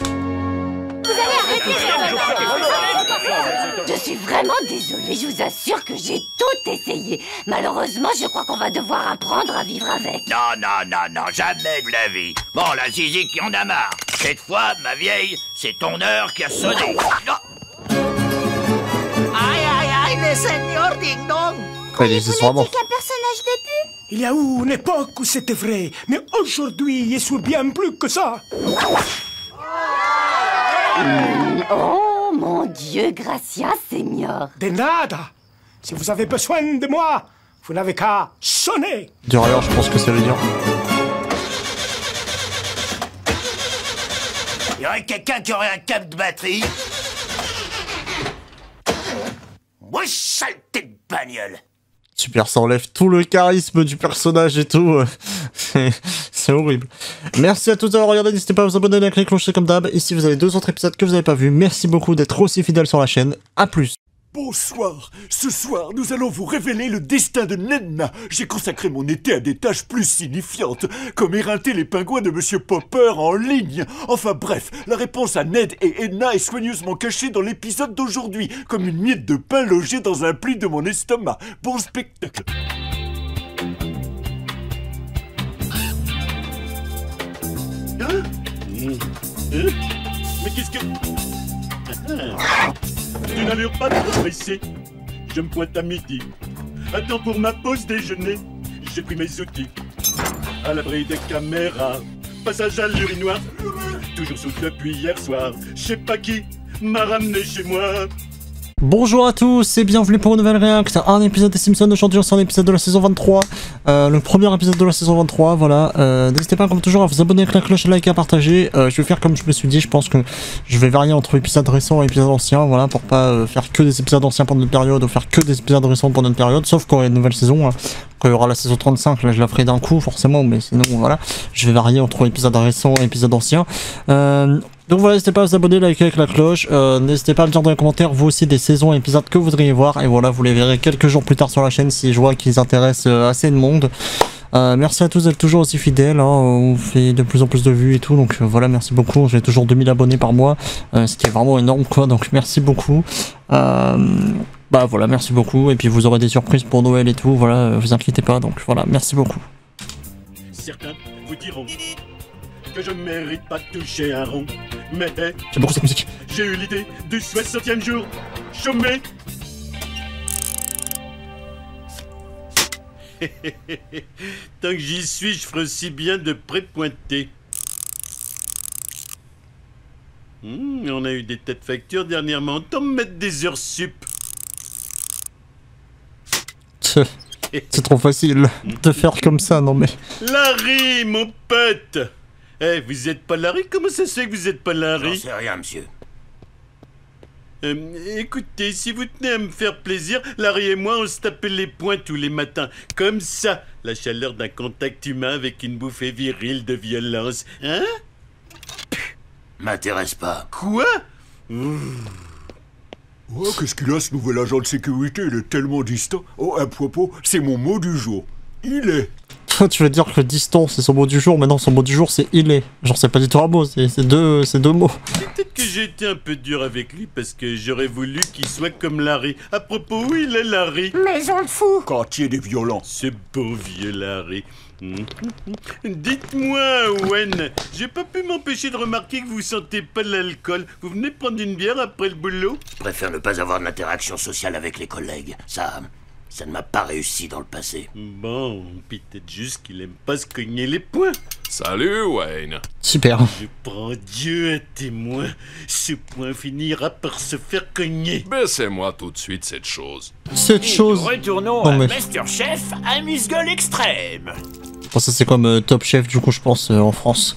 Je suis vraiment désolée, je vous assure que j'ai tout essayé. Malheureusement, je crois qu'on va devoir apprendre à vivre avec. Non, non, non, non, jamais de la vie. Bon, la zizi qui en a marre. Cette fois, ma vieille, c'est ton heure qui a sonné. Non. Aïe, aïe, aïe, les seigneurs ding-dong. Ouais, il est vraiment... qu'un personnage de pub? Il y a eu une époque où c'était vrai, mais aujourd'hui, il est sur bien plus que ça. Mmh, oh, mon Dieu, gracias, Seigneur. De nada. Si vous avez besoin de moi, vous n'avez qu'à sonner. Du rien, je pense que ça veut dire. Il y aurait quelqu'un qui aurait un câble de batterie? Wesh, saleté de bagnole. Super, ça enlève tout le charisme du personnage et tout. C'est horrible. Merci à tous d'avoir regardé. N'hésitez pas à vous abonner à la cloche comme d'hab. Ici, vous avez deux autres épisodes que vous n'avez pas vus. Merci beaucoup d'être aussi fidèles sur la chaîne. A plus. Bonsoir. Ce soir, nous allons vous révéler le destin de Nedna. J'ai consacré mon été à des tâches plus signifiantes, comme éreinter les pingouins de Monsieur Popper en ligne. Enfin bref, la réponse à Ned et Edna est soigneusement cachée dans l'épisode d'aujourd'hui, comme une miette de pain logée dans un pli de mon estomac. Bon spectacle. Hein? Hein? Mais qu'est-ce que... Ah. Tu n'allures pas trop pressé. Je me pointe à midi. Attends pour ma pause déjeuner. J'ai pris mes outils. À l'abri des caméras. Passage à l'urinoir. Toujours sous depuis hier soir. Je sais pas qui m'a ramené chez moi. Bonjour à tous et bienvenue pour une nouvelle réact, un épisode des Simpsons. Aujourd'hui c'est un épisode de la saison vingt-trois, euh, le premier épisode de la saison vingt-trois, voilà. Euh, N'hésitez pas comme toujours à vous abonner avec la cloche, à liker, à partager. Euh, je vais faire comme je me suis dit, je pense que je vais varier entre épisodes récents et épisodes anciens, voilà, pour pas euh, faire que des épisodes anciens pendant une période ou faire que des épisodes récents pendant une période, sauf quand il y a une nouvelle saison, hein. Quand il y aura la saison trente-cinq, là je la ferai d'un coup forcément, mais sinon voilà, je vais varier entre épisodes récents et épisodes anciens. Euh, Donc voilà, n'hésitez pas à vous abonner, liker avec la cloche, euh, n'hésitez pas à me dire dans les commentaires vous aussi des saisons et épisodes que vous voudriez voir, et voilà, vous les verrez quelques jours plus tard sur la chaîne si je vois qu'ils intéressent euh, assez de monde. Euh, merci à tous d'être toujours aussi fidèles, hein, on fait de plus en plus de vues et tout, donc euh, voilà, merci beaucoup, j'ai toujours deux mille abonnés par mois, euh, ce qui est vraiment énorme quoi, donc merci beaucoup. Euh, bah voilà, merci beaucoup, et puis vous aurez des surprises pour Noël et tout, voilà, euh, vous inquiétez pas, donc voilà, merci beaucoup. Certains vous diront que je ne mérite pas de toucher un rond, mais j'aime beaucoup cette musique. J'ai eu l'idée du soixantième jour chômé. Tant que j'y suis, je ferai aussi bien de pré-pointer. Mmh, on a eu des têtes factures dernièrement, autant me mettre des heures sup. C'est trop facile de faire comme ça, non mais... Larry, mon pote. Eh, hey, vous êtes pas Larry? Comment ça se fait que vous êtes pas Larry? J'en sais rien, monsieur. Euh, écoutez, si vous tenez à me faire plaisir, Larry et moi, on se tapait les poings tous les matins. Comme ça, la chaleur d'un contact humain avec une bouffée virile de violence. Hein? M'intéresse pas. Quoi? mmh. Oh, qu'est-ce qu'il a, ce nouvel agent de sécurité? Il est tellement distant. Oh, à propos, c'est mon mot du jour. Il est. Toi, tu veux dire que distant, c'est son mot du jour, mais non, son mot du jour, c'est il est. Genre, c'est pas du tout un mot, c'est deux, deux mots. Peut-être que j'ai été un peu dur avec lui parce que j'aurais voulu qu'il soit comme Larry. À propos, où il est Larry? Mais on le fout. Quartier des violents. Ce beau vieux Larry. Dites-moi, Owen, j'ai pas pu m'empêcher de remarquer que vous sentez pas l'alcool. Vous venez prendre une bière après le boulot? Je préfère ne pas avoir d'interaction sociale avec les collègues. Ça, ça ne m'a pas réussi dans le passé. Bon, peut-être juste qu'il aime pas se cogner les poings. Salut, Wayne. Super. Je prends Dieu à témoin. Ce point finira par se faire cogner. Baissez-moi tout de suite cette chose. Cette chose. Retournons non, à mais... Masterchef amuse-gueule extrême. Bon, ça c'est comme euh, Top Chef du coup je pense euh, en France.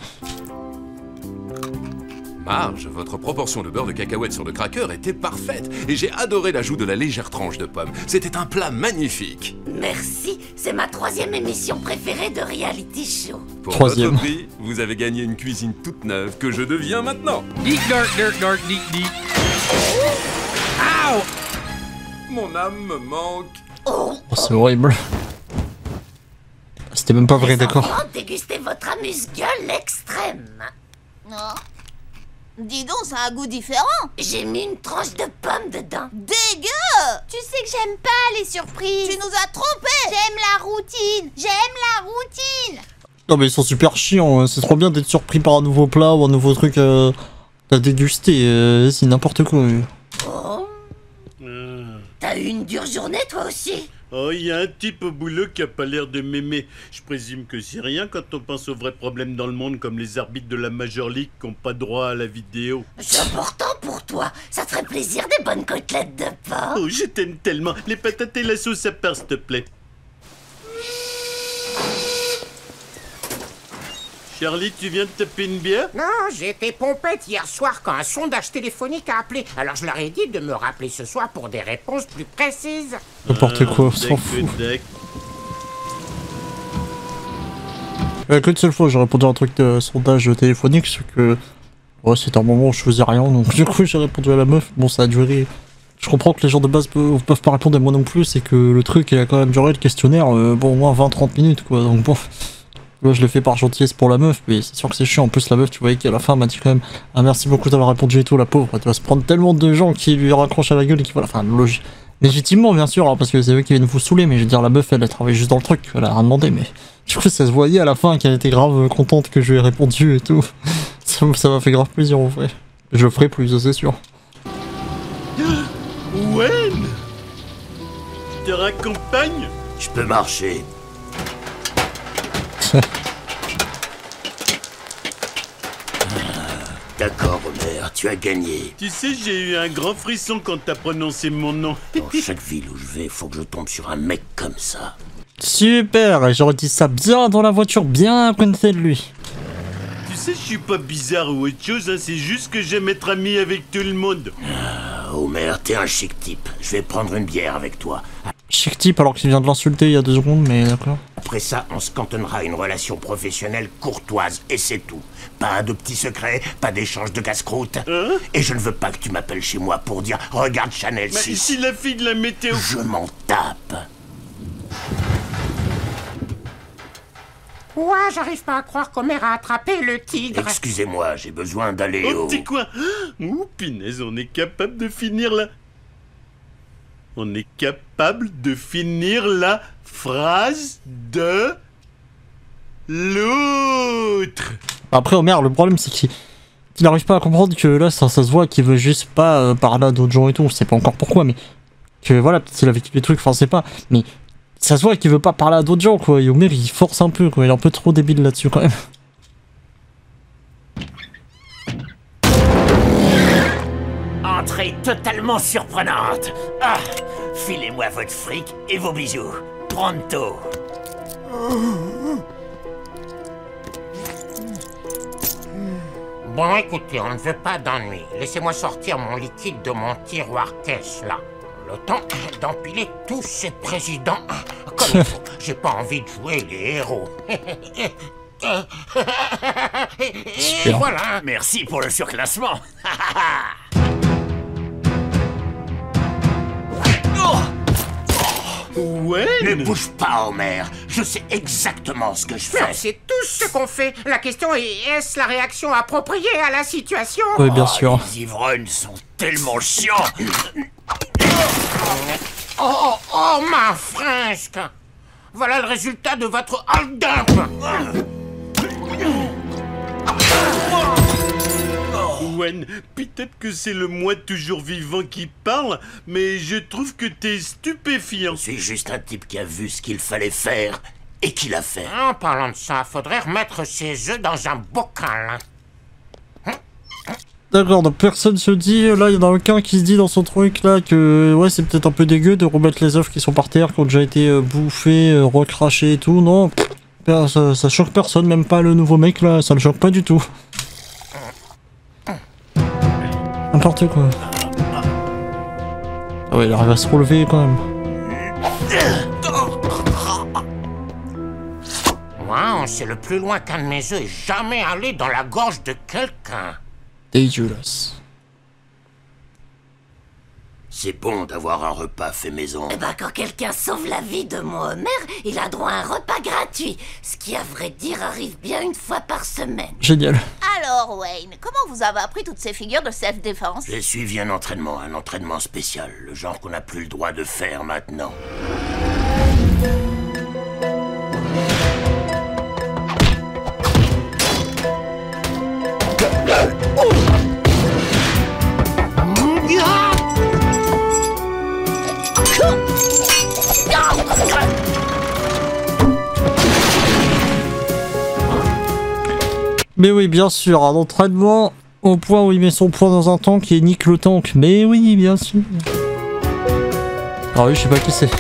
Marge, votre proportion de beurre de cacahuète sur le cracker était parfaite et j'ai adoré l'ajout de la légère tranche de pomme. C'était un plat magnifique. Merci, c'est ma troisième émission préférée de reality show. Pour Troisième. votre prix, vous avez gagné une cuisine toute neuve que je deviens maintenant. Dick, dark, dark, dark, dick, dick. Oh, mon âme me manque. Oh, c'est horrible. C'était même pas vrai, d'accord. Dégustez votre amuse-gueule extrême. Non. Dis donc, ça a un goût différent. J'ai mis une tranche de pomme dedans. Dégueu! Tu sais que j'aime pas les surprises. Tu nous as trompés. J'aime la routine. J'aime la routine. Non mais ils sont super chiants, c'est trop bien d'être surpris par un nouveau plat ou un nouveau truc euh, à déguster, euh, c'est n'importe quoi. Oh. T'as eu une dure journée toi aussi? Oh, il y a un type au boulot qui a pas l'air de m'aimer. Je présume que c'est rien quand on pense aux vrais problèmes dans le monde, comme les arbitres de la Major League qui n'ont pas droit à la vidéo. C'est important pour toi. Ça te ferait plaisir des bonnes côtelettes de porc. Oh, je t'aime tellement. Les patates et la sauce à part, s'il te plaît. Charlie, tu viens de taper une bière? Non, j'ai été pompette hier soir quand un sondage téléphonique a appelé. Alors je leur ai dit de me rappeler ce soir pour des réponses plus précises. N'importe quoi, on s'en fout. Il y a qu'une seule fois j'ai répondu à un truc de sondage téléphonique, c'est que... Ouais, c'était un moment où je faisais rien, donc du coup j'ai répondu à la meuf. Bon, ça a duré... Je comprends que les gens de base peuvent, peuvent pas répondre à moi non plus, c'est que le truc il a quand même duré, le questionnaire, euh, bon, au moins vingt trente minutes, quoi, donc bon... Là, je l'ai fait par gentillesse pour la meuf, mais c'est sûr que c'est chiant. En plus, la meuf, tu voyais qu'à la fin, m'a dit quand même ah, merci beaucoup d'avoir répondu et tout, la pauvre. Elle doit se prendre tellement de gens qui lui raccrochent à la gueule et qui voilà. Enfin, logique. Légitimement, bien sûr, hein, parce que c'est eux qui viennent vous saouler, mais je veux dire, la meuf, elle a travaillé juste dans le truc, elle a rien demandé, mais du coup, ça se voyait à la fin qu'elle était grave contente que je lui ai répondu et tout. Ça m'a ça fait grave plaisir en vrai. Je le ferai plus, ça c'est sûr. Wen, je te raccompagne? Je peux marcher. D'accord, Homer, tu as gagné. Tu sais, j'ai eu un grand frisson quand t'as prononcé mon nom. Dans chaque ville où je vais, faut que je tombe sur un mec comme ça. Super, j'aurais dit ça bien dans la voiture, bien à côté de lui. Tu sais, je suis pas bizarre ou autre chose, hein, c'est juste que j'aime être ami avec tout le monde. Ah, Homer, t'es un chic type. Je vais prendre une bière avec toi. Chic type alors qu'il vient de l'insulter il y a deux secondes, mais d'accord. Après ça, on se cantonnera à une relation professionnelle courtoise, et c'est tout. Pas de petits secrets, pas d'échange de casse-croûte. Hein? Et je ne veux pas que tu m'appelles chez moi pour dire « Regarde Chanel Mais six ». si la fille de la météo... Je m'en tape. Ouais, j'arrive pas à croire qu'Homer a attrapé le tigre. Excusez-moi, j'ai besoin d'aller Oh, au... petit coin. Ouh, punaise, on est capable de finir la... On est capable de finir la phrase de... l'autre. Après, Homer, le problème, c'est qu'il il n'arrive pas à comprendre que là, ça, ça se voit qu'il veut juste pas euh, parler à d'autres gens et tout. On sait pas encore pourquoi, mais que voilà, peut-être qu'il a vécu des trucs, enfin, c'est pas. Mais ça se voit qu'il veut pas parler à d'autres gens, quoi. Et Homer, il force un peu, quoi. Il est un peu trop débile là-dessus, quand même. Entrée totalement surprenante. Ah, filez-moi votre fric et vos bijoux. Pronto. Bon, écoutez, on ne veut pas d'ennui. Laissez-moi sortir mon liquide de mon tiroir caisse, là. Le temps d'empiler tous ces présidents comme il faut. J'ai pas envie de jouer les héros. Et voilà. Merci pour le surclassement. Ouais. Ne bouge pas, Homer. Je sais exactement ce que je fais. Non, c'est tout ce qu'on fait. La question est, est-ce la réaction appropriée à la situation? Oui, bien sûr. Oh, les ivrognes sont tellement chiants. Oh, oh, oh, ma fresque. Voilà le résultat de votre hold-up. Wen, peut-être que c'est le moi toujours vivant qui parle, mais je trouve que t'es stupéfiant. Je suis juste un type qui a vu ce qu'il fallait faire et qui l'a fait. En parlant de ça, faudrait remettre ses œufs dans un bocal. D'accord, donc personne se dit, là il y en a aucun qui se dit dans son truc là que ouais c'est peut-être un peu dégueu de remettre les œufs qui sont par terre, qui ont déjà été euh, bouffés, euh, recrachés et tout, non. Pff, ça, ça choque personne, même pas le nouveau mec là, ça le choque pas du tout. N'importe quoi. Ah ouais, il arrive à se relever quand même. Wow, c'est le plus loin qu'un de mes œufs est jamais allé dans la gorge de quelqu'un. Dégueulasse. C'est bon d'avoir un repas fait maison. Eh ben, quand quelqu'un sauve la vie de mon Homer, il a droit à un repas gratuit. Ce qui, à vrai dire, arrive bien une fois par semaine. Génial. Alors, Wayne, comment vous avez appris toutes ces figures de self-défense? J'ai suivi un entraînement, un entraînement spécial, le genre qu'on n'a plus le droit de faire maintenant. Mais oui, bien sûr, un entraînement au point où il met son poing dans un tank et nique le tank. Mais oui, bien sûr. Ah oui, je sais pas qui c'est.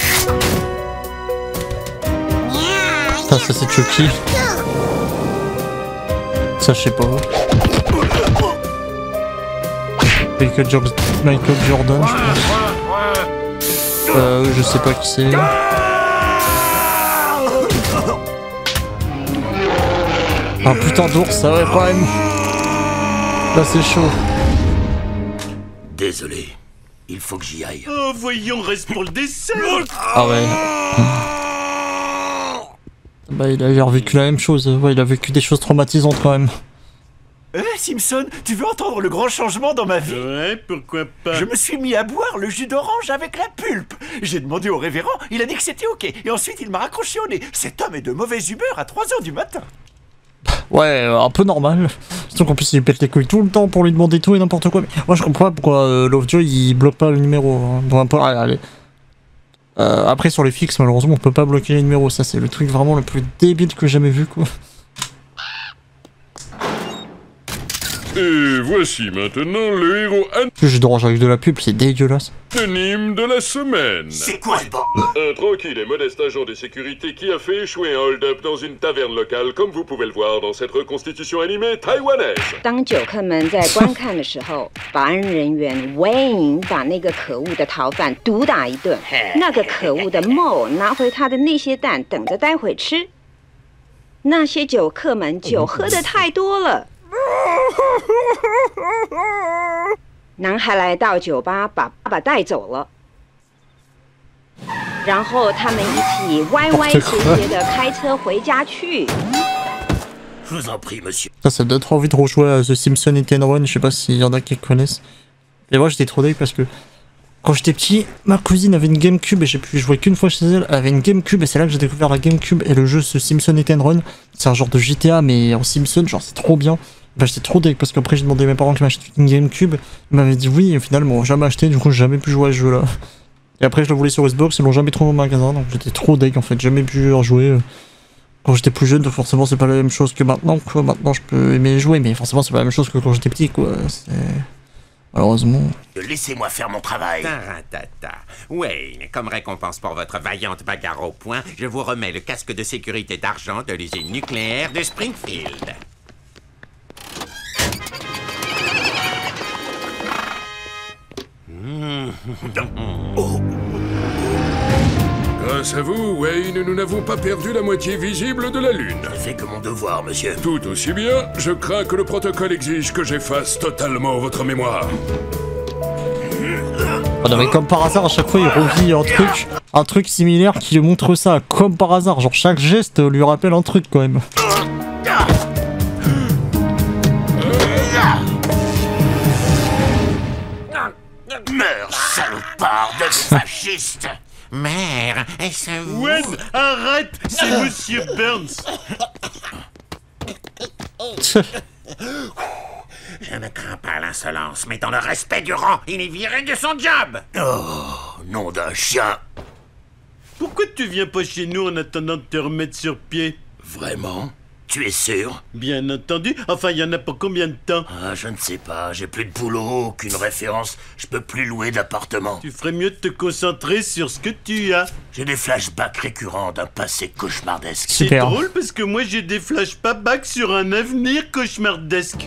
Ça, ça c'est Chucky. Ça, je sais pas. Michael, jo Michael Jordan, je pense. Euh, je sais pas qui c'est. Ah putain d'ours, ça ouais quand même. Là c'est chaud. Désolé, il faut que j'y aille. Oh voyons, reste pour le dessert. Ah ouais. Bah il a vécu la même chose, ouais il a vécu des choses traumatisantes quand même. Eh Simpson, tu veux entendre le grand changement dans ma vie? Ouais, pourquoi pas? Je me suis mis à boire le jus d'orange avec la pulpe. J'ai demandé au révérend, il a dit que c'était ok. Et ensuite il m'a raccroché au nez. Cet homme est de mauvaise humeur à trois heures du matin. Ouais, un peu normal. Surtout qu'en plus il pète les couilles tout le temps pour lui demander tout et n'importe quoi. Mais moi je comprends pas pourquoi euh, Lovejoy il bloque pas le numéro. Hein. Bon, un peu, allez, allez. Euh, après sur les fixes malheureusement on peut pas bloquer les numéros. Ça c'est le truc vraiment le plus débile que j'ai jamais vu quoi. Et voici maintenant le héros Le jus d'orange avec de la pub, c'est dégueulasse. anonyme de la semaine. C'est quoi ce bord? Un tranquille et modeste agent de sécurité qui a fait échouer un hold-up dans une taverne locale, comme vous pouvez le voir dans cette reconstitution animée taïwanaise. 当酒客们在观看的时候，保安人员 Wayne 把那个可恶的逃犯毒打一顿，那个可恶的 Mo 拿回他的那些蛋，等着待会吃。那些酒客们酒喝得太多了。 男孩来到酒吧，把爸爸带走了，然后他们一起歪歪斜斜的开车回家去。 Je vous en prie, monsieur. Ça, ça donne trop envie de rejouer à The Simpsons Hit and Run, je sais pas s'il y en a qui connaissent. Et moi j'étais trop dingue parce que quand j'étais petit, ma cousine avait une Gamecube et j'ai pu jouer qu'une fois chez elle. Elle avait une Gamecube et c'est là que j'ai découvert la Gamecube et le jeu The Simpsons Hit and Run. C'est un genre de G T A mais en Simpsons, genre c'est trop bien. Bah j'étais trop deg parce qu'après j'ai demandé à mes parents qui m'achètent une Gamecube. Ils m'avaient dit oui et finalement ils m'ont jamais acheté, du coup j'ai jamais pu jouer à ce jeu là. Et après je le voulais sur Xbox, ils l'ont jamais trouvé au magasin donc j'étais trop deg en fait, jamais pu en jouer. Quand j'étais plus jeune, forcément c'est pas la même chose que maintenant quoi. Maintenant je peux aimer jouer mais forcément c'est pas la même chose que quand j'étais petit quoi. Malheureusement. Laissez-moi faire mon travail. Taratata. Wayne, comme récompense pour votre vaillante bagarre au poing, je vous remets le casque de sécurité d'argent de l'usine nucléaire de Springfield. Oh. Grâce à vous, Wayne, nous n'avons pas perdu la moitié visible de la Lune. Je fais que mon devoir, monsieur. Tout aussi bien, je crains que le protocole exige que j'efface totalement votre mémoire. Oh non mais comme par hasard, à chaque fois il revit un truc, un truc similaire qui lui montre ça, comme par hasard, genre chaque geste lui rappelle un truc quand même. Meurs, salopard de fasciste. Mère, est-ce vous... Wayne, arrête, c'est Monsieur Burns. Je ne crains pas l'insolence, mais dans le respect du rang, il est viré de son job. Oh, nom d'un chien. Pourquoi tu viens pas chez nous en attendant de te remettre sur pied? Vraiment? Tu es sûr? Bien entendu. Enfin, il y en a pour combien de temps? Ah, je ne sais pas. J'ai plus de boulot, aucune référence. Je peux plus louer d'appartement. Tu ferais mieux de te concentrer sur ce que tu as. J'ai des flashbacks récurrents d'un passé cauchemardesque. C'est drôle parce que moi j'ai des flashbacks sur un avenir cauchemardesque.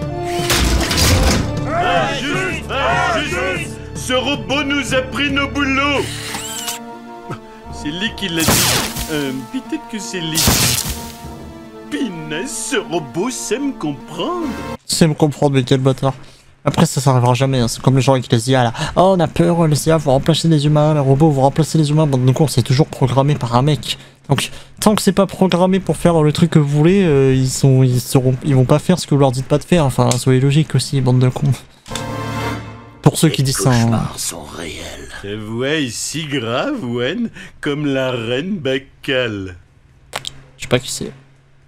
Ah, juste, ah, juste. Ce robot nous a pris nos boulots. C'est Lee qui l'a dit. Euh, peut-être que c'est Lee. Pinesse, ce robot sait me comprendre. Sait me comprendre, mais quel bâtard. Après, ça, ça arrivera jamais. Hein. C'est comme les gens avec les I A là. Oh, on a peur, les I A vont remplacer les humains, les robots vont remplacer les humains. Bon, de coup, c'est toujours programmé par un mec. Donc, tant que c'est pas programmé pour faire le truc que vous voulez, euh, ils sont, ils seront, ils vont pas faire ce que vous leur dites pas de faire. Enfin, soyez logique aussi, bande de cons. Pour ceux qui disent ça. Hein. Sont réels. Ta voix est si grave, Wen, comme la reine Baccale. Je sais pas qui c'est.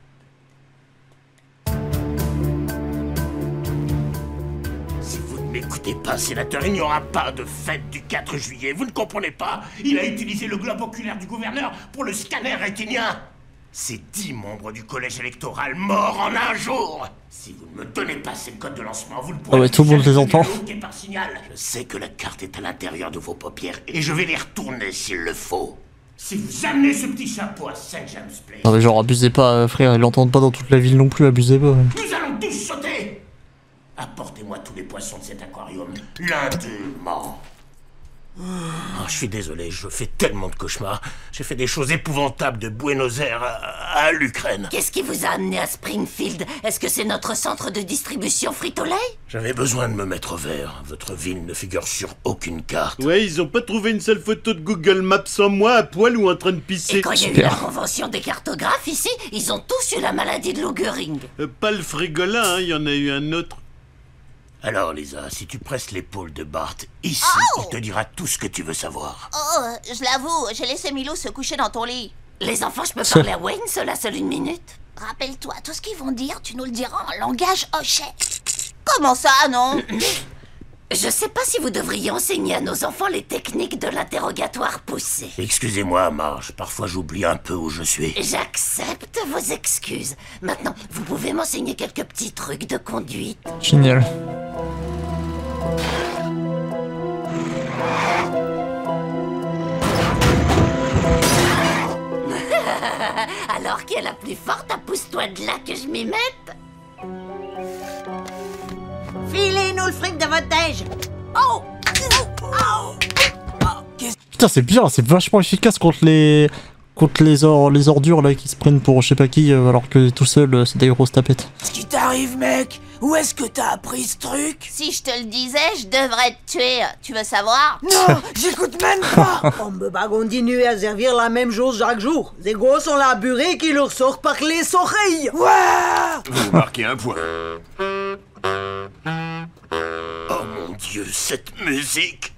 N'écoutez pas, sénateur, il n'y aura pas de fête du quatre juillet, vous ne comprenez pas? Il a utilisé le globe oculaire du gouverneur pour le scanner rétinien. C'est dix membres du collège électoral morts en un jour. Si vous ne me donnez pas ces codes de lancement, vous ne pourrez ah ouais, tout le monde les entend. Par signal. Je sais que la carte est à l'intérieur de vos paupières et je vais les retourner s'il le faut. Si vous amenez ce petit chapeau à Saint James Place... Non mais genre, abusez pas, euh, frère, ils l'entendent pas dans toute la ville non plus, abusez pas. Ouais. Nous allons tous sauter. Apportez-moi tous les poissons de cet aquarium, indûment. Oh, je suis désolé, je fais tellement de cauchemars. J'ai fait des choses épouvantables de Buenos Aires à, à l'Ukraine. Qu'est-ce qui vous a amené à Springfield? Est-ce que c'est notre centre de distribution Frito-Lay? J'avais besoin de me mettre au vert. Votre ville ne figure sur aucune carte. Ouais, ils ont pas trouvé une seule photo de Google Maps sans moi à poil ou en train de pisser. Et quand il y a eu la convention des cartographes ici, ils ont tous eu la maladie de Lou Gehrig. Euh, pas le frigolin, il hein, y en a eu un autre. Alors, Lisa, si tu presses l'épaule de Bart, ici, oh il te dira tout ce que tu veux savoir. Oh, je l'avoue, j'ai laissé Milou se coucher dans ton lit. Les enfants, je peux parler à Wayne, cela seule une minute? Rappelle-toi, tout ce qu'ils vont dire, tu nous le diras en langage hochet. Comment ça, non? Je sais pas si vous devriez enseigner à nos enfants les techniques de l'interrogatoire poussé. Excusez-moi, Marge, parfois j'oublie un peu où je suis. J'accepte vos excuses. Maintenant, vous pouvez m'enseigner quelques petits trucs de conduite. Génial. Alors qui est la plus forte, pousse-toi de là que je m'y mette. Filez-nous le fric de votre déj. Oh, oh, oh. Putain, c'est bien, c'est vachement efficace contre les contre les, or les ordures là qui se prennent pour je sais pas qui, euh, alors que tout seul euh, c'est des grosses tapettes. Qu'est-ce qui t'arrive, mec? Où est-ce que t'as appris ce truc? Si je te le disais, je devrais te tuer. Tu veux savoir? Non, j'écoute même pas. On peut pas continuer à servir la même chose chaque jour. Les gosses ont la burée qui leur sort par les oreilles. Ouais. Vous marquez un point. Oh mon Dieu, cette musique!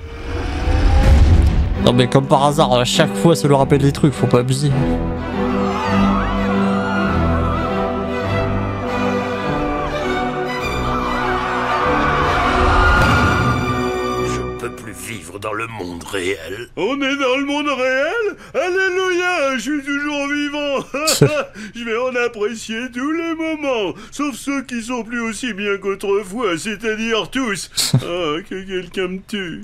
Non mais comme par hasard, à chaque fois ça leur rappelle des trucs, faut pas abuser. Je peux plus vivre dans le monde réel. On est dans le monde réel? Alléluia, je suis toujours vivant. Je vais en apprécier tous les moments, sauf ceux qui sont plus aussi bien qu'autrefois, c'est-à-dire tous. Ah, que quelqu'un me tue.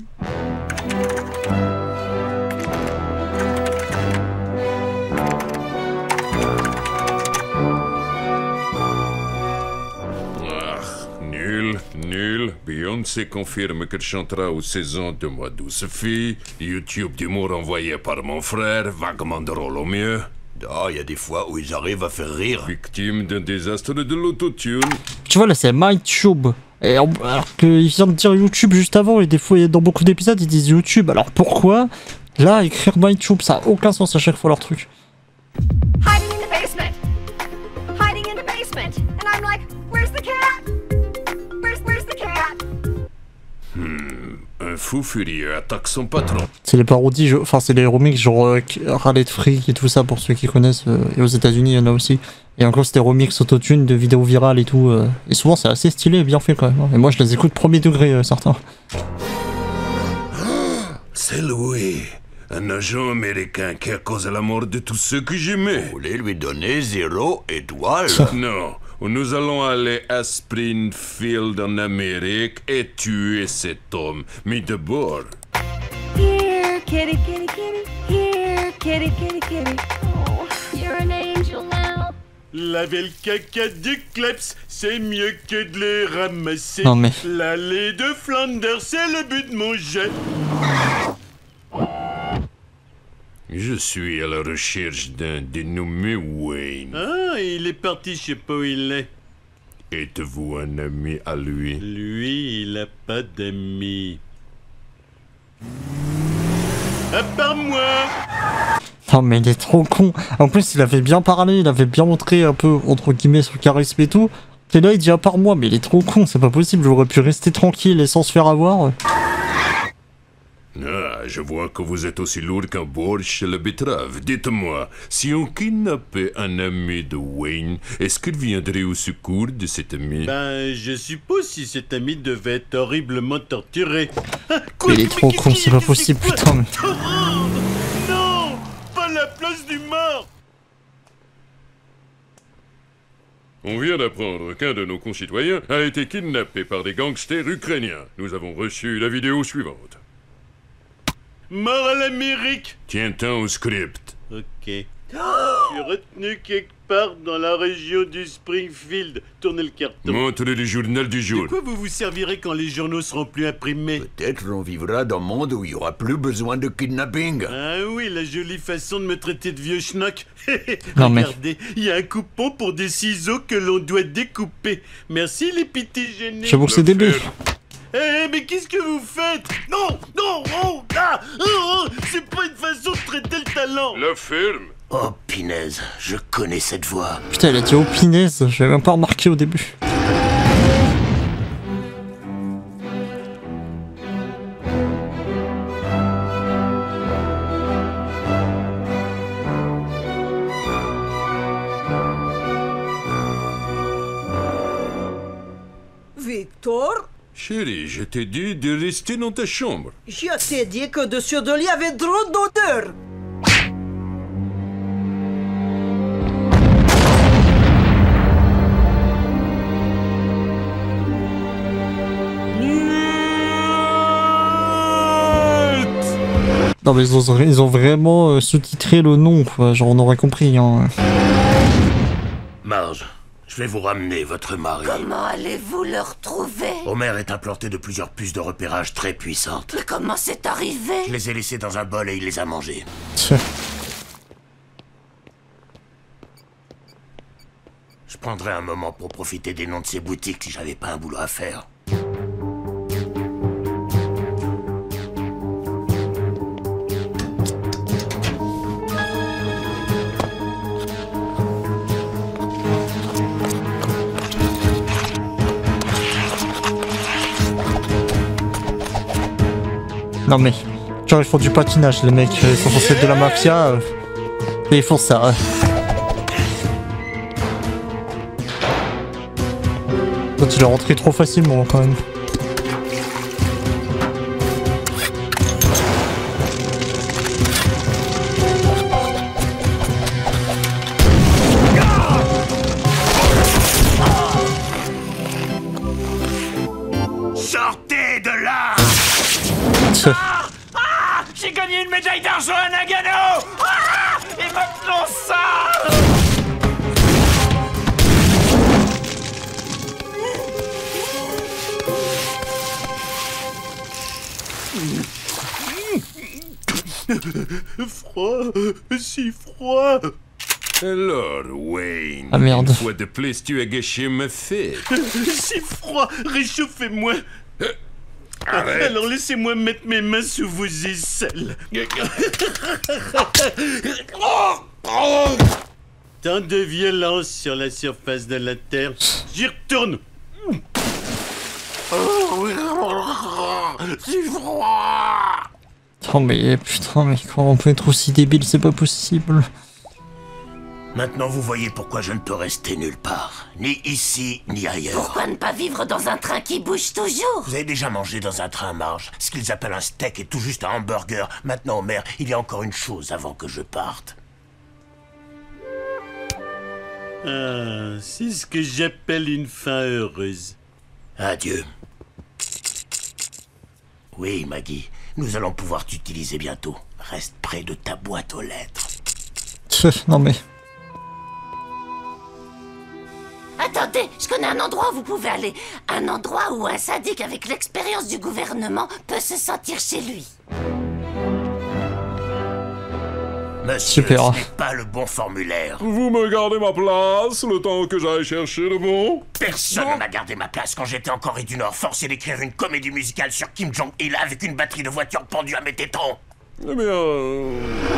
Nul, nul. Beyoncé confirme qu'elle chantera aux saisons de Moi douce fille. YouTube d'humour envoyé par mon frère, vaguement drôle au mieux. Ah, il y a des fois où ils arrivent à faire rire. Victime d'un désastre de l'autotune. Tu vois là c'est MyTube. Et on, alors qu'il vient de dire YouTube juste avant et des fois dans beaucoup d'épisodes ils disent YouTube. Alors pourquoi là écrire MyTube, ça a aucun sens à chaque fois leur truc. Hiding in the basement. Hiding in the basement. And I'm like, where's the cat? Where's where's the cat? Hmm, un fou furieux attaque son patron. C'est les parodies, je... enfin c'est les remixes genre euh, Rallye de Freak et tout ça pour ceux qui connaissent. Euh, et aux États-Unis il y en a aussi. Et encore c'était remix autotune de vidéos virales et tout. Euh, et souvent c'est assez stylé et bien fait quand même. Et moi je les écoute premier degré euh, certains. C'est Louis, un agent américain qui a causé la mort de tous ceux que j'aimais. Vous voulez lui donner zéro étoile? Non, nous allons aller à Springfield en Amérique et tuer cet homme. Mais d'abord... Here, kitty, kitty, kitty. Here, kitty, kitty, kitty. Oh, you're an angel now. Laver le caca du kleps, c'est mieux que de les ramasser. Non mais... L'allée de Flanders, c'est le but de mon jet. Je suis à la recherche d'un dénommé Wayne. Ah, il est parti, je sais pas où il est. Êtes-vous un ami à lui? Lui, il a pas d'amis. À part moi. Non mais il est trop con. En plus il avait bien parlé, il avait bien montré un peu entre guillemets son charisme et tout. Et là il dit à part moi, mais il est trop con, c'est pas possible, j'aurais pu rester tranquille et sans se faire avoir. Ah, je vois que vous êtes aussi lourd qu'un borsch à la betterave. Dites-moi, si on kidnappait un ami de Wayne, est-ce qu'il viendrait au secours de cet ami? Ben, je suppose si cet ami devait être horriblement torturé. Mais il est trop con, c'est pas possible, putain. Mais... Non, pas la place du mort. On vient d'apprendre qu'un de nos concitoyens a été kidnappé par des gangsters ukrainiens. Nous avons reçu la vidéo suivante. Mort à l'Amérique. Tiens-t'en au script. Ok. Je suis retenu quelque part dans la région du Springfield. Tournez le carton. Montrez le journal du jour. De quoi vous vous servirez quand les journaux seront plus imprimés? Peut-être on vivra dans un monde où il n'y aura plus besoin de kidnapping. Ah oui, la jolie façon de me traiter de vieux schnock. Non, mais... Regardez, il y a un coupon pour des ciseaux que l'on doit découper. Merci les petits génies. J'avoue que c'est débile. Eh, hey, mais qu'est-ce que vous faites? Non, non, oh, ah, oh, oh, c'est pas une façon de traiter le talent. La ferme. Oh, pinaise, je connais cette voix. Putain, elle a dit oh, pinaise, j'avais même pas remarqué au début. Victor? Chérie, je t'ai dit de rester dans ta chambre. Je t'ai dit que dessus de lit avait trop d'odeur. Non mais ils ont, ils ont vraiment euh, sous-titré le nom, quoi. Genre on aurait compris. Hein. Marge, je vais vous ramener votre mari. Comment allez-vous le retrouver? Homer est implanté de plusieurs puces de repérage très puissantes. Mais comment c'est arrivé? Je les ai laissées dans un bol et il les a mangées. Je prendrais un moment pour profiter des noms de ces boutiques si j'avais pas un boulot à faire. Non mais, genre ils font du patinage les mecs, ils sont censés être de la mafia, euh, et ils font ça. Ouais. Donc il est rentré trop facilement quand même. Sortez de là! Ah, ah, j'ai gagné une médaille d'argent à Nagano! Ah, et maintenant ça! Froid, si froid. Alors, Wayne, ah, merde. Une fois de plus, tu as gâché ma fête. Si froid, réchauffez-moi. Arrête. Alors laissez-moi mettre mes mains sous vos aisselles. Tant de violence sur la surface de la Terre. J'y retourne. C'est froid. Oh mais putain, mais comment on peut être aussi débile, c'est pas possible. Maintenant vous voyez pourquoi je ne peux rester nulle part. Ni ici, ni ailleurs. Pourquoi ne pas vivre dans un train qui bouge toujours? Vous avez déjà mangé dans un train, Marge. Ce qu'ils appellent un steak est tout juste un hamburger. Maintenant, Homer, il y a encore une chose avant que je parte. Ah, c'est ce que j'appelle une fin heureuse. Adieu. Oui, Maggie, nous allons pouvoir t'utiliser bientôt. Reste près de ta boîte aux lettres. Non mais... Attendez, je connais un endroit où vous pouvez aller. Un endroit où un sadique avec l'expérience du gouvernement peut se sentir chez lui. Monsieur, Super. ce n'est pas le bon formulaire. Vous me gardez ma place le temps que j'aille chercher le bon? Personne ne m'a gardé ma place quand j'étais en Corée du Nord, forcé d'écrire une comédie musicale sur Kim Jong-il avec une batterie de voiture pendue à mes tétons. Eh bien... euh,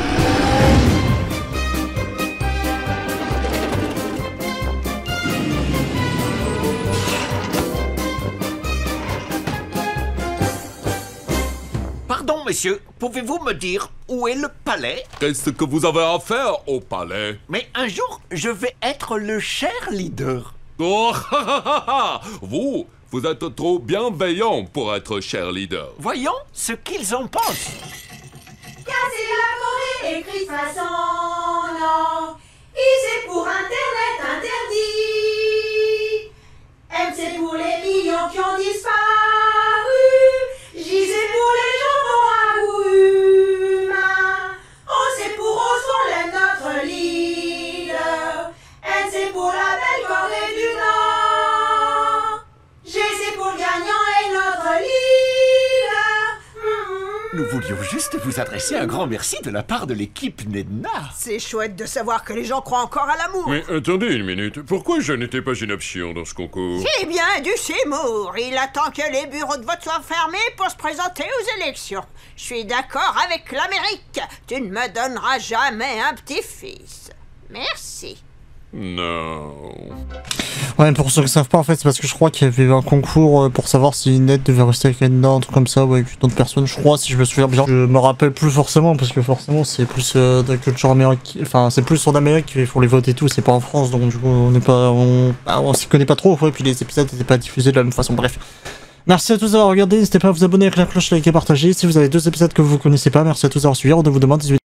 Pardon, monsieur, pouvez-vous me dire où est le palais? Qu'est-ce que vous avez à faire au palais? Mais un jour, je vais être le cher leader. Oh, vous, vous êtes trop bienveillant pour être cher leader. Voyons ce qu'ils en pensent. Casser la Corée écrit façon non. I c'est pour Internet interdit. M c'est pour les millions qui ont disparu. J c'est pour les jambons à goût humain. O c'est pour Oswald, notre leader. N c'est pour la belle Corée du Nord. G c'est pour le gagnant et notre leader. Nous voulions juste vous adresser un grand merci de la part de l'équipe Nedna. C'est chouette de savoir que les gens croient encore à l'amour. Mais attendez une minute, pourquoi je n'étais pas une option dans ce concours? C'est bien du Seymour. Il attend que les bureaux de vote soient fermés pour se présenter aux élections. Je suis d'accord avec l'Amérique. Tu ne me donneras jamais un petit-fils. Merci. Non. Ouais, pour ceux qui savent pas, en fait, c'est parce que je crois qu'il y avait un concours pour savoir si Ned devait rester avec Edna, un truc comme ça, ou avec d'autres personnes, je crois, si je me souviens bien. Je me rappelle plus forcément, parce que forcément, c'est plus euh, de la culture américaine, enfin, c'est plus en Amérique qu'il faut les voter et tout, c'est pas en France, donc du coup, on n'est pas, on, bah, on s'y connaît pas trop, ouais, puis les épisodes n'étaient pas diffusés de la même façon, bref. Merci à tous d'avoir regardé, n'hésitez pas à vous abonner avec la cloche, liker et partager. Si vous avez deux épisodes que vous connaissez pas, merci à tous d'avoir suivi, rendez-vous demain dix-huit heures.